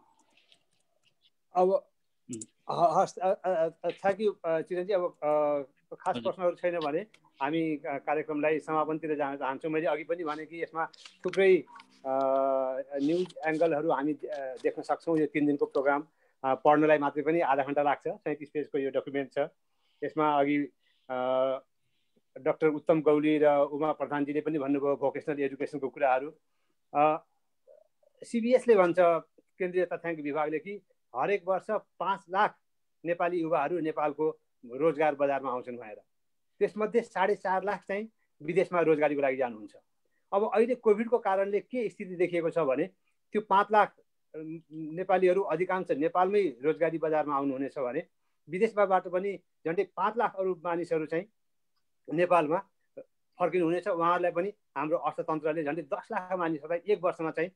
हस्, थ्याङ्क यू चिरञ्जी। अब खास प्रश्नहरू छैन भने हामी कार्यक्रमलाई समापनतिर जान चाहन्छौँ। मैले अघि पनि भने कि यसमा थुप्रै न्युज एङ्गलहरू हामी देख्न सक्छौँ। यो 3 दिनको प्रोग्राम पढ्नलाई मात्रै पनि आधा घन्टा लाग्छ। 37 पेजको यो डकुमेन्ट छ। यसमा अघि डाक्टर उत्तम गौली र उमा प्रधानजीले पनि भन्नुभयो भोकेसनल एजुकेसनको कुराहरू। सिबिएसले भन्छ, केन्द्रीय तथ्याङ्क विभागले, कि हरेक वर्ष 5 लाख नेपाली युवाहरू नेपालको रोजगार बजारमा आउँछन् भनेर। त्यसमध्ये 4.5 लाख चाहिँ विदेशमा रोजगारीको लागि जानुहुन्छ। अब अहिले कोभिडको कारणले के स्थिति देखिएको छ भने त्यो 5 लाख नेपालीहरू अधिकांश नेपालमै रोजगारी बजारमा आउनुहुनेछ भने विदेशबाट पनि झन्डै 5 लाख अरू मानिसहरू चाहिँ नेपालमा फर्किनुहुनेछ। उहाँहरूलाई पनि हाम्रो अर्थतन्त्रले झन्डै 10 लाख मानिसहरूलाई 1 वर्षमा चाहिँ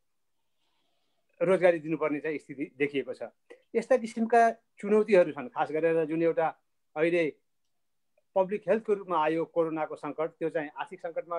रोजगारी दिनुपर्ने चाहिँ स्थिति देखिएको छ। यस्ता किसिमका चुनौतीहरू छन्। खास गरेर जुन एउटा अहिले पब्लिक हेल्थको रूपमा आयो कोरोनाको सङ्कट, त्यो चाहिँ आर्थिक सङ्कटमा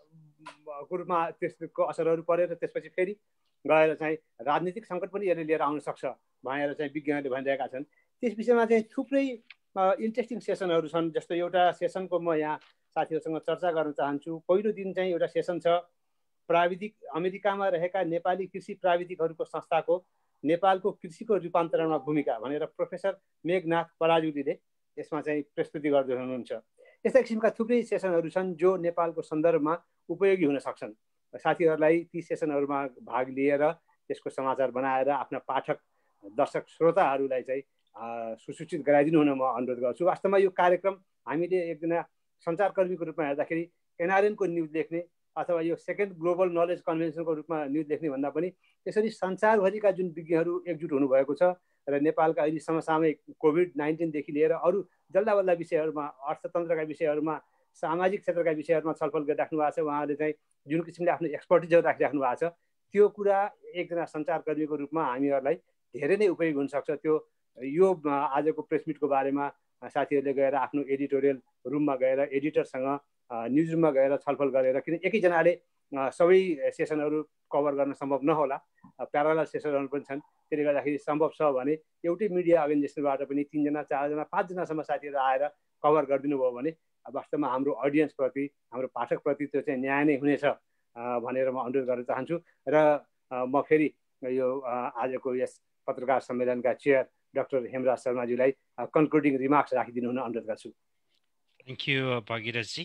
को रूपमा त्यसको असरहरू परेर त्यसपछि फेरि गएर चाहिँ राजनीतिक सङ्कट पनि यसले लिएर आउन सक्छ भनेर चाहिँ विज्ञहरूले भनिरहेका छन्। त्यस विषयमा चाहिँ थुप्रै इन्ट्रेस्टिङ सेसनहरू छन्। जस्तो एउटा सेसनको म यहाँ साथीहरूसँग चर्चा गर्न चाहन्छु। पहिलो दिन चाहिँ एउटा सेसन छ प्राविधिक अमेरिकामा रहेका नेपाली कृषि प्राविधिकहरूको संस्थाको नेपालको कृषिको रूपान्तरणमा भूमिका भनेर प्रोफेसर मेघनाथ पराजुलीले यसमा चाहिँ प्रस्तुति गर्दै हुनुहुन्छ। यस्ता किसिमका थुप्रै सेसनहरू छन् जो नेपालको सन्दर्भमा उपयोगी हुन सक्छन्। साथीहरूलाई ती सेसनहरूमा भाग लिएर त्यसको समाचार बनाएर आफ्ना पाठक दर्शक श्रोताहरूलाई चाहिँ सुसूचित गराइदिनु हुन म अनुरोध गर्छु। वास्तवमा यो कार्यक्रम हामीले एकजना सञ्चारकर्मीको रूपमा हेर्दाखेरि एनआरएनको न्युज लेख्ने अथवा यो सेकेन्ड ग्लोबल नलेज कन्भेन्सनको रूपमा न्युज लेख्ने भन्दा पनि त्यसरी संसारभरिका जुन विज्ञहरू एकजुट हुनुभएको छ र नेपालका अहिले समसामयिक कोभिड-19 देखि लिएर अरू जल्दा बल्दा विषयहरूमा, अर्थतन्त्रका विषयहरूमा, सामाजिक क्षेत्रका विषयहरूमा छलफल गरिराख्नु भएको छ। उहाँहरूले चाहिँ जुन किसिमले आफ्नो एक्सपर्टिजहरू राखिराख्नु भएको छ त्यो कुरा एकजना सञ्चारकर्मीको रूपमा हामीहरूलाई धेरै नै उपयोगी हुनसक्छ। त्यो यो आजको प्रेस मिटको बारेमा साथीहरूले गएर आफ्नो एडिटोरियल रुममा गएर एडिटरसँग न्युज रुममा गएर छलफल गरेर, किन एकैजनाले सबै सेसनहरू कभर गर्न सम्भव नहोला, प्यारालल सेसनहरू पनि छन्, त्यसले गर्दाखेरि सम्भव छ भने एउटै मिडिया अर्गनाइजेसनबाट पनि 3 जना 4 जना 5 जनासम्म साथीहरू आएर कभर गरिदिनु भयो भने वास्तवमा हाम्रो अडियन्सप्रति, हाम्रो पाठकप्रति त्यो चाहिँ न्याय नै हुनेछ भनेर म अनुरोध गर्न चाहन्छु। र म फेरि यो आजको यस पत्रकार सम्मेलनका चेयर डाक्टर हेमराज शर्माज्यूलाई कन्क्लुडिङ रिमार्क्स राखिदिनु हुन अनुरोध गर्छु। Thank you Bhagirathji.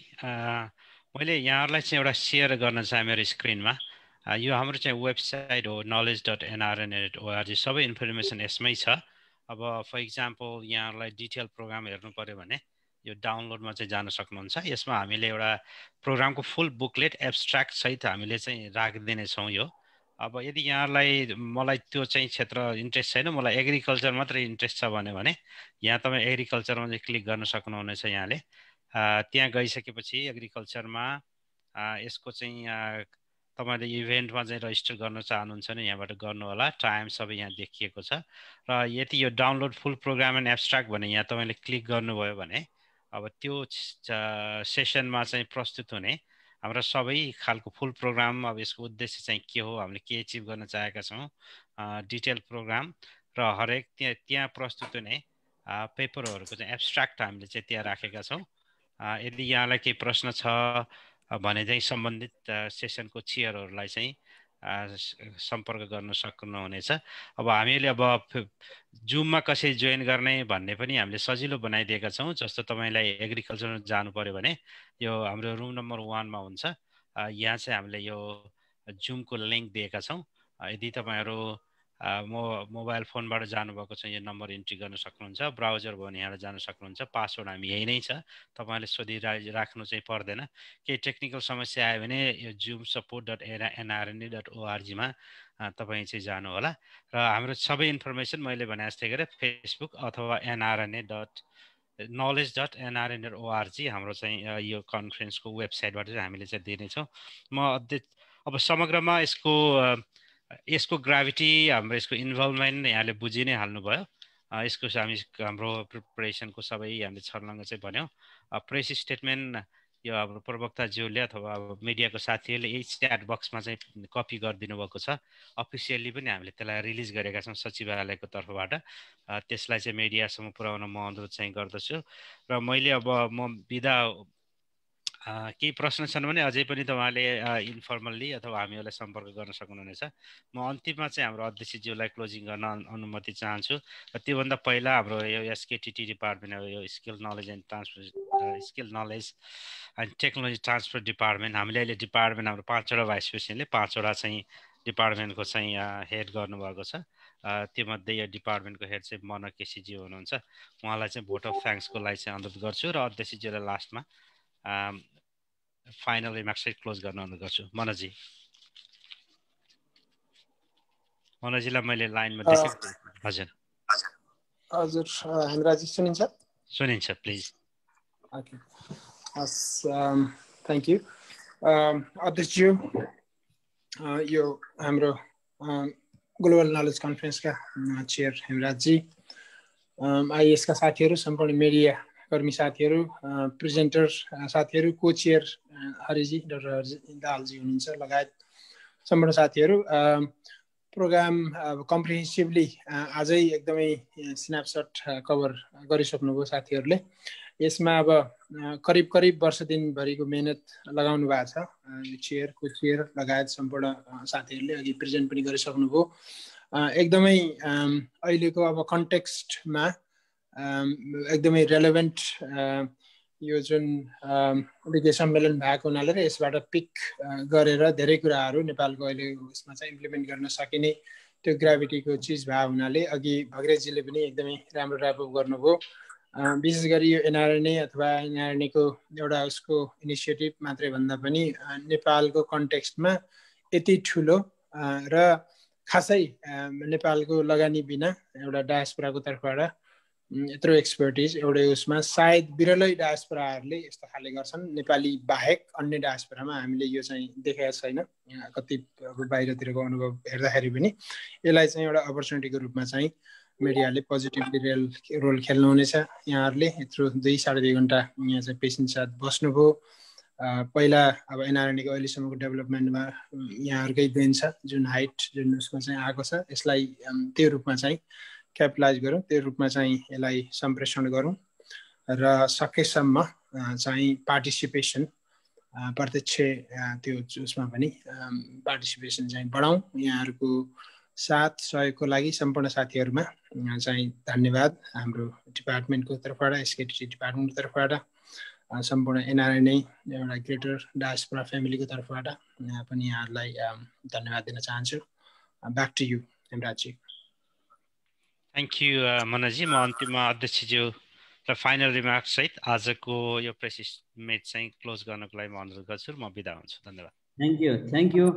मैले यहाँहरूलाई चाहिँ एउटा सेयर गर्न चाहेँ मेरो स्क्रिनमा। यो हाम्रो चाहिँ वेबसाइट हो knowledge.nrn.org। सबै इन्फर्मेसन यसमै छ। अब फर इक्जाम्पल यहाँहरूलाई डिटेल प्रोग्राम हेर्नु पऱ्यो भने यो डाउनलोडमा चाहिँ जान सक्नुहुन्छ। यसमा हामीले एउटा प्रोग्रामको फुल बुकलेट एब्स्ट्र्याक्ट सहित हामीले चाहिँ राखिदिनेछौँ। यो अब यदि यहाँलाई मलाई त्यो चाहिँ क्षेत्र इन्ट्रेस्ट छैन, मलाई एग्रिकल्चर मात्रै इन्ट्रेस्ट छ भने यहाँ तपाईँ एग्रिकल्चरमा चाहिँ क्लिक गर्न सक्नुहुनेछ। यहाँले त्यहाँ गइसकेपछि एग्रिकल्चरमा यसको चाहिँ तपाईँले इभेन्टमा चाहिँ रजिस्टर गर्न चाहनुहुन्छ भने यहाँबाट गर्नु होला। टाइम सबै यहाँ देखिएको छ। र यदि यो download full programme and abstract भने यहाँ तपाईँले क्लिक गर्नुभयो भने अब त्यो सेसनमा चाहिँ प्रस्तुत हुने हाम्रो सबै खालको फुल प्रोग्राम, अब यसको उद्देश्य चाहिँ के हो, हामीले के एचिभ गर्न चाहेका छौँ, डिटेल प्रोग्राम र हरेक त्यहाँ प्रस्तुत हुने पेपरहरूको चाहिँ एब्स्ट्र्याक्ट हामीले चाहिँ त्यहाँ राखेका छौँ। यदि यहाँलाई केही प्रश्न छ भने चाहिँ सम्बन्धित सेसनको चेयरहरूलाई चाहिँ सम्पर्क गर्न सक्नुहुनेछ। अब हामीले अब जुममा कसरी जोइन गर्ने भन्ने पनि हामीले सजिलो बनाइदिएका छौँ। जस्तो तपाईँलाई एग्रिकल्चरमा जानु पर्यो भने यो हाम्रो रुम नम्बर 1 मा हुन्छ। यहाँ चाहिँ हामीले यो जुमको लिङ्क दिएका छौँ। यदि तपाईँहरू मोबाइल फोनबाट जानुभएको छ यो नम्बर इन्ट्री गर्न सक्नुहुन्छ। ब्राउजर भयो भने यहाँबाट जान सक्नुहुन्छ। पासवर्ड हामी यही नै छ, तपाईँले सोधिराख्नु चाहिँ पर्दैन। केही टेक्निकल समस्या आयो भने यो zoomsupport.nrna.org मा तपाईँ चाहिँ जानु होला। र हाम्रो सबै इन्फर्मेसन मैले भने जस्तै गरेर फेसबुक अथवा knowledge.nrna.org हाम्रो चाहिँ यो कन्फरेन्सको वेबसाइटबाट चाहिँ हामीले चाहिँ दिनेछौँ। अब समग्रमा यसको ग्राभिटी, हाम्रो यसको इन्भल्भमेन्ट यहाँले बुझि नै हाल्नुभयो। यसको हाम्रो प्रिपरेसनको सबै हामीले छर्लङ्ग चाहिँ भन्यौँ। प्रेस स्टेटमेन्ट यो हाम्रो प्रवक्ताज्यूले अथवा मिडियाको साथीहरूले यही च्याट बक्समा चाहिँ कपी गरिदिनु भएको छ। अफिसियल्ली पनि हामीले त्यसलाई रिलिज गरेका छौँ सचिवालयको तर्फबाट। त्यसलाई चाहिँ मिडियासम्म पुर्याउन म अनुरोध चाहिँ गर्दछु। र मैले अब म बिदा केही प्रश्न छन् भने अझै पनि तपाईँले इन्फर्मल्ली अथवा हामीहरूलाई सम्पर्क गर्न सक्नुहुनेछ। म अन्तिममा चाहिँ हाम्रो अध्यक्षज्यूलाई क्लोजिङ गर्न अनुमति चाहन्छु। र त्योभन्दा पहिला हाम्रो यो एसकेटिटी डिपार्टमेन्ट यो skill knowledge and technology transfer department, हामीले अहिले डिपार्टमेन्ट हाम्रो 5वटा भाइस प्रेसिडेन्टले 5वटा चाहिँ डिपार्टमेन्टको चाहिँ हेड गर्नुभएको छ। त्योमध्ये यो डिपार्टमेन्टको हेड चाहिँ मन केसीज्यू हुनुहुन्छ। उहाँलाई चाहिँ भोट अफ थ्याङ्क्सको लागि चाहिँ अनुरोध गर्छु र अध्यक्षज्यूलाई लास्टमा फाइनल रिमार्क्स चाहिँ क्लोज गर्न अनुरोध गर्छु। मनजीलाई मैले लाइनमा देखेँ। हजुर हजुर हेमराजी सुनिन्छ? सुनिन्छ, प्लिज। ओके, थ्याङ्क यू अध्यक्षज्यू। यो हाम्रो ग्लोबल नलेज कन्फरेन्सका चेयर हेमराजी, आइएसका साथीहरू, सम्पूर्ण मिडिया कर्मी साथीहरू, प्रेजेन्टर साथीहरू, को चेयर हरिजी, डाक्टर हरिजी दाहालजी हुनुहुन्छ लगायत सम्पूर्ण साथीहरू, प्रोग्राम अब कम्प्रिहेन्सिभली आजै एकदमै स्न्यापसट कभर गरिसक्नुभयो साथीहरूले। यसमा अब करिब वर्ष दिनभरिको मेहनत लगाउनु भएको छ। चेयर, को चेयर लगायत सम्पूर्ण साथीहरूले अघि प्रेजेन्ट पनि गरिसक्नुभयो। एकदमै अहिलेको अब कन्टेक्स्टमा एकदमै रेलेभेन्ट यो जुन विज्ञ सम्मेलन भएको हुनाले र यसबाट पिक गरेर धेरै कुराहरू नेपालको अहिले उसमा चाहिँ इम्प्लिमेन्ट गर्न सकिने त्यो ग्राभिटीको चिज भएको हुनाले अघि भगरेजीले पनि एकदमै राम्रो ऱ्यापअप गर्नुभयो। विशेष गरी यो एनआरएनए अथवा एनआरएनएको एउटा उसको इनिसिएटिभ मात्रै भन्दा पनि नेपालको कन्टेक्स्टमा यति ठुलो र खासै नेपालको लगानी बिना एउटा डायस्पोराको तर्फबाट यत्रो एक्सपर्टिज एउटै उसमा सायद बिरलै डायस्पोराहरूले यस्तो खाले गर्छन्। नेपाली बाहेक अन्य डायस्पोरामा हामीले यो चाहिँ देखेका छैन। कति बाहिरतिरको अनुभव हेर्दाखेरि पनि यसलाई चाहिँ एउटा अपर्च्युनिटीको रूपमा चाहिँ मिडियाले पोजिटिभली रोल खेल्नुहुनेछ। यहाँहरूले यत्रो 2-2.5 घन्टा यहाँ चाहिँ पेसेन्ट साथ बस्नुभयो। पहिला अब एनआरएनएको अहिलेसम्मको डेभलपमेन्टमा यहाँहरूकै देन छ, जुन हाइट जुन उसमा चाहिँ आएको छ, यसलाई त्यो रूपमा चाहिँ क्यापिटलाइज गरौँ, त्यो रूपमा चाहिँ यसलाई सम्प्रेषण गरौँ र सकेसम्म चाहिँ पार्टिसिपेसन प्रत्यक्ष त्यो उसमा पनि पार्टिसिपेसन चाहिँ बढाउँ। यहाँहरूको साथ सहयोगको लागि सम्पूर्ण साथीहरूमा चाहिँ धन्यवाद। हाम्रो डिपार्टमेन्टको तर्फबाट, एसकेटिटी डिपार्टमेन्टको तर्फबाट, सम्पूर्ण एनआरएनए एउटा ग्रेटर डायस्पोरा फ्यामिलीको तर्फबाट पनि यहाँहरूलाई धन्यवाद दिन चाहन्छु। Back to you Hemraji. Thank you Manji. म अन्तिममा अध्यक्षज्यू र फाइनल रिमार्क्स सहित आजको यो प्रेस मिट चाहिँ क्लोज गर्नको लागि म अनुरोध गर्छु। म बिदा हुन्छु। धन्यवाद। Thank you.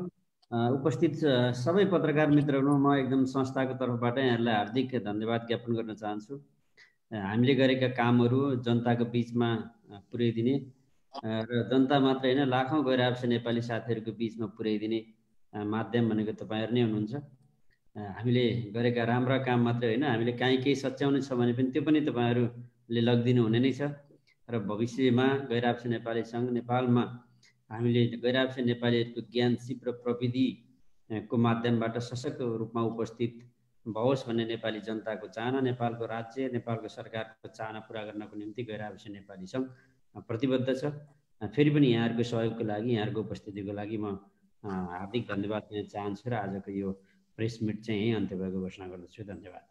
उपस्थित सबै पत्रकार मित्रहरू, म एकदम संस्थाको तर्फबाट यहाँहरूलाई हार्दिक धन्यवाद ज्ञापन गर्न चाहन्छु। हामीले गरेका कामहरू जनताको बिचमा पुर्याइदिने र जनता मात्र होइन लाखौँ गैर आवासीय नेपाली साथीहरूको बिचमा पुर्याइदिने माध्यम भनेको तपाईँहरू नै हुनुहुन्छ। हामीले गरेका राम्रा काम मात्रै होइन, हामीले काहीँ केही सच्याउनु छ भने पनि त्यो पनि तपाईँहरूले लगिदिनु हुने नै छ र भविष्यमा गैर आवासीय नेपाली सङ्घ नेपालमा हामीले गैर आवासीय नेपालीहरूको ज्ञान सिप र प्रविधिको माध्यमबाट सशक्त रूपमा उपस्थित भओस् भन्ने नेपाली जनताको चाहना, नेपालको राज्य, नेपालको सरकारको चाहना पुरा गर्नको निम्ति गैर आवासीय नेपाली सङ्घ प्रतिबद्ध छ। फेरि पनि यहाँहरूको सहयोगको लागि, यहाँहरूको उपस्थितिको लागि म हार्दिक धन्यवाद दिन चाहन्छु र आजको यो प्रेस मिट चाहिँ यहीँ अन्त्य भएको घोषणा गर्दछु। धन्यवाद।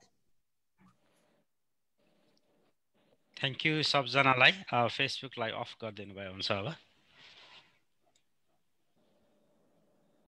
थ्याङ्क यू सबजनालाई। फेसबुकलाई अफ गरिदिनु भयो हुन्छ अब।